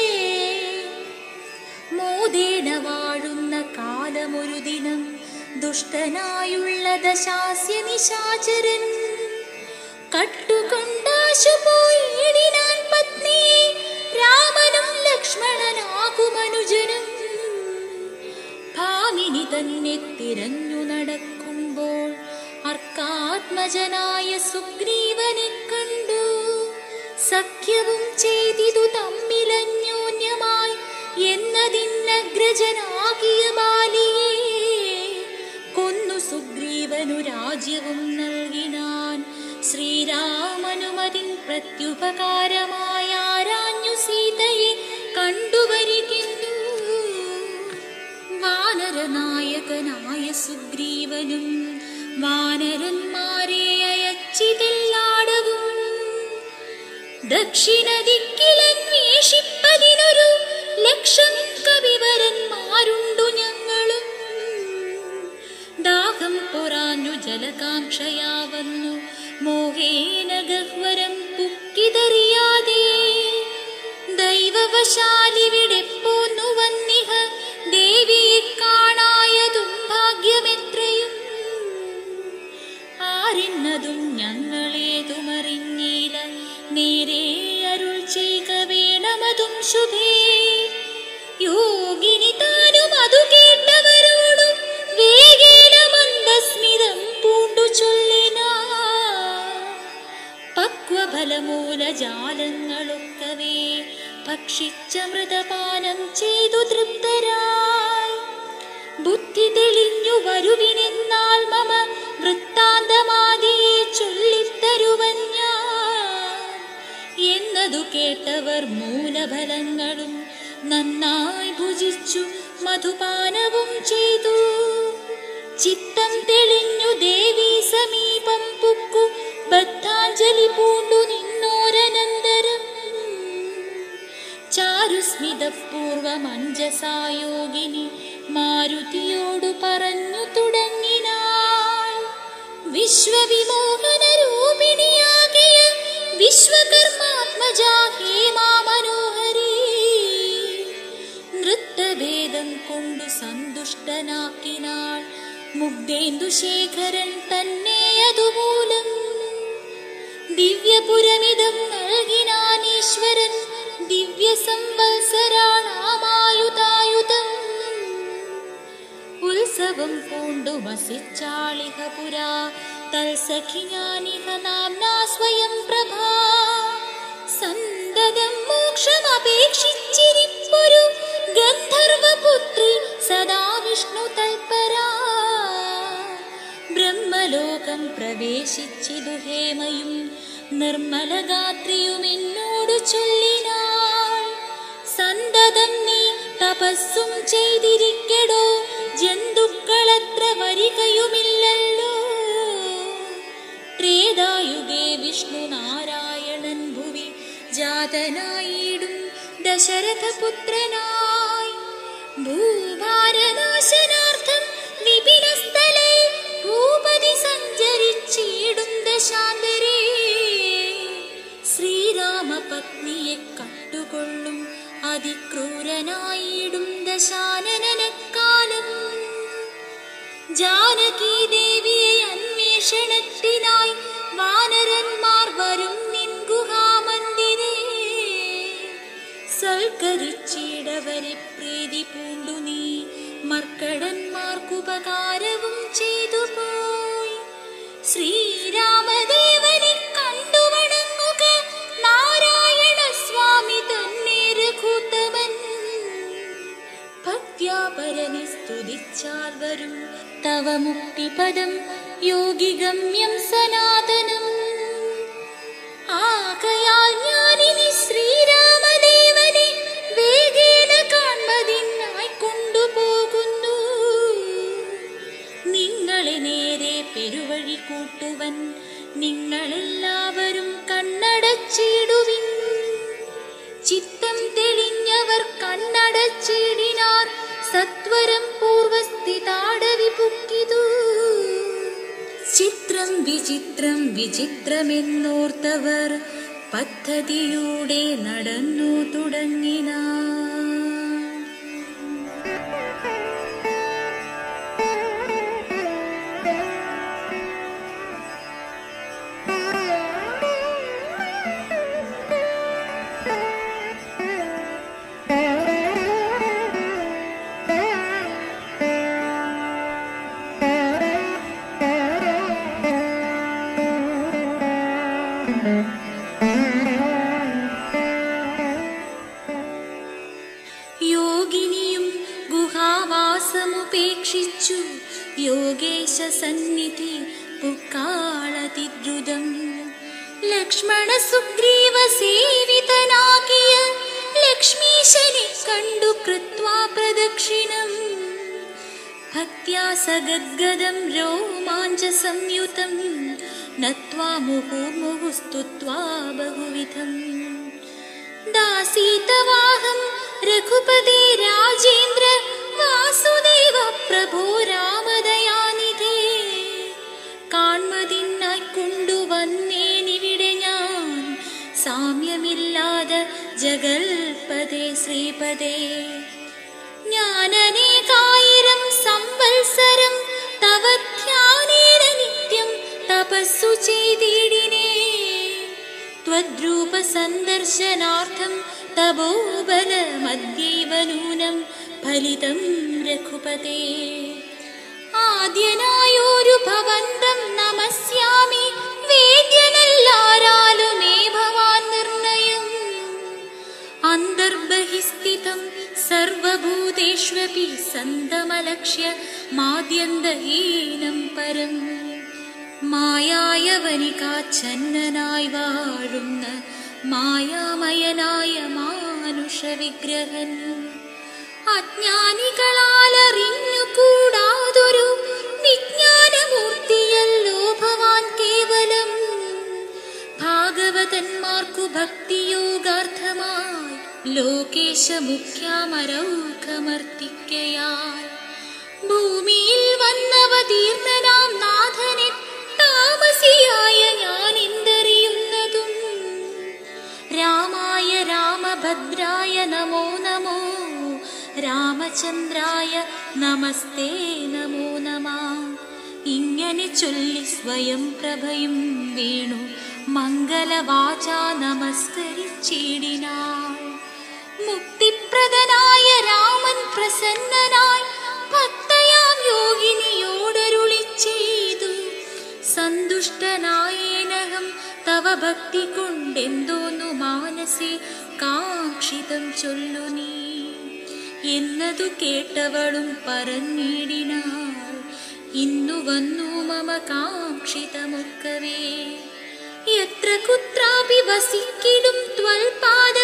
S1: മോദേന വാഴുന്ന കാലമൊരു ദിനം ദുഷ്ടനായുള്ള ദശാസ്യ നിശാചരൻ കട്ടുകൊണ്ടാശു പോയിടിനാൻ പത്നിയെ രാമനും ലക്ഷ്മണനാകുമനുജനും. ഭാമിനി തന്നെ തിരഞ്ഞു നടക്കുമ്പോൾ അർക്കാത്മജനായ സുഗ്രീവനെ കണ്ടു. സഖ്യവും ചെയ്തിതു തമ്മിലന്യോന്യമായി എന്നതിന്നഗ്രജനാകിയ ബാലിയെ കൊന്നു സുഗ്രീവനു രാജ്യവും നൽകിനാൻ. ശ്രീരാമനുമതിൻ പ്രത്യുപകാരമായ ആരാഞ്ഞു സീതയെ കണ്ടുവരിക്കുന്നു. വാനരനായകനായ സുഗ്രീവനും വാനരന്മാരെ അയച്ചിതെല്ലാടവും ദക്ഷിണദിക്കിലന്വേഷിപ്പതിനൊരു ലക്ഷം കവിവരന്മാരുണ്ടു ഞങ്ങളും. ദാഹം പൊറാഞ്ഞു ജലകാംക്ഷയാ വന്നു മോഹേന ഗഹ്വരം പുക്കിതറിയാതെ. ദൈവവശാലിവിടെ പോന്നു വന്നിഹ ദേവിയെ കാണായതും ഭാഗ്യമെത്രയും. ആരെന്നതും ഞങ്ങളേതുമറിഞ്ഞില്ല, നേരെ അരുൾ ചെയ്ക വേണമതും ശുഭേ. യോഗിനി താനും അതു കേട്ടവരോടും വേഗേന മന്ദസ്മിതം പൂണ്ടു ചൊല്ലിനാർ. പക്വഫലമൂലജാലങ്ങളൊക്കവേ ഭക്ഷിച്ച മൃതപാനം ചെയ്തു തൃപ്തരായി. ബുദ്ധി തെളിഞ്ഞു വരുവിനെന്നാൽ മമ വൃത്താന്തമാദിയെ ചൊല്ലിത്തരുവൻ ഞാൻ എന്നതു കേട്ടവർ മൂലഫലങ്ങളും നന്നായി ഭുജിച്ചു മധുപാനവും ചെയ്തു. ചിത്തം തെളിഞ്ഞു ദേവീ സമീപം പുക്കു ബദ്ധാഞ്ജലി പൂണ്ടു നിന്നോരനന്തരം ചാരുസ്മിതപൂർവമഞ്ജസായോഗിനി മാരുതിയോടു പറഞ്ഞു തുടങ്ങിനാൾ. വിശ്വവിമോഹന രൂപിണിയാകിയ വിശ്വകർമാത്മജാ ഹേമാ മനോഹരി, നൃത്തഭേദം കൊണ്ടു സന്തുഷ്ടനാക്കിനാൾ മുഗ്ധേന്ദുശേഖരൻ തന്നെ. അതുമൂലം ദിവ്യപുരമിതം നൽകിനാനീശ്വരൻ ദിവ്യ സംവത്സരാണാമായുതായുധം. ഉത്സവം പൂണ്ടു വസിച്ചാളിഹ പുരാ തൽസഖിയാനിഹ നാംനാ സ്വയം പ്രഭാ. സന്തതം മോക്ഷമപേക്ഷിച്ചിരിപ്പൊരു ഗന്ധർവപുത്രി സദാ വിഷ്ണു തൽപരാ. ബ്രഹ്മലോകം പ്രവേശിച്ചിതു ഹേമയും നിർമ്മലഗാത്രിയും എന്നോടു ചൊല്ലിനാൾ. സന്തതം നീ തപസ്സും ചെയ്തിരിക്കടോ, ജന്തുക്കളത്ര വരികയുമില്ലല്ലോ. ത്രേതായുഗേ വിഷ്ണു നാരായണൻ ഭുവി ജാതനായിടും ദശരഥപുത്രനായി. ഭൂഭാരനാശനാർത്ഥം വിപിനസ്ഥലേ ഭൂപതി സഞ്ചരിച്ചിടും ദശാന്തരേ. ശ്രീരാമപത്നിയെ കണ്ടുകൊള്ളും അതിക്രൂരനായിടും ദശാനനക്കാലം. ജാനകീ ദേവിയെ അന്വേഷണത്തിനായി വാനരന്മാർ വരും നിൻ ഗുഹാമന്ദിരേ. സൽക്കരിച്ചിടവരെ പ്രീതി പൂണ്ടു നീ മർക്കടന്മാർക്കുപകാരവും ചെയ്തു പോയി. ശ്രീരാമദേവനെ കണ്ടു വണങ്ങുക നാരായണ സ്വാമി തന്നെ രഘുത്തമൻ. ഭക്ത്യാപരനെ സ്തുതിച്ചാൽ വരും തവ മുക്തിപദം യോഗിഗമ്യം സനാതനം. ആകയാൽ ഞാനിനി ശ്രീരാമദേവനെ വേഗേന കാൺമതിനായി കൊണ്ടുപോകുന്നു. നിങ്ങളെ നേരെ പെരുവഴി കൂട്ടുവൻ നിങ്ങളെല്ലാവരും കണ്ണടച്ചിടുവിൻ. ചിത്തം തെളിഞ്ഞവർ കണ്ണടച്ചിടിനാർ സത്വരം പൂർവസ്ഥിതാടവി പുക്കിതു. ചിത്രം വിചിത്രം വിചിത്രമെന്നോർത്തവർ പദ്ധതിയൂടെ നടന്നു തുടങ്ങിനാർ. യോഗിനിയും ഗുഹാവാസമുപേക്ഷിച്ചു യോഗേശ സന്നിധി പുക്കാളതിദ്രുതം. ലക്ഷ്മണ സുഗ്രീവ സേവിതനാകിയ ലക്ഷ്മീശനെ കണ്ടു കൃത്വാ പ്രദക്ഷിണം. ഭക്ത്യാ സഗദ്ഗദം രോമാഞ്ച സംയുതം നത്വാ മുഹുർമുഹുസ്തുത്വാ ബഹുവിധം. ദാസീതവാഹം രഘുപതേ രാജേന്ദ്ര വാസുദേവ പ്രഭോ രാമദയാനിധേ. കാൺമതിനായി കൊണ്ടുവന്നേനിവിടെ ഞാൻ സാമ്യമില്ലാതെ ജഗൽപദേ ശ്രീപദേ. ഞാനനേകായിരം സംവത്സരം തവ ധ്യാനേന നിത്യം തപസ്സു ചെയ്തിടിനേ. ത്വദ്രൂപ സന്ദർശനാർത്ഥം തപോബലമദ്യൈവ നൂനം ഫലിതം രഘുപതേ. ആദ്യനായൊരു ഭവന്തം നമസ്യാമി വേദ്യനല്ലാരാലുമേ ഭവാൻ നിർണയം. അന്തർബഹിസ്ഥിതം സർവഭൂതേഷ്വപി സന്തമലക്ഷ്യ മാദ്യന്തഹീനം പരം. മായായവനികാച്ഛന്നനായി വാഴുന്ന മായാമയനായ മാനുഷവിഗ്രഹൻ. അജ്ഞാനികളാലറിഞ്ഞുകൂടാതൊരു വിജ്ഞാനമൂർത്തിയല്ലോ ഭവാൻ കേവലം. ഭാഗവതന്മാർക്കു ഭക്തിയോഗാർത്ഥമായി ലോകേശമുഖ്യാമരൗഖമർത്തിക്കയാൽ ഭൂമിയിൽ വന്നവതീർണനാം നാഥനെ താമസിയായ ഞാൻ എന്തറിയുന്നതും. രാമായ രാമഭദ്രായ നമോ നമോ, രാമചന്ദ്രായ നമസ്തേ നമോ നമഃ. ഇങ്ങനെ ചൊല്ലി സ്വയം പ്രഭയും വീണു മംഗലവാചാ നമസ്കരിച്ചിടിനാൾ. മുക്തിപ്രദനായ രാമൻ പ്രസന്നനായി ഭക്തയാം യോഗിനിയോടരുളി ചെയ്തു. സന്തുഷ്ടനായേനഹം തവ ഭക്തി കൊണ്ടെന്തോന്നു മാനസേ കാക്ഷിതം ചൊല്ലു നീ എന്നതു കേട്ടവളും പറഞ്ഞിടിനാൾ. ഇന്നു വന്നു മമ കാക്ഷിതമൊക്കവേ, എത്ര കുത്രാപി വസിക്കിടും ത്വൽപാദ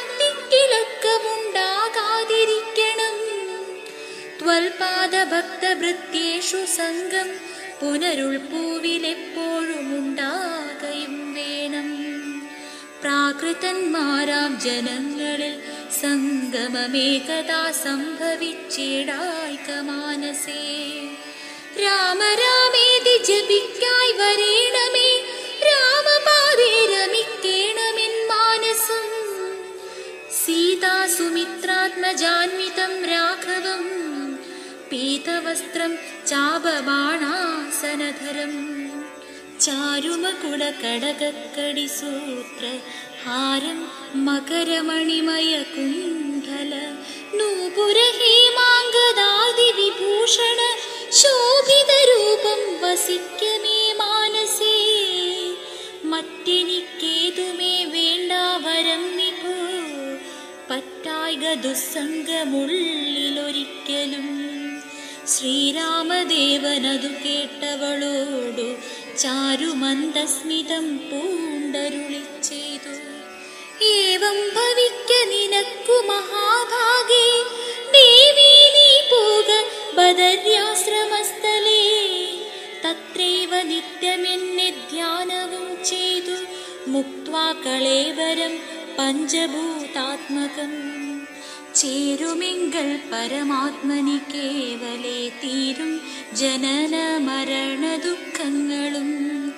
S1: ഭക്തിക്കിളക്കമുണ്ടാകാതിരിക്കണം. ത്വൽപാദ ഭക്തഭൃത്യേഷു സംഘം പുനരുൾപൂവിലെപ്പോഴും ഉണ്ടാകയും വേണം. പ്രാകൃതന്മാരാം ജനങ്ങളിൽ സംഗമമേകദാ സംഭവിച്ചിടായ്ക മാനസേ. രാമ രാമേതി ജപിക്കായി വരേണമേ, രാമപാദേ രമിക്കേണമെൻ മാനസം. സീതാ സുമിത്രാത്മജാന്വിതം രാഘവം, പീതവസ്ത്രം ചാപബാണാസനധരം. ചാരുമകുട കടകക്കടിസൂത്ര ഹാരം മകരമണിമയ കുണ്ഡല നൂപുര ഹേമാംഗദാദി വിഭൂഷണ ശോഭിത രൂപം വസിക്കമേ മാനസേ. മറ്റെനിക്കേതുമേ വേണ്ട വരം വിഭോ, പറ്റായ്ക ദുസ്സംഗമുള്ളിലൊരിക്കലും. ശ്രീരാമദേവനതു കേട്ടവളോടു ചാരുമന്ദസ്മിതം പൂണ്ടരുളി ചെയ്തു. ഏവം ഭവിക്ക നിനക്കു മഹാഭാഗേ, ദേവീ നീ പോക ബദര്യാശ്രമസ്ഥലേ. തത്രൈവ നിത്യമെന്നെ ധ്യാനവും ചെയ്തു മുക്ത്വാ കളേവരം പഞ്ചഭൂതാത്മകം. ചേരുമെങ്കൽ പരമാത്മനി കേവലേ തീരും ജനന മരണ ദുഃഖങ്ങളും.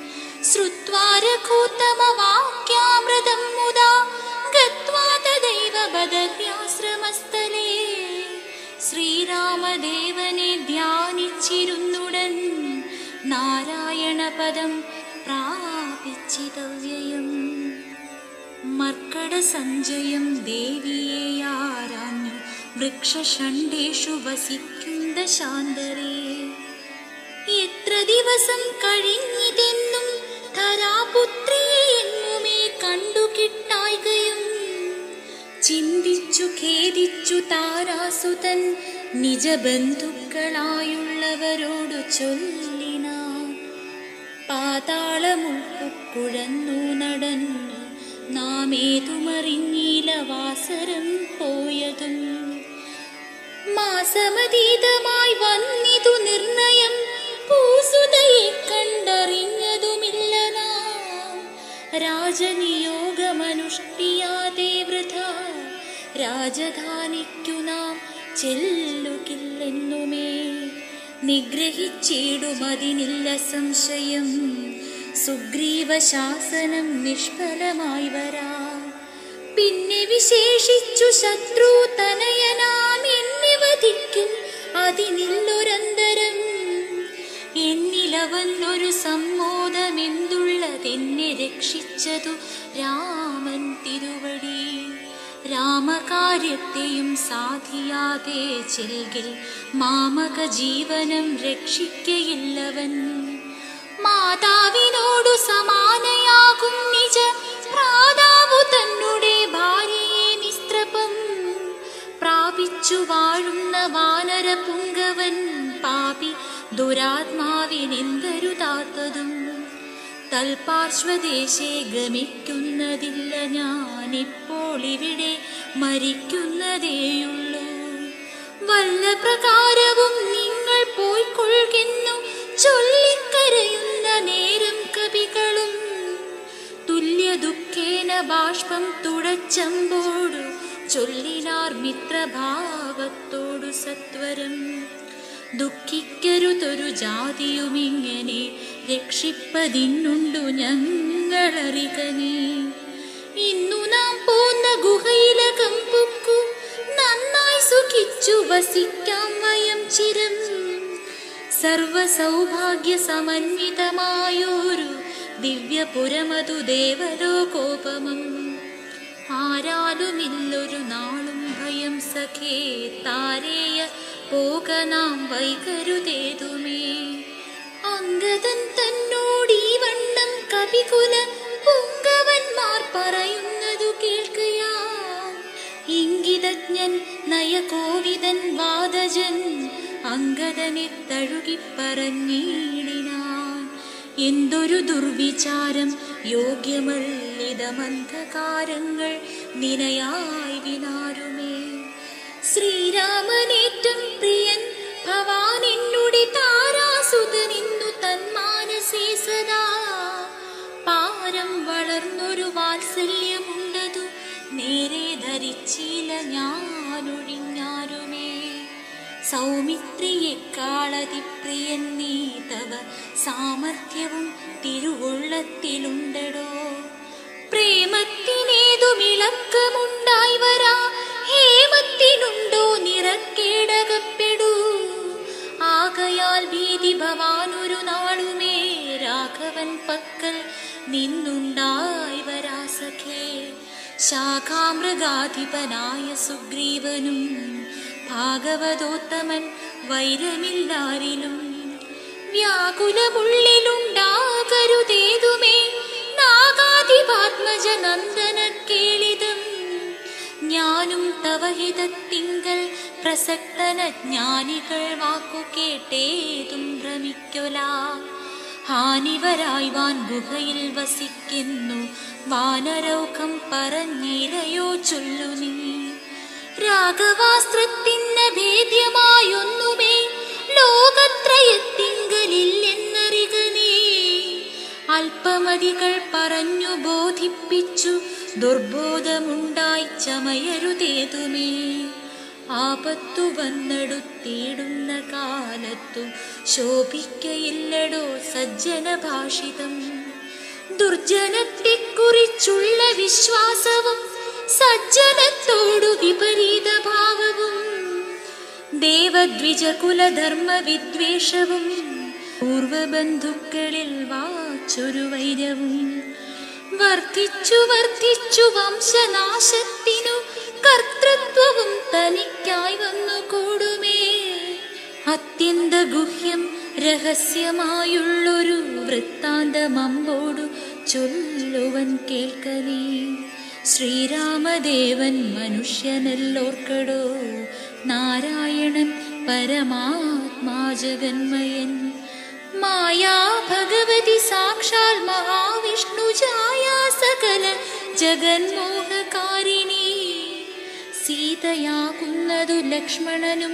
S1: ശ്രുത്വാരഘൂത്തമവാക്യാമൃതം മുദാ ഗത്വാ തദൈവ ബദര്യാശ്രമസ്ഥലേ. ശ്രീരാമദേവനെ ധ്യാനിച്ചിരുന്നുടൻ നാരായണപദം പ്രാപിച്ചിതവ്യയം. മർക്കട സഞ്ജയം ദേവിയെ ആരാഞ്ഞു വൃക്ഷഷണ്ഡേഷു വസിക്കുന്ന ശാന്തരേ. എത്ര ദിവസം കഴിഞ്ഞിതെന്നും ധരാപുത്രിയെ എങ്ങുമേ കണ്ടു കിട്ടായ്കയും. ചിന്തിച്ചു ഖേദിച്ചു താരാസുതൻ നിജബന്ധുക്കളായുള്ളവരോടു ചൊല്ലിനാൻ. പാതാളമുൾക്കുഴന്നു നടന്നു നാമേതുമറിഞ്ഞീല വാസരം പോയതും. മാസമതീതമായി വന്നിതു നിർണയം, പൂസുതയെ കണ്ടറിഞ്ഞതുമില്ല നാം. രാജനിയോഗമനുഷ്ഠിയാതെ വൃഥ രാജധാനിക്കു നാം ചെല്ലുകില്ലെന്നുമേ. നിഗ്രഹിച്ചിടുമതിനില്ല സംശയം, സുഗ്രീവ ശാസനം നിഷ്ഫലമായി വരാ. പിന്നെ വിശേഷിച്ചു ശത്രു തനയനാം എന്നെ വധിക്കും അതിനില്ലൊരന്തരം. എന്നിലവൻ ഒരു സമ്മോദമെന്തുള്ളതെന്നെ രക്ഷിച്ചതു രാമൻ തിരുവടി. രാമകാര്യത്തെയും സാധിയാതെ ചെൽകിൽ മാമക ജീവനം രക്ഷിക്കയില്ലവൻ. മാതാവിനോടു സമാനയാകും നിജ പ്രാതാവു തന്നെ ഭാര്യയെ നിസ്ത്രപം പ്രാപിച്ചു വാഴുന്ന വാനര പുങ്കവൻ പാപി ദുരാത്മാവിനെന്തരുതാത്തതും. തൽപാർശ്വദേശേ ഗമിക്കുന്നതില്ല ഞാനിപ്പോൾ ഇവിടെ മരിക്കുന്നതേയുള്ളൂ. വല്ല പ്രകാരവും നിങ്ങൾ പോയിക്കൊള്ളുന്നു ചൊല്ലിക്കരയുന്ന നേരം കവികളും. തുല്യ ദുഃഖേന ബാഷ്പം തുടച്ചമ്പോടു ചൊല്ലിനാർ മിത്രഭാവത്തോടു സത്വരം. ദുഃഖിക്കരുതൊരു ജാതിയുമിങ്ങനെ രക്ഷിപ്പതിന്നുണ്ടു ഞങ്ങളറികനേ. ഇന്നു നാം പോന്ന ഗുഹയിലകം പൊക്കു നന്നായി സുഖിച്ചു വസിക്കാം വയം ചിരം. സർവസൗഭാഗ്യ സമന്വിതമായൊരു ദിവ്യപുരമതു ദേവലോകോപമം. ആരാലുമില്ലൊരു നാളും ഭയം സഖേ താരേയ പോക നാം വൈകരുതേതുമേ. അംഗദൻ തന്നോടീ വണ്ണം കവികുല പുങ്കവന്മാർ പറയുന്നതു കേൾക്കയാ. ഇംഗിതജ്ഞൻ നയകോവിദൻ വാദജൻ അംഗദനെ തഴുകിപ്പറഞ്ഞിടിനാൻ. എന്തൊരു ദുർവിചാരം യോഗ്യമല്ലിതമന്ധകാരങ്ങൾ നിനയായി വിനാരുമേ. ശ്രീരാമനേറ്റം പ്രിയൻ ഭവാൻ എന്നുടെ താരാസുതനിന്നു തന്മാനസേ സദാ. പാരം വളർന്നൊരു വാത്സല്യമുണ്ടതു നേരെ ധരിച്ചില്ല ഞാനൊഴിഞ്ഞാരുമേ. സൗമിത്രിയെക്കാളതിപ്രിയൻ നീ തവ സാമർഥ്യവും തിരുവുള്ളത്തിലുണ്ടടോ. പ്രേമത്തിനേതുമിളക്കമുണ്ടായി വരാ ഹേമത്തിനുണ്ടോ നിറക്കേടകപ്പെടൂ. ആകയാൽ ഭീതി ഭവാനൊരു നാളുമേ രാഘവൻ പക്കൽ നിന്നുണ്ടായി വരാ സഖേ. ശാഖാമൃഗാധിപനായ സുഗ്രീവനും ഭാഗവതോത്തമൻ വൈരമില്ലാരിലും. വ്യാകുലമുള്ളിലുണ്ടാകരുതേതുമേ നാഗാധിപാത്മജ നന്ദന കേളിതം. ഞാനും തവഹിതത്തിങ്കൽ പ്രസക്തന ജ്ഞാനികൾ വാക്കു കേട്ടേതും ഭ്രമിക്കൊല. ഹാനിവരായി വാൻ ഗുഹയിൽ വസിക്കുന്നു വാനരൗഖം പറഞ്ഞിലയോ ചൊല്ലു നീ. രാഘവാസ്ത്രത്തിന് ഭേദ്യമായൊന്നുമേ ലോകത്രയത്തിങ്കലില്ലെന്നറിക നീ. അല്പമതികൾ പറഞ്ഞു ബോധിപ്പിച്ചു ദുർബോധമുണ്ടായി ചമയരുതേതുമേ. ആപത്തു വന്നെടുത്തിടുന്ന കാലത്തു ശോഭിക്കയില്ലടോ സജ്ജന ഭാഷിതം. ദുർജനത്തെക്കുറിച്ചുള്ള വിശ്വാസവും സജ്ജനത്തോടു വിപരീത ഭാവവും ദേവദ്വിജകുലധർമ്മ വിദ്വേഷവും പൂർവബന്ധുക്കളിൽ വാച്ചൊരു വൈരവും വർദ്ധിച്ചു വർദ്ധിച്ചു വംശനാശത്തിനു കർത്തൃത്വവും തനിക്കായി വന്നു കൂടുമേ. അത്യന്ത ഗുഹ്യം രഹസ്യമായുള്ളൊരു വൃത്താന്തമമ്പോടു ചൊല്ലുവൻ കേൾക്കലേ. ശ്രീരാമദേവൻ മനുഷ്യനല്ലോർക്കടോ നാരായണൻ പരമാത്മാ ജഗന്മയൻ. മായാ ഭഗവതി സാക്ഷാൽ മഹാവിഷ്ണു ഛായാ സകല ജഗന്മോഹകാരിണി. സീതയാകുന്നതു ലക്ഷ്മണനും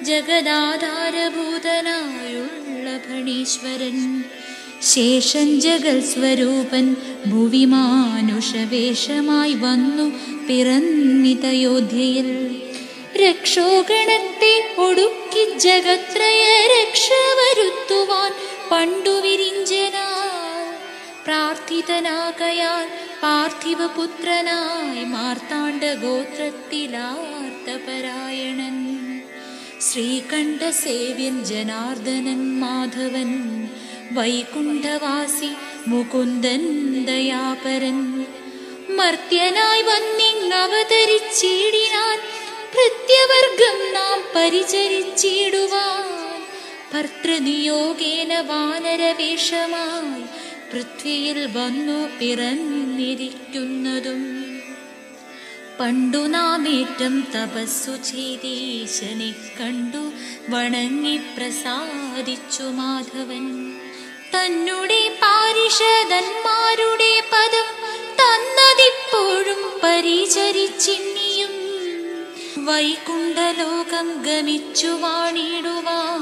S1: ജഗദാധാരഭൂതനായുള്ള ഭണീശ്വരൻ. ശേഷൻ ജഗൽ സ്വരൂപൻ ഭുവി മാനുഷവേഷമായി വന്നു പിറന്നിതയോധ്യയിൽ. രക്ഷോഗണത്തെ ഒടുക്കി ജഗത്രയ രക്ഷ വരുത്തുവാൻ പണ്ടു വിരിഞ്ചനാൾ. പ്രാർത്ഥിതനാകയാൽ പാർത്ഥിവപുത്രനായി മാർത്താണ്ഡ ഗോത്രത്തിലാർത്തപരായണൻ. ശ്രീകണ്ഠസേവ്യൻ ജനാർദ്ദനൻ മാധവൻ വൈകുണ്ഠവാസി മുകുന്ദൻ ദയാപരൻ. മർത്യനായി വന്നിങ്ങവതരിച്ചിടിനാൻ ഭൃത്യവർഗം നാം പരിചരിച്ചിടുവാൻ. ഭർത്തൃനിയോഗേന വാനരവേഷമായി പൃഥ്വിയിൽ വന്നു പിറന്നിരിക്കുന്നതും. പണ്ടു നാമേറ്റം തപസ്സു ചെയ്തീശനെ കണ്ടു വണങ്ങി പ്രസാദിച്ചു മാധവൻ. തന്നുടെ പാരിഷദന്മാരുടെ പദം തന്നതിപ്പോഴും പരിചരിച്ചിന്നിയും. വൈകുണ്ഠലോകം ഗമിച്ചു വാണിടുവാൻ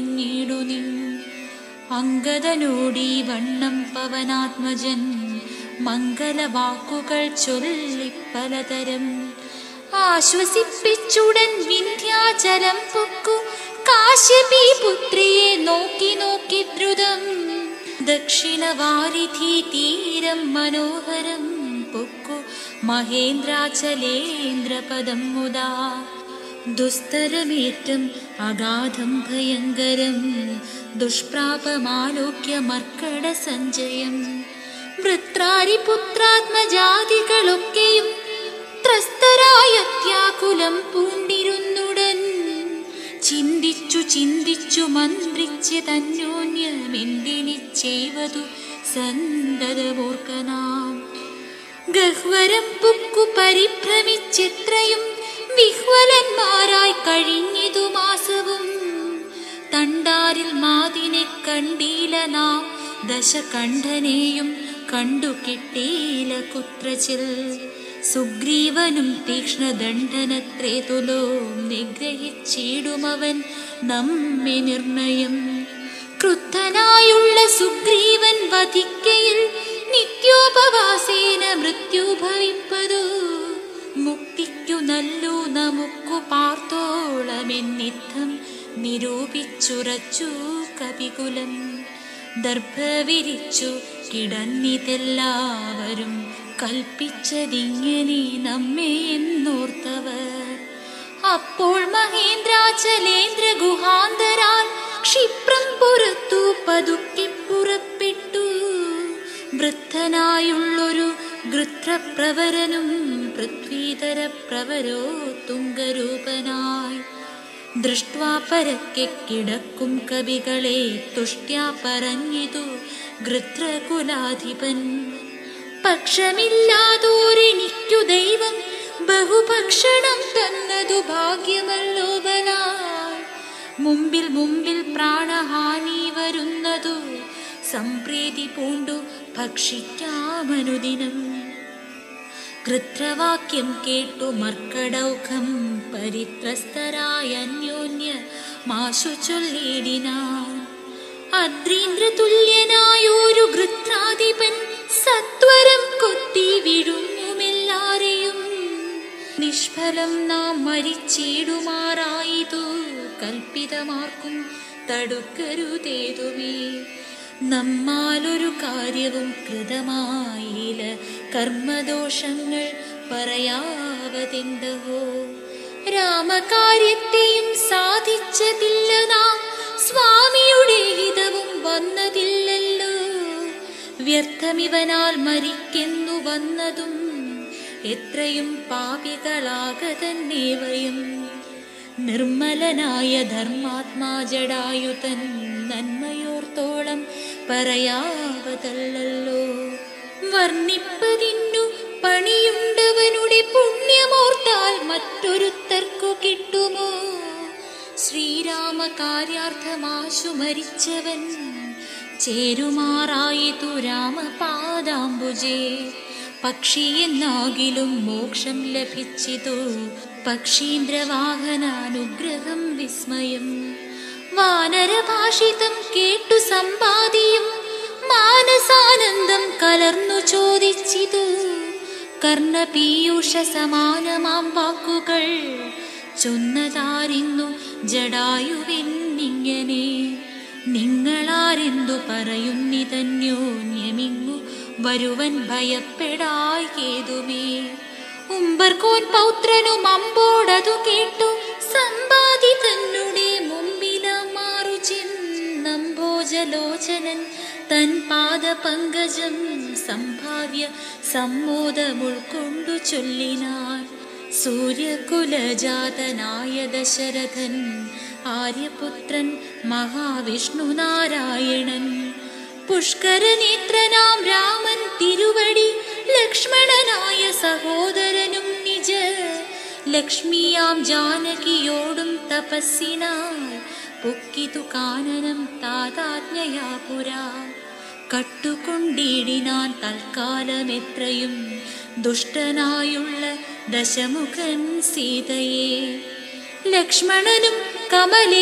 S1: വൈകണ്ഠതേതുമില്ലെന്നറിഞ്ഞിടു നീ. അംഗദനോടീ വണ്ണം പവനാത്മജൻ മംഗളവാക്കുകൾ ചൊല്ലി പലതരം ആശ്വസിപ്പിച്ചുടൻ വിന്ധ്യാചലം പൊക്കു കാശ്യപി പുത്രിയെ നോക്കി നോക്കി ദ്രുതം ദക്ഷിണവാരിധി തീരം മനോഹരം പൊക്കു മഹേന്ദ്രാചലേന്ദ്രപദം മുദാ ദുസ്തരമേറ്റം അഗാധം ഭയങ്കരം ദുഷ്പ്രാപമാലോക്യ മർക്കട സഞ്ജയം വൃത്രാരിപുത്രാത്മജാതികളൊക്കെയും ത്രസ്തരായത്യാകുലം പൂണ്ടിരുന്നുടൻ ചിന്തിച്ചു ചിന്തിച്ചു മന്ത്രിച്ച് തന്യോന്യമെന്തിനി ചെയ്വതു സന്തതമൂർഖനാം ഗഹ്വരം പുക്കു പരിഭ്രമിച്ചെത്രയും വിഹ്വലന്മാരായി കഴിഞ്ഞിതു മാസവും തണ്ടാരിൽ മാതിനെ കണ്ടീല നാം ദശകണ്ഠനെയും കണ്ടു കിട്ടീല കുത്രച്ചിൽ സുഗ്രീവനും തീക്ഷ്ണദണ്ഡനത്രേതുലോ നിഗ്രഹിച്ചിടുമവൻ നമ്മെ നിർണയം ക്രുദ്ധനായുള്ള സുഗ്രീവൻ വധിക്കയിൽ നിത്യോപവാസേന മൃത്യു ഭവിപ്പതു മുക്തിക്കു നല്ലു നമുക്കു പാർത്തോളമെന്നിത്തം നിരൂപിച്ചുറച്ചു കപികുലം ദർഭ വിരിച്ചു കിടന്നിതെല്ലാവരും കൽപ്പിച്ചതിങ്ങനെ നമ്മെ എന്നോർത്തവർ അപ്പോൾ മഹേന്ദ്രാചലേന്ദ്ര ഗുഹാന്തരാൽ ക്ഷിപ്രം പുറത്തു പതുക്കി പുറപ്പെട്ടു വൃദ്ധനായുള്ളൊരു ഗൃത്രപ്രവരനും പൃഥ്വീതര പ്രവരോ തുംഗരൂപനായി ദൃഷ്ട്വാ പരക്കെ കിടക്കും കവികളെ തുഷ്ട്യാ പറഞ്ഞിതു ഗൃത്രകുലാധിപൻ പക്ഷമില്ലാതോരെനിക്കു ദൈവം ബഹുഭക്ഷണം തന്നതു ഭാഗ്യമല്ലോ ബലാൽ മുമ്പിൽ മുമ്പിൽ പ്രാണഹാനി വരുന്നതു സംപ്രീതി പൂണ്ടു ഭക്ഷിക്കാമനുദിനം ഗൃത്രവാക്യം കേട്ടു മർക്കടൗഘം പരിത്രസ്തരായ അന്യോന്യ മാശു ചൊല്ലിടിനാൻ അദ്രീന്ദ്രതുല്യനായൊരു ഗൃത്രാധിപൻ സത്വരം കൊത്തി വിഴുങ്ങുമെല്ലാരെയും നിഷ്ഫലം നാം മരിച്ചിടുമാറായിതു കൽപ്പിതമാർക്കും തടുക്കരുതേതുമേ നമ്മാലൊരു കാര്യവും കൃതമായില്ല കർമ്മദോഷങ്ങൾ പറയാവതെന്തഹോ രാമകാര്യത്തെയും സാധിച്ചതില്ല നാം സ്വാമിയുടെ ഹിതവും വന്നതില്ലല്ലോ വ്യർത്ഥമിവനാൽ മരിക്കെന്നു വന്നതും എത്രയും പാപികളാകതന്നേവയും നിർമ്മലനായ ധർമാത്മാ ജടായുതൻ നന്മയോർത്തോളം പറയാവതല്ലോ വർണ്ണിപ്പതിന്നു പണിയുണ്ടവനുടെ പുണ്യമോർത്താൽ മറ്റൊരുത്തർക്കു കിട്ടുമോ ശ്രീരാമ കാര്യാർത്ഥമാശു മരിച്ചവൻ ചേരുമാറായിതു രാമപാദാംബുജേ പക്ഷിയെന്നാകിലും മോക്ഷം ലഭിച്ചിതു പക്ഷീന്ദ്രവാഹനാനുഗ്രഹം വിസ്മയം വാനരഭാഷിതം കേട്ടു സമ്പാദിയും മാനസാനന്ദം കലർന്നു ചോദിച്ചിതു കർണപീയൂഷ സമാനമാം വാക്കുകൾ ചൊന്നതാരിന്നു ജടായുവെന്നിങ്ങനെ നിങ്ങളാരെന്തു പറയുന്നിതന്യോന്യമിങ്ങു വരുവൻ ഭയപ്പെടായി കേതുമേ ഉംബർകോൻ പൗത്രനും അമ്പോടതു കേട്ടു സമ്പാദി തന്നുടെ മുമ്പിലമാറു ചെന്നംബോജലോചനൻ തൻ പാദപങ്കജം സംഭാവ്യ സമ്മോദമുൾക്കൊണ്ടു ചൊല്ലിനാൻ സൂര്യകുലജാതനായ ദശരഥൻ ആര്യപുത്രൻ മഹാവിഷ്ണു നാരായണൻ പുഷ്കരനേത്രനാം രാമൻ തിരുവടി ലക്ഷ്മണനായ സഹോദരനും നിജ ലക്ഷ്മിയാം ജാനകിയോടും തപസ്സിനാൽ പൊക്കിതു കാനനം താതാജ്ഞയാ പുരാ കട്ടുകൊണ്ടിടിനാൻ തൽക്കാലമെത്രയും ദുഷ്ടനായുള്ള ദശമുഖൻ സീതയെ ലക്ഷ്മണനും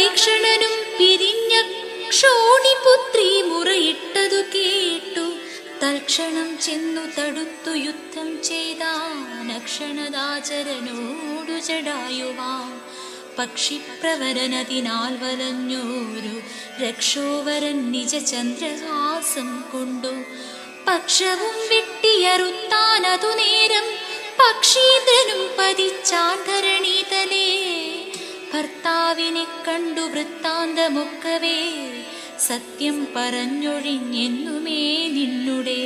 S1: കമലേക്ഷണനും പിരിഞ്ഞ ക്ഷോണിപുത്രി മുറയിട്ടതു കേട്ടു തൽക്ഷണം ചെന്നു തടുത്തു യുദ്ധം ചെയ്താനക്ഷണദാചരനോടു ജടായുവാം. പക്ഷിപ്രവരനതിനാൽ വലഞ്ഞോരു രക്ഷോവരൻ നിജ ചന്ദ്രഹാസം കൊണ്ടു പക്ഷവും വെട്ടിയറുത്താനതു നേരം പക്ഷീന്ദ്രനും പതിച്ചാൻ ധരണീതലേ. ഭർത്താവിനെ കണ്ടു വൃത്താന്തമൊക്കവേ സത്യം പറഞ്ഞൊഴിഞ്ഞെന്നുമേ നിന്നുടെ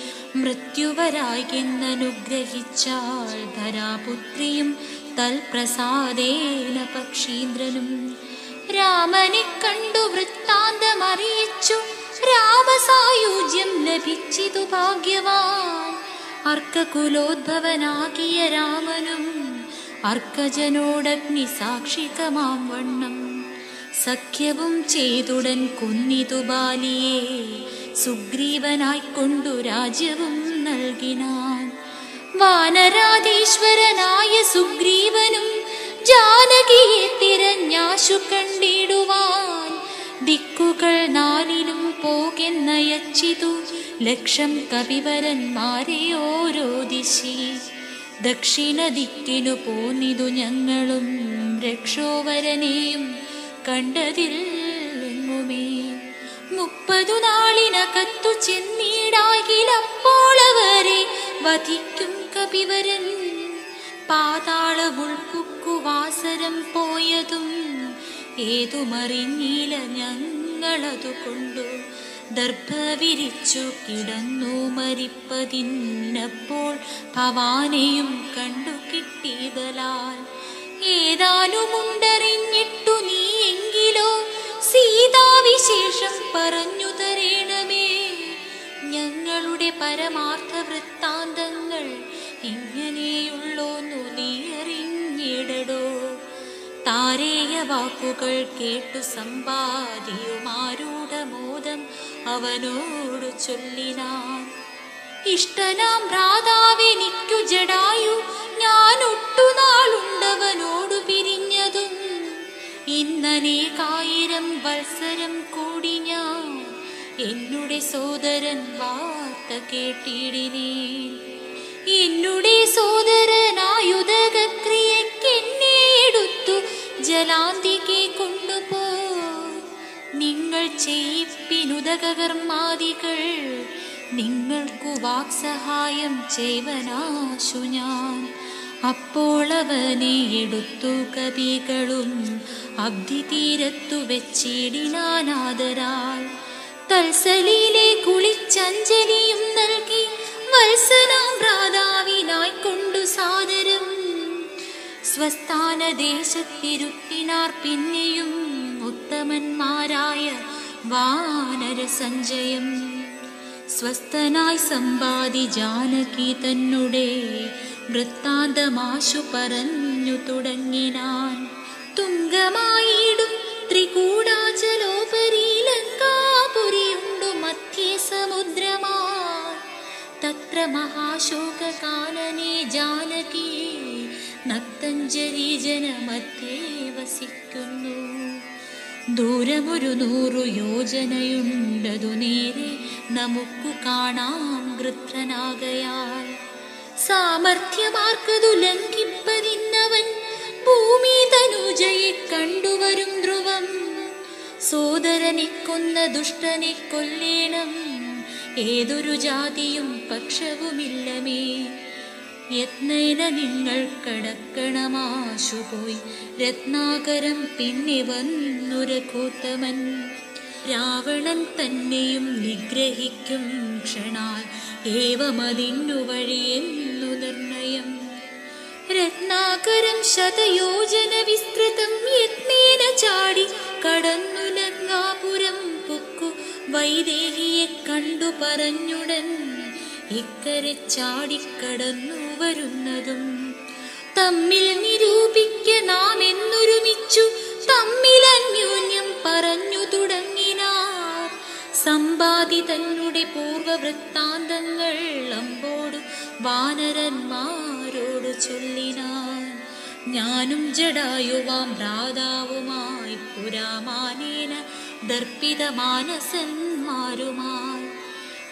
S1: മൃത്യുവരായെന്നനുഗ്രഹിച്ചാൾ ധരാപുത്രിയും തൽപ്രസാദേന പക്ഷീന്ദ്രനും. രാമനെ കണ്ടു വൃത്താന്തമറിയിച്ചു രാമസായുജ്യം ലഭിച്ചിതു ഭാഗ്യവാൻ. അർക്കകുലോദ്ഭവനാകിയ രാമനും അർക്കജനോടഗ്നി സാക്ഷികമാം വണ്ണം സഖ്യവും ചെയ്തുടൻ കൊന്നിതു ബാലിയെ സുഗ്രീവനായിക്കൊണ്ടു രാജ്യവും നൽകിനാൻ. വാനരാധീശ്വരനായ സുഗ്രീവനും ജാനകിയെ തിരഞ്ഞാശു കണ്ടിടുവാൻ ദിക്കുകൾ നാലിലും പോകെന്നയച്ചിതു ലക്ഷം കപിവരന്മാരെ ഓരോ ദിശി. ദക്ഷിണ ദിക്കിനു പോന്നിതു ഞങ്ങളും രക്ഷോവരനെയും കണ്ടതില്ലെങ്ങുമേ. 30 നാളിനകത്തു ചെന്നിടാകിലപ്പോളവരെ വധിക്കും കപിവരൻ. പാതാളമുൾപ്പുക്കുവാസരം പോയതും ഏതുമറിഞ്ഞില്ല ഞങ്ങളതുകൊണ്ടു. ദർഭ വിരിച്ചു കിടന്നു മരിപ്പതിന്നപ്പോൾ ഭവാനെയും കണ്ടു കിട്ടിയതലാൽ. ഏതാനുമുണ്ടറിഞ്ഞിട്ടു നീ എങ്കിലോ സീതാവിശേഷം പറഞ്ഞു തരേണമേ. ഞങ്ങളുടെ പരമാർത്ഥ വൃത്താന്തങ്ങൾ ഇങ്ങനെയുള്ളോന്നു നീ അറിഞ്ഞിടടോ. താരേയ വാക്കുകൾ കേട്ടു സമ്പാദിയുമാരൂഢമോദം അവനോടു ചൊല്ലിനാൻ. ഇഷ്ടനാം ഭ്രാതാവെനിക്കു ജടായു ഞാൻ ഒട്ടുനാളുണ്ടവനോടു പിരിഞ്ഞതും. ഇന്നനേകായിരം വത്സരം കൂടി ഞാൻ എന്നുടെ സോദരൻ വാർത്ത കേട്ടിടിനേൻ. എന്നുടെ സോദരനായുധക്രിയക്കെന്നെ എടുത്തു ജലാന്തികെ കൊണ്ടുപോയി. നിങ്ങൾ ചെയ്യിപ്പിനുദകർമാദികൾ നിങ്ങൾക്കു വാക്സഹായം ചെയ്വനാശു ഞാൻ. അപ്പോൾ അവനെ എടുത്തു കവികളും അബ്ധി തീരത്തു വെച്ചിടിനാനാദരാൽ. തൽസലിയിലെ കുളിച്ചഞ്ജലിയും നൽകി വത്സനാം ഭ്രാതാവിനായിക്കൊണ്ടു സാദരം സ്വസ്ഥാനദേശത്തിരുത്തിനാർ. പിന്നെയും ഉത്തമന്മാരായ വാനര സഞ്ജയം സ്വസ്ഥനായി സമ്പാദി ജാനകി തന്നെ വൃത്താന്തമാശു പറഞ്ഞു തുടങ്ങിനാൻ. തുംഗമായിടും ത്രികൂടാചലോപരി ലങ്കാപുരിയുണ്ടു മധ്യേ സമുദ്രമായി. തത്ര മഹാശോകകാനനെ ജാനകി നക്തഞ്ജലി ജനമധ്യേ വസിക്കുന്നു. ദൂരമൊരു 100 യോജനയുണ്ടതു നേരെ നമുക്കു കാണാം ഗൃത്രനാകയാൽ. സാമർഥ്യമാർക്കതു ലംഘിപ്പതിന്നവൻ ഭൂമി തനുജയെ കണ്ടുവരും ധ്രുവം. സോദരനെ കൊന്ന ദുഷ്ടനെ കൊല്ലേണം, ഏതൊരു ജാതിയും പക്ഷവുമില്ലമേ. യത്നേന നിങ്ങൾ കടക്കണമാശുപോയി രത്നാകരം. പിന്നെ വന്നു രഘോത്തമൻ രാവണൻ തന്നെയും നിഗ്രഹിക്കും ക്ഷണാൽ. ഏവമതിന്നു വഴിയെന്നു നിർണയം. രത്നാകരം ശതയോജന വിസ്തൃതം യത്നേന ചാടി കടന്നു ലങ്കാപുരം പൊക്കു. വൈദേഹിയെ കണ്ടു പറഞ്ഞുടൻ ഇക്കരെ ചാടിക്കടന്നു വരുന്നതും. തമ്മിൽ നിരൂപിക്ക നാം എന്നൊരുമിച്ചു തമ്മിൽ അന്യോന്യം പറഞ്ഞു തുടങ്ങിനാർ. സമ്പാദി തന്നെ പൂർവവൃത്താന്തങ്ങൾ അമ്പോടു വാനരന്മാരോടു ചൊല്ലിനാൻ. ഞാനും ജടായുവാം ഭ്രാതാവുമായി പുരാമാനേന ദർപ്പിത മാനസന്മാരുമായി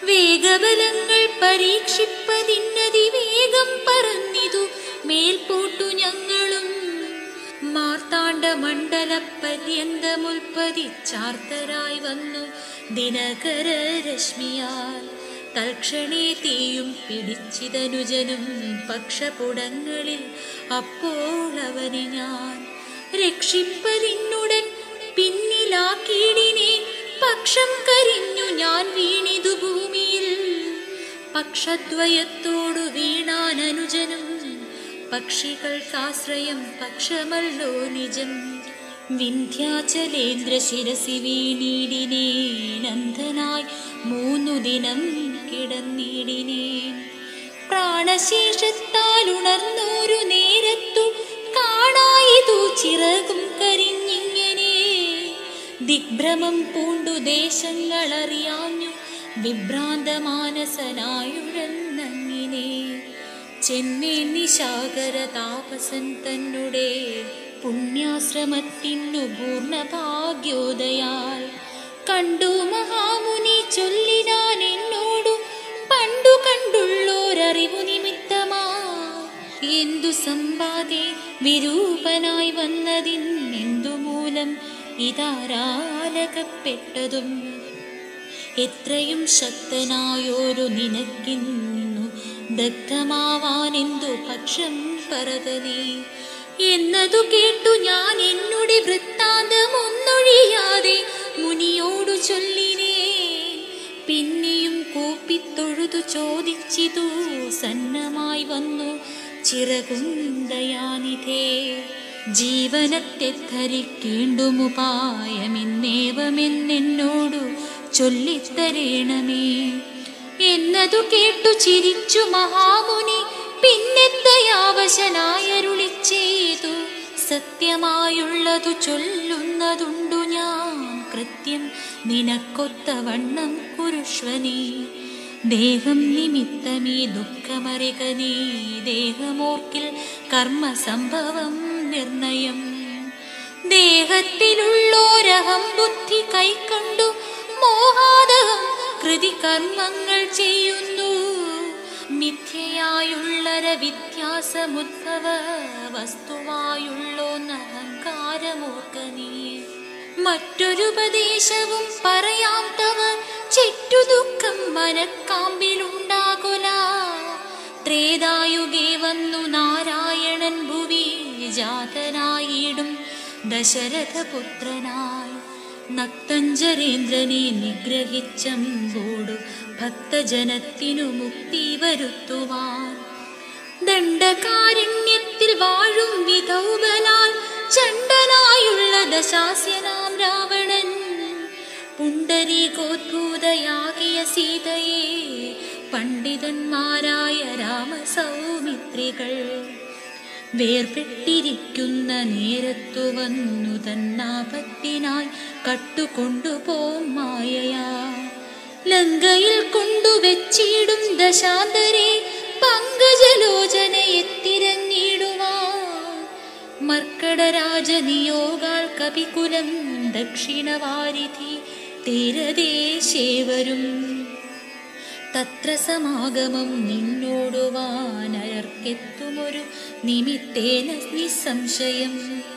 S1: വേഗബലങ്ങൾ പരീക്ഷിപ്പതിന്നതിവേഗം പറഞ്ഞിതു മേൽപോട്ടു ഞങ്ങളും. മാർത്താണ്ഡ മണ്ഡല പര്യന്തമുൽപ്പതിച്ചാർത്തരായി വന്നു ദിനകര രശ്മിയാൽ. തൽക്ഷണേ തീയും പിടിച്ചിതനുജനും പക്ഷപുടങ്ങളിൽ. അപ്പോൾ അവനെ ഞാൻ രക്ഷിപ്പതിന്നുടൻ പിന്നിലാക്കീടിനെ. പക്ഷം കരിഞ്ഞു ഞാൻ വീണിതു ഭൂമിയിൽ. പക്ഷദ്വയത്തോടു വീണാനനുജനും. പക്ഷികൾക്കാശ്രയം പക്ഷമല്ലോ നിജം. വിന്ധ്യാചലേന്ദ്ര ശിരസി വീണീടിനേ. നന്ദനായി 3 ദിനം കിടന്നീടിനേ. പ്രാണശേഷത്താൽ ഉണർന്നോരു നേരത്തു കാണായിതു ചിറകും കരിഞ്ഞിങ്ങനെ. ദിഗ്ഭ്രമം പൂണ്ടു ദേശങ്ങളറിയാഞ്ഞു വിഭ്രാന്ത മാനസനായുഴന്നങ്ങിനെ. ചെന്നേ നിശാകര താപസൻ തന്നുടെ പുണ്യാശ്രമത്തിനു പൂർണ്ണ ഭാഗ്യോദയാൽ. കണ്ടു മഹാമുനി ചൊല്ലിനാൻ എന്നോടു പണ്ടു കണ്ടുള്ളോരറിവു നിമിത്തമായി. എന്തു സമ്പാദേ വിരൂപനായി വന്നതിനെന്തു മൂലം ഇതാരാലകപ്പെട്ടതും. എത്രയും ശക്തനായോരു നിനക്കിന്നു ദഗ്ധമാവാനെന്തു പക്ഷം പറകനേ എന്നതു കേട്ടു ഞാൻ എന്നുടെ വൃത്താന്തമൊന്നൊഴിയാതെ മുനിയോടു ചൊല്ലിനേ. പിന്നെയും കൂപ്പിത്തൊഴുതു ചോദിച്ചിതു സന്നമായി വന്നു ചിറകുണ്ടയാനിധേ. ജീവനത്തെ ധരിക്കേണ്ടുമുപായമെന്നേവമെന്നോടു ചൊല്ലിത്തരേണമേ എന്നതു കേട്ടു ചിരിച്ചു മഹാമുനി. പിന്നെത്തയാവശനായരുളി ചെയ്തു. സത്യമായുള്ളതു ചൊല്ലുന്നതുണ്ടു ഞാൻ കൃത്യം. നിനക്കൊത്തവണ്ണം കുരുഷ്വനീ. ദേഹം നിമിത്തമീ ദുഃഖമറിക നീ. ദേഹമോർക്കിൽ കർമ്മസംഭവം നിർണയം. ദേഹത്തിലുള്ളോരഹം ബുദ്ധി കൈക്കണ്ടു മോഹാദഹം കൃതി കർമ്മങ്ങൾ ചെയ്യുന്നു. മിഥ്യയായുള്ളര വിദ്യാസമുദ്ഭവ വസ്തുവായുള്ളോന്നഹങ്കാരമോർക്കനീ. മറ്റൊരുപദേശവും പറയാം തവ. ചെറ്റു ദുഃഖം മനക്കാമ്പിലുണ്ടാകുല. ത്രേതായുഗേ വന്നു നാരായണൻ ഭുവി ജാതനായിടും ദശരഥപുത്രനായി. നക്തഞ്ചരേന്ദ്രനെ നിഗ്രഹിച്ചമ്പോടു ഭക്തജനത്തിനു മുക്തി വരുത്തുവാൻ. ദണ്ഡകാരണ്യത്തിൽ വാഴും വിധൗബലാൽ ചണ്ഡനായുള്ള ദശാസ്യനാം രാവണൻ. പുണ്ടരീകോദ്ഭൂതയാകിയ സീതയെ പണ്ഡിതന്മാരായ രാമസൗമിത്രികൾ വേർപെട്ടിരിക്കുന്ന നേരത്തു വന്നു തന്നാപത്തിനായി കട്ടുകൊണ്ടുപോം മായയാ. ലങ്കയിൽ കൊണ്ടുവച്ചിടും ദശാന്തരെ പങ്കജലോചനയെ തിരഞ്ഞിടുവാൻ. മർക്കടരാജനിയോഗാൽ കപികുലം ദക്ഷിണവാരിധി തീരദേശേവരും. തത്ര സമാഗമം നിന്നോടുവാനയർക്കെത്തുമൊരു നിമിത്തേന നിസ്സംശയം.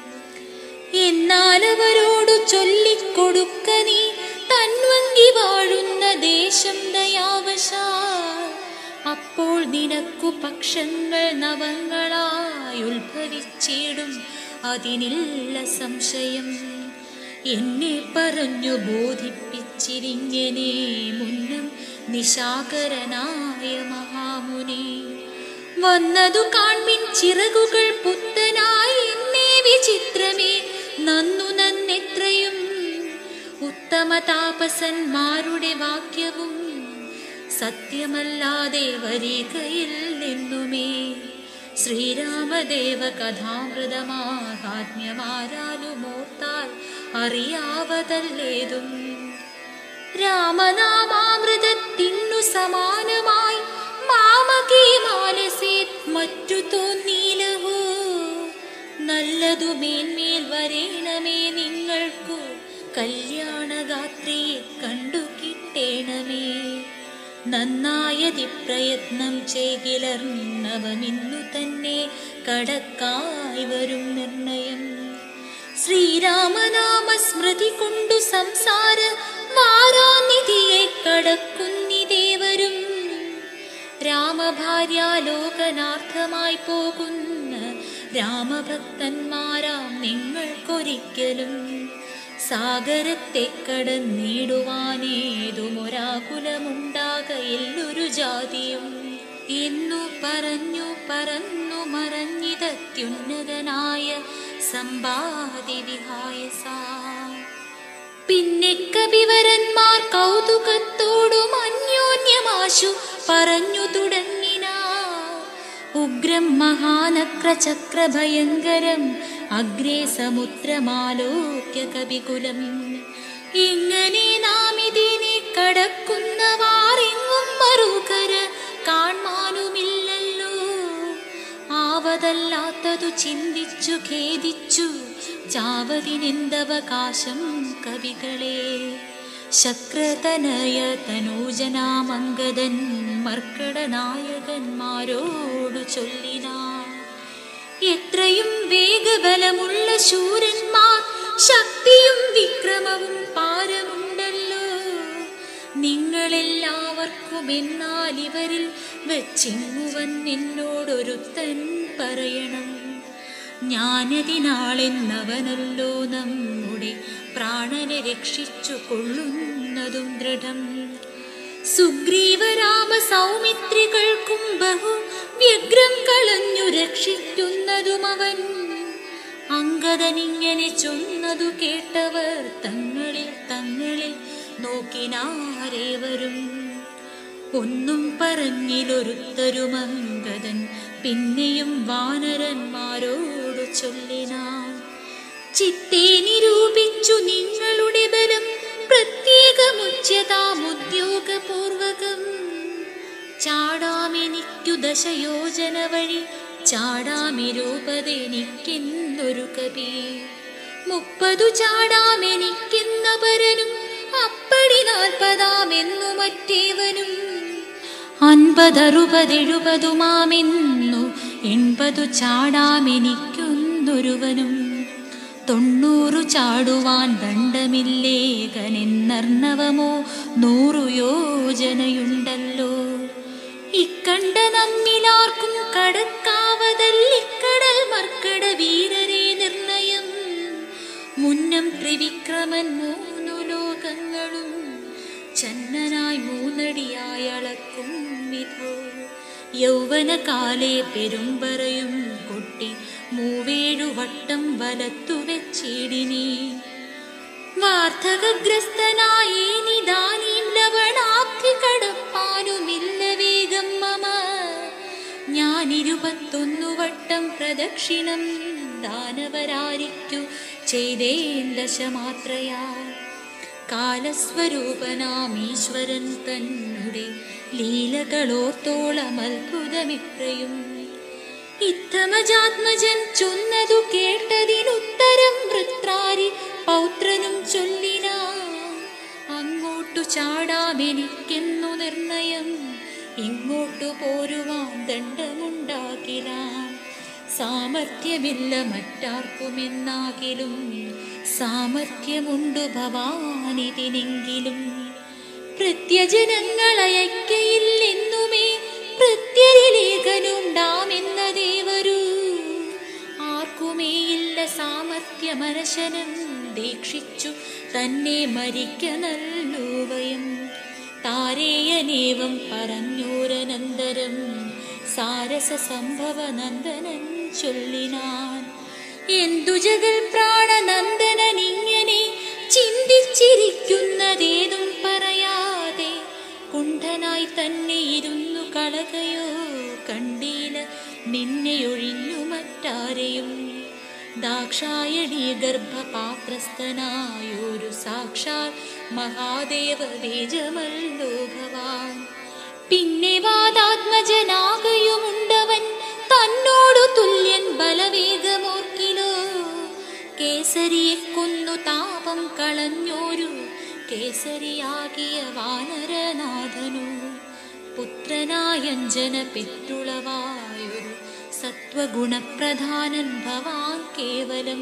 S1: എന്നാലവരോടു ചൊല്ലിക്കൊടുക്ക നീ തൻവങ്കി വാഴുന്ന ദേശം ദയാവശാൽ. അപ്പോൾ നിനക്കു പക്ഷങ്ങൾ നവങ്ങളായുത്ഭവിച്ചിടും അതിനില്ല സംശയം. എന്നെ പറഞ്ഞു ബോധിപ്പിച്ചിരിങ്ങനെ മുന്നം നിശാകരനായ മഹാമുനി. വന്നതു കാൺമിൻ ചിറകുകൾ പുത്തനായി എന്നെ വിചിത്രമേ നന്നു നന്നെത്രയും. ഉത്തമ താപസന്മാരുടെ വാക്യവും സത്യമല്ലാതെ വരികയില്ലെന്നുമേ. ശ്രീരാമദേവ കഥാമൃതമാഹാത്മ്യമാരാലുമോർത്താൽ അറിയാവതല്ലേതും. രാമനാമാമൃതത്തിനു സമാനമായി മാമകേ മാനസേത് മറ്റു തോന്നീലഹോ. നല്ലതു മേന്മേൽ വരേണമേ നിങ്ങൾക്കു കല്യാണഗാത്രിയെ കണ്ടു കിട്ടേണമേ. നന്നായതി പ്രയത്നം ചെയ്കിലർന്നവമിന്നു തന്നെ കടക്കായി വരും നിർണയം. ശ്രീരാമനാമ സ്മൃതി കൊണ്ടു സംസാര വാരാനിധിയെ കടക്കുന്നിദേവരും. രാമഭാര്യാലോകനാർത്ഥമായി പോകുന്ന രാമഭക്തന്മാരാം നിങ്ങൾക്കൊരിക്കലും സാഗരത്തെ കടന്നിടുവാനേതുമൊരാകുലമുണ്ടാകയില്ലൊരു ജാതിയും എന്നു പറഞ്ഞു പറന്നു മറഞ്ഞിതത്യുന്നതനായ സമ്പാദി വിഹായസ. പിന്നെ കവിവരന്മാർ കൗതുകത്തോടും അന്യോന്യമാശു പറഞ്ഞു തുടങ്ങിന. ഉഗ്രം മഹാനക്രചക്രഭയങ്കരം അഗ്രേ സമുദ്രമാലോക്യ കവികുലം. ഇങ്ങനെ നാം ഇതിനെ കടക്കുന്നവാറെങ്ങും മറുകര കാൺമാനുമില്ലല്ലോ. ആവതല്ലാത്തതു ചിന്തിച്ചു ഖേദിച്ചു ചാവതിനെന്തവകാശം കവികളെ. ശക്രതനയ തനൂജനാമംഗദൻ മർക്കടനായകന്മാരോടു ചൊല്ലിനാൻ. എത്രയും വേഗബലമുള്ള ശൂരന്മാർ ശക്തിയും വിക്രമവും പാരമുണ്ടല്ലോ. നിങ്ങളെല്ലാവർക്കും എന്നാൽ ഇവരിൽ വെച്ചിങ്ങുവൻ എന്നോടൊരുത്തൻ പറയണം. ഞാനതിനാളെന്നവനല്ലോ നമ്മുടെ പ്രാണനെ രക്ഷിച്ചു കൊള്ളുന്നതും ദൃഢം. സുഗ്രീവരാമ സൗമിത്രികൾക്കും ബഹു വ്യഗ്രം കളഞ്ഞു രക്ഷിക്കുന്നതും അവൻ. അംഗദനിങ്ങനെ ചൊന്നതു കേട്ടവർ തങ്ങളിൽ നോക്കിനാരേവരും. ഒന്നും പറഞ്ഞിലൊരുത്തരുമംഗദൻ പിന്നെയും വാനരന്മാരോടു ചൊല്ലിനാൻ. ചിത്തെ നിരൂപിച്ചു നിങ്ങളുടെ ബലം പ്രത്യേകമുച്യതാമുദ്യോഗപൂർവകം. ചാടാമെനിക്കു ദശയോജന വഴി ചാടാമിരൂപതെനിക്കെന്നൊരു കവി. 30 ചാടാമെനിക്കെന്ന പരനും അപ്പടി 40 മറ്റേവനും. 50, 60, 70 80 ചാടാമെനിക്കൊന്നൊരുവനും. 90 ചാടുവാൻ ദണ്ഡമില്ലേകനെന്നർണവമോ 100 യോജനയുണ്ടല്ലോ. ഇക്കണ്ട നമ്മിലാർക്കും കടക്കാവതല്ലിക്കടൽ മർക്കട വീരരെ നിർണയം. മുന്നം ത്രിവിക്രമൻ 3 ലോകങ്ങളും ചന്നനായി 3 അടിയായി അളക്കും വിധോ. യൗവനകാലേ പെരുമ്പറയും കൊട്ടി 37 വട്ടം വലത്തു വെച്ചിടിനി. വാർദ്ധകഗ്രസ്തനായി നിദാനീം ലവണാബ്ധി കടപ്പാനുമില്ല വേഗം മമ. ഞാൻ 21 വട്ടം പ്രദക്ഷിണം ദാനവരാരിക്കു ചെയ്തേൻ ദശമാത്രയാ. കാലസ്വരൂപനാമീശ്വരൻ തന്നെ ലീലകളോർത്തോളം അത്ഭുതമിത്രയും. ഇത്തമജാത്മജൻ ചൊന്നതു കേട്ടതിനുത്തരം വൃത്രാരി പൗത്രനും ചൊല്ലിനാ. അങ്ങോട്ടു ചാടാമെനിക്കെന്നു നിർണയം, ഇങ്ങോട്ടു പോരുവാൻ ദണ്ഡമുണ്ടാകിലാം. സാമർഥ്യമില്ല മറ്റാർക്കുമെന്നാകിലും സാമർഥ്യമുണ്ടു ഭവാനിതിനെങ്കിലും. പ്രത്യജനങ്ങളയക്കയില്ലെന്നുമേ പ്രത്യരിലേഖനുണ്ടാമെന്ന ദേവരു. ആർക്കുമേയില്ല സാമർഥ്യമനശനം ദീക്ഷിച്ചു തന്നെ മരിക്ക നല്ലോവയം. താരേയനേവം പറഞ്ഞോരനന്തരം സാരസ സംഭവ നന്ദനൻ ചൊല്ലിനാൻ. എന്തു ജഗൽ പ്രാണനന്ദനനിങ്ങനെ ചിന്തിച്ചിരിക്കുന്നതേതും പറയാതെ കുണ്ഠനായി തന്നെ ഇരുന്നു കളകയോ കണ്ടീല നിന്നെയൊഴിഞ്ഞു മറ്റാരെയും. ദാക്ഷായണീ ഗർഭപാത്രസ്ഥനായൊരു സാക്ഷാൽ മഹാദേവ ബീജമല്ലോ ഭവാൻ. പിന്നെ വാദാത്മജനാകയുമുണ്ടവൻ തന്നോടു തുല്യൻ ബലവേഗമോർക്കിലോ. കേസരിയെ കൊന്നു താപം കളഞ്ഞോരു കേസരിയാകിയ വാനരനാഥനു. പുത്രനായഞ്ജന പെറ്റുളവായൊരു സത്വഗുണപ്രധാനൻ ഭവാൻ കേവലം.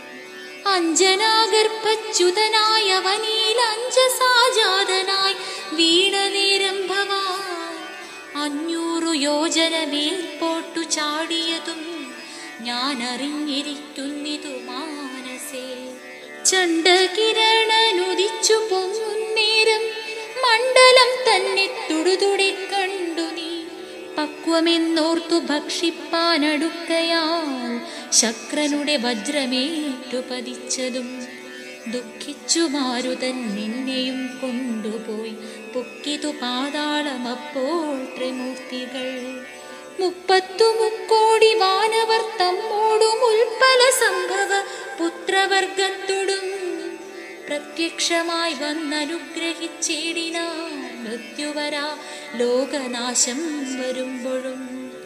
S1: അഞ്ജനാഗർഭച്യുതനായ വനീൽ അഞ്ജസാജാതനായി വീണ നേരം ഭവാൻ 500 യോജന മേൽപോട്ടു ചാടിയതും ഞാൻ അറിഞ്ഞിരിക്കുന്നിതു മാനസേ. ചണ്ഡകിരണനുദിച്ചു പൊങ്ങുന്നേരം മണ്ഡലം തന്നെ തുടുതുടി കണ്ടു നീ. പക്വമെന്നോർത്തു ഭക്ഷിപ്പാനടുക്കയാൽ ശക്രനുടെ വജ്രമേറ്റു പതിച്ചതും ദുഃഖിച്ചു മാരുതൻ നിന്നെയും കൊണ്ടുപോയി പൊക്കിതു പാതാളമപ്പോൾ ത്രിമൂർത്തികൾ. 30 മുക്കോടി വാനവർ തമ്മോടും ഉൽപ്പല സംഭവ പുത്രവർഗത്തോടും പ്രത്യക്ഷമായി വന്നനുഗ്രഹിച്ചേടിനാർ. മൃത്യുവരാ ലോകനാശം വരുമ്പോഴും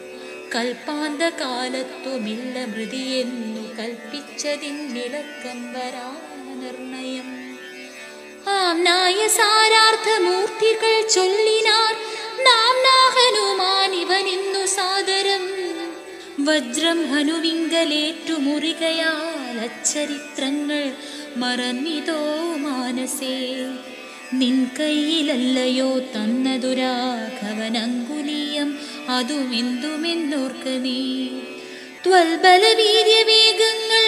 S1: കൽപ്പാന്തകാലത്തുമില്ല മൃതിയെന്നു കൽപ്പിച്ചതിന്നിളക്കം വരാ നിർണയം. ആംനായ സാരാർത്ഥമൂർത്തികൾ ചൊല്ലിനാർ നാംനാ ഹനുമാൻ ഇവനിന്നു സാദരം. വജ്രം ഹനുവിങ്കലേറ്റു മുറികയാൽ അച്ചരിത്രങ്ങൾ മറന്നിതോ മാനസേ. നിൻ കയ്യിലല്ലയോ തന്നതു രാഘവനങ്കുലീയം അതുമെന്തുമെന്നോർക്ക നീ. ത്വൽബലവീര്യവേഗങ്ങൾ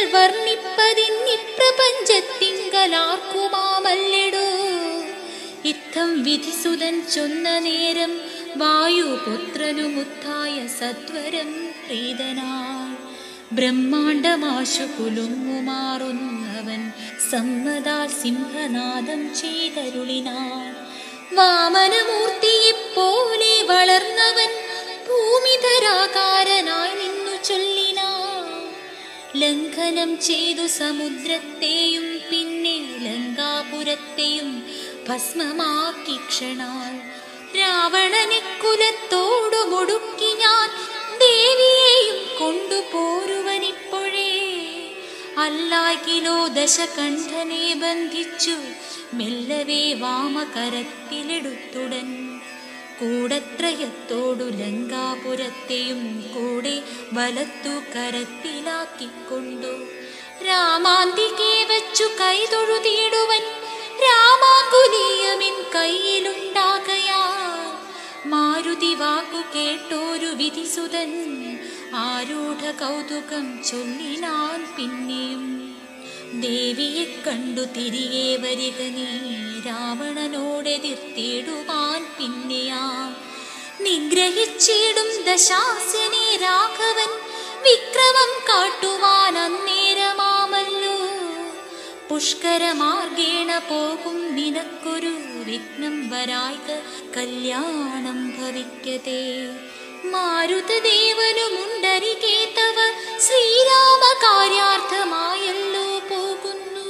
S1: വർണ്ണിപ്പതിന്നിപ്രപഞ്ചത്തിങ്കലാർക്കുമാമല്ലെടോ. ഇത്തം വിധിസുതൻ ചൊന്ന നേരം വായുപുത്രനുമുത്തായ സത്വരം പ്രീതനായി ബ്രഹ്മാണ്ടമാശു കുലുങ്ങുമാറുന്നവൻ സമ്മതാൽ സിംഹനാദം ചെയ്തരുളിനാൻ. വാമനമൂർത്തിയെപ്പോലെ വളർന്നവൻ ഭൂമിധരാകാരനായി നിന്നു ചൊല്ലിനാൻ. ലംഘനം ചെയ്തു സമുദ്രത്തെയും പിന്നെ ലങ്കാപുരത്തെയും ഭസ്മമാക്കി ക്ഷണാൽ രാവണനെ കുലത്തോടു മുടുക്കി ഞാൻ ദേവിയെയും കൊണ്ടുപോരുവനിപ്പോഴേ. അല്ലാകിലോ ദശകണ്ഠനെ ബന്ധിച്ചു മെല്ലവേ വാമകരത്തിലെടുത്തുടൻ കൂടത്രയത്തോടു ലങ്കാപുരത്തെയും കൂടെ വലത്തു കരത്തിലാക്കിക്കൊണ്ടു രാമാന്തികെ വച്ചു കൈതൊഴുതിയിടുവൻ. രാമാങ്കുലീയമിൻ കയ്യിലുണ്ടാകയാൽ മാരുതി വാക്കു കേട്ടോരു വിധിസുതൻ ആരൂഢ കൗതുകം ചൊല്ലിനാൻ പിന്നെയും. ദേവിയെ കണ്ടു തിരികെ വരിക നീ രാവണനോടെതിർത്തിടുവാൻ പിന്നെയാ. നിഗ്രഹിച്ചിടും ദശാസ്യനെ രാഘവൻ വിക്രമം കാട്ടുവാൻ അന്നേരമാമല്ലോ. പുഷ്കരമാർഗേണ പോകും നിനക്കൊരു വിഘ്നം വരായ്ക കല്യാണം ഭവിക്കതേ. മാരുതദേവനുമുണ്ടരികെ തവ ശ്രീരാമകാര്യാർത്ഥമായല്ലോ പോകുന്നു.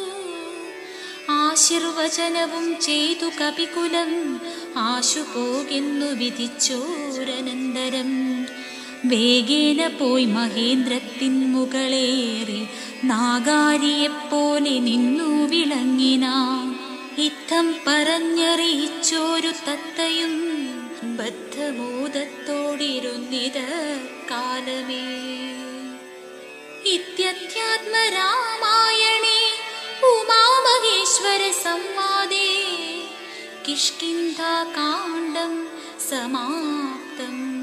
S1: ആശീർവചനവും ചെയ്തു കപികുലം ആശു പോകെന്നു വിധിച്ചോരനന്തരം വേഗേന പോയി മഹേന്ദ്രത്തിൻ മുകളേറി നാഗാരിയെപ്പോലെ നിന്നു വിളങ്ങിനാൻ. ഇത്തം പറഞ്ഞറിയിച്ചോരു തത്തയും ബദ്ധമോദത്തോടിരുന്നിത കാലമേ. ഇത്യധ്യാത്മരാമായണേ ഉമാമഹേശ്വര സംവാദേ കിഷ്കിന്ധാകാണ്ഡം സമാപ്തം.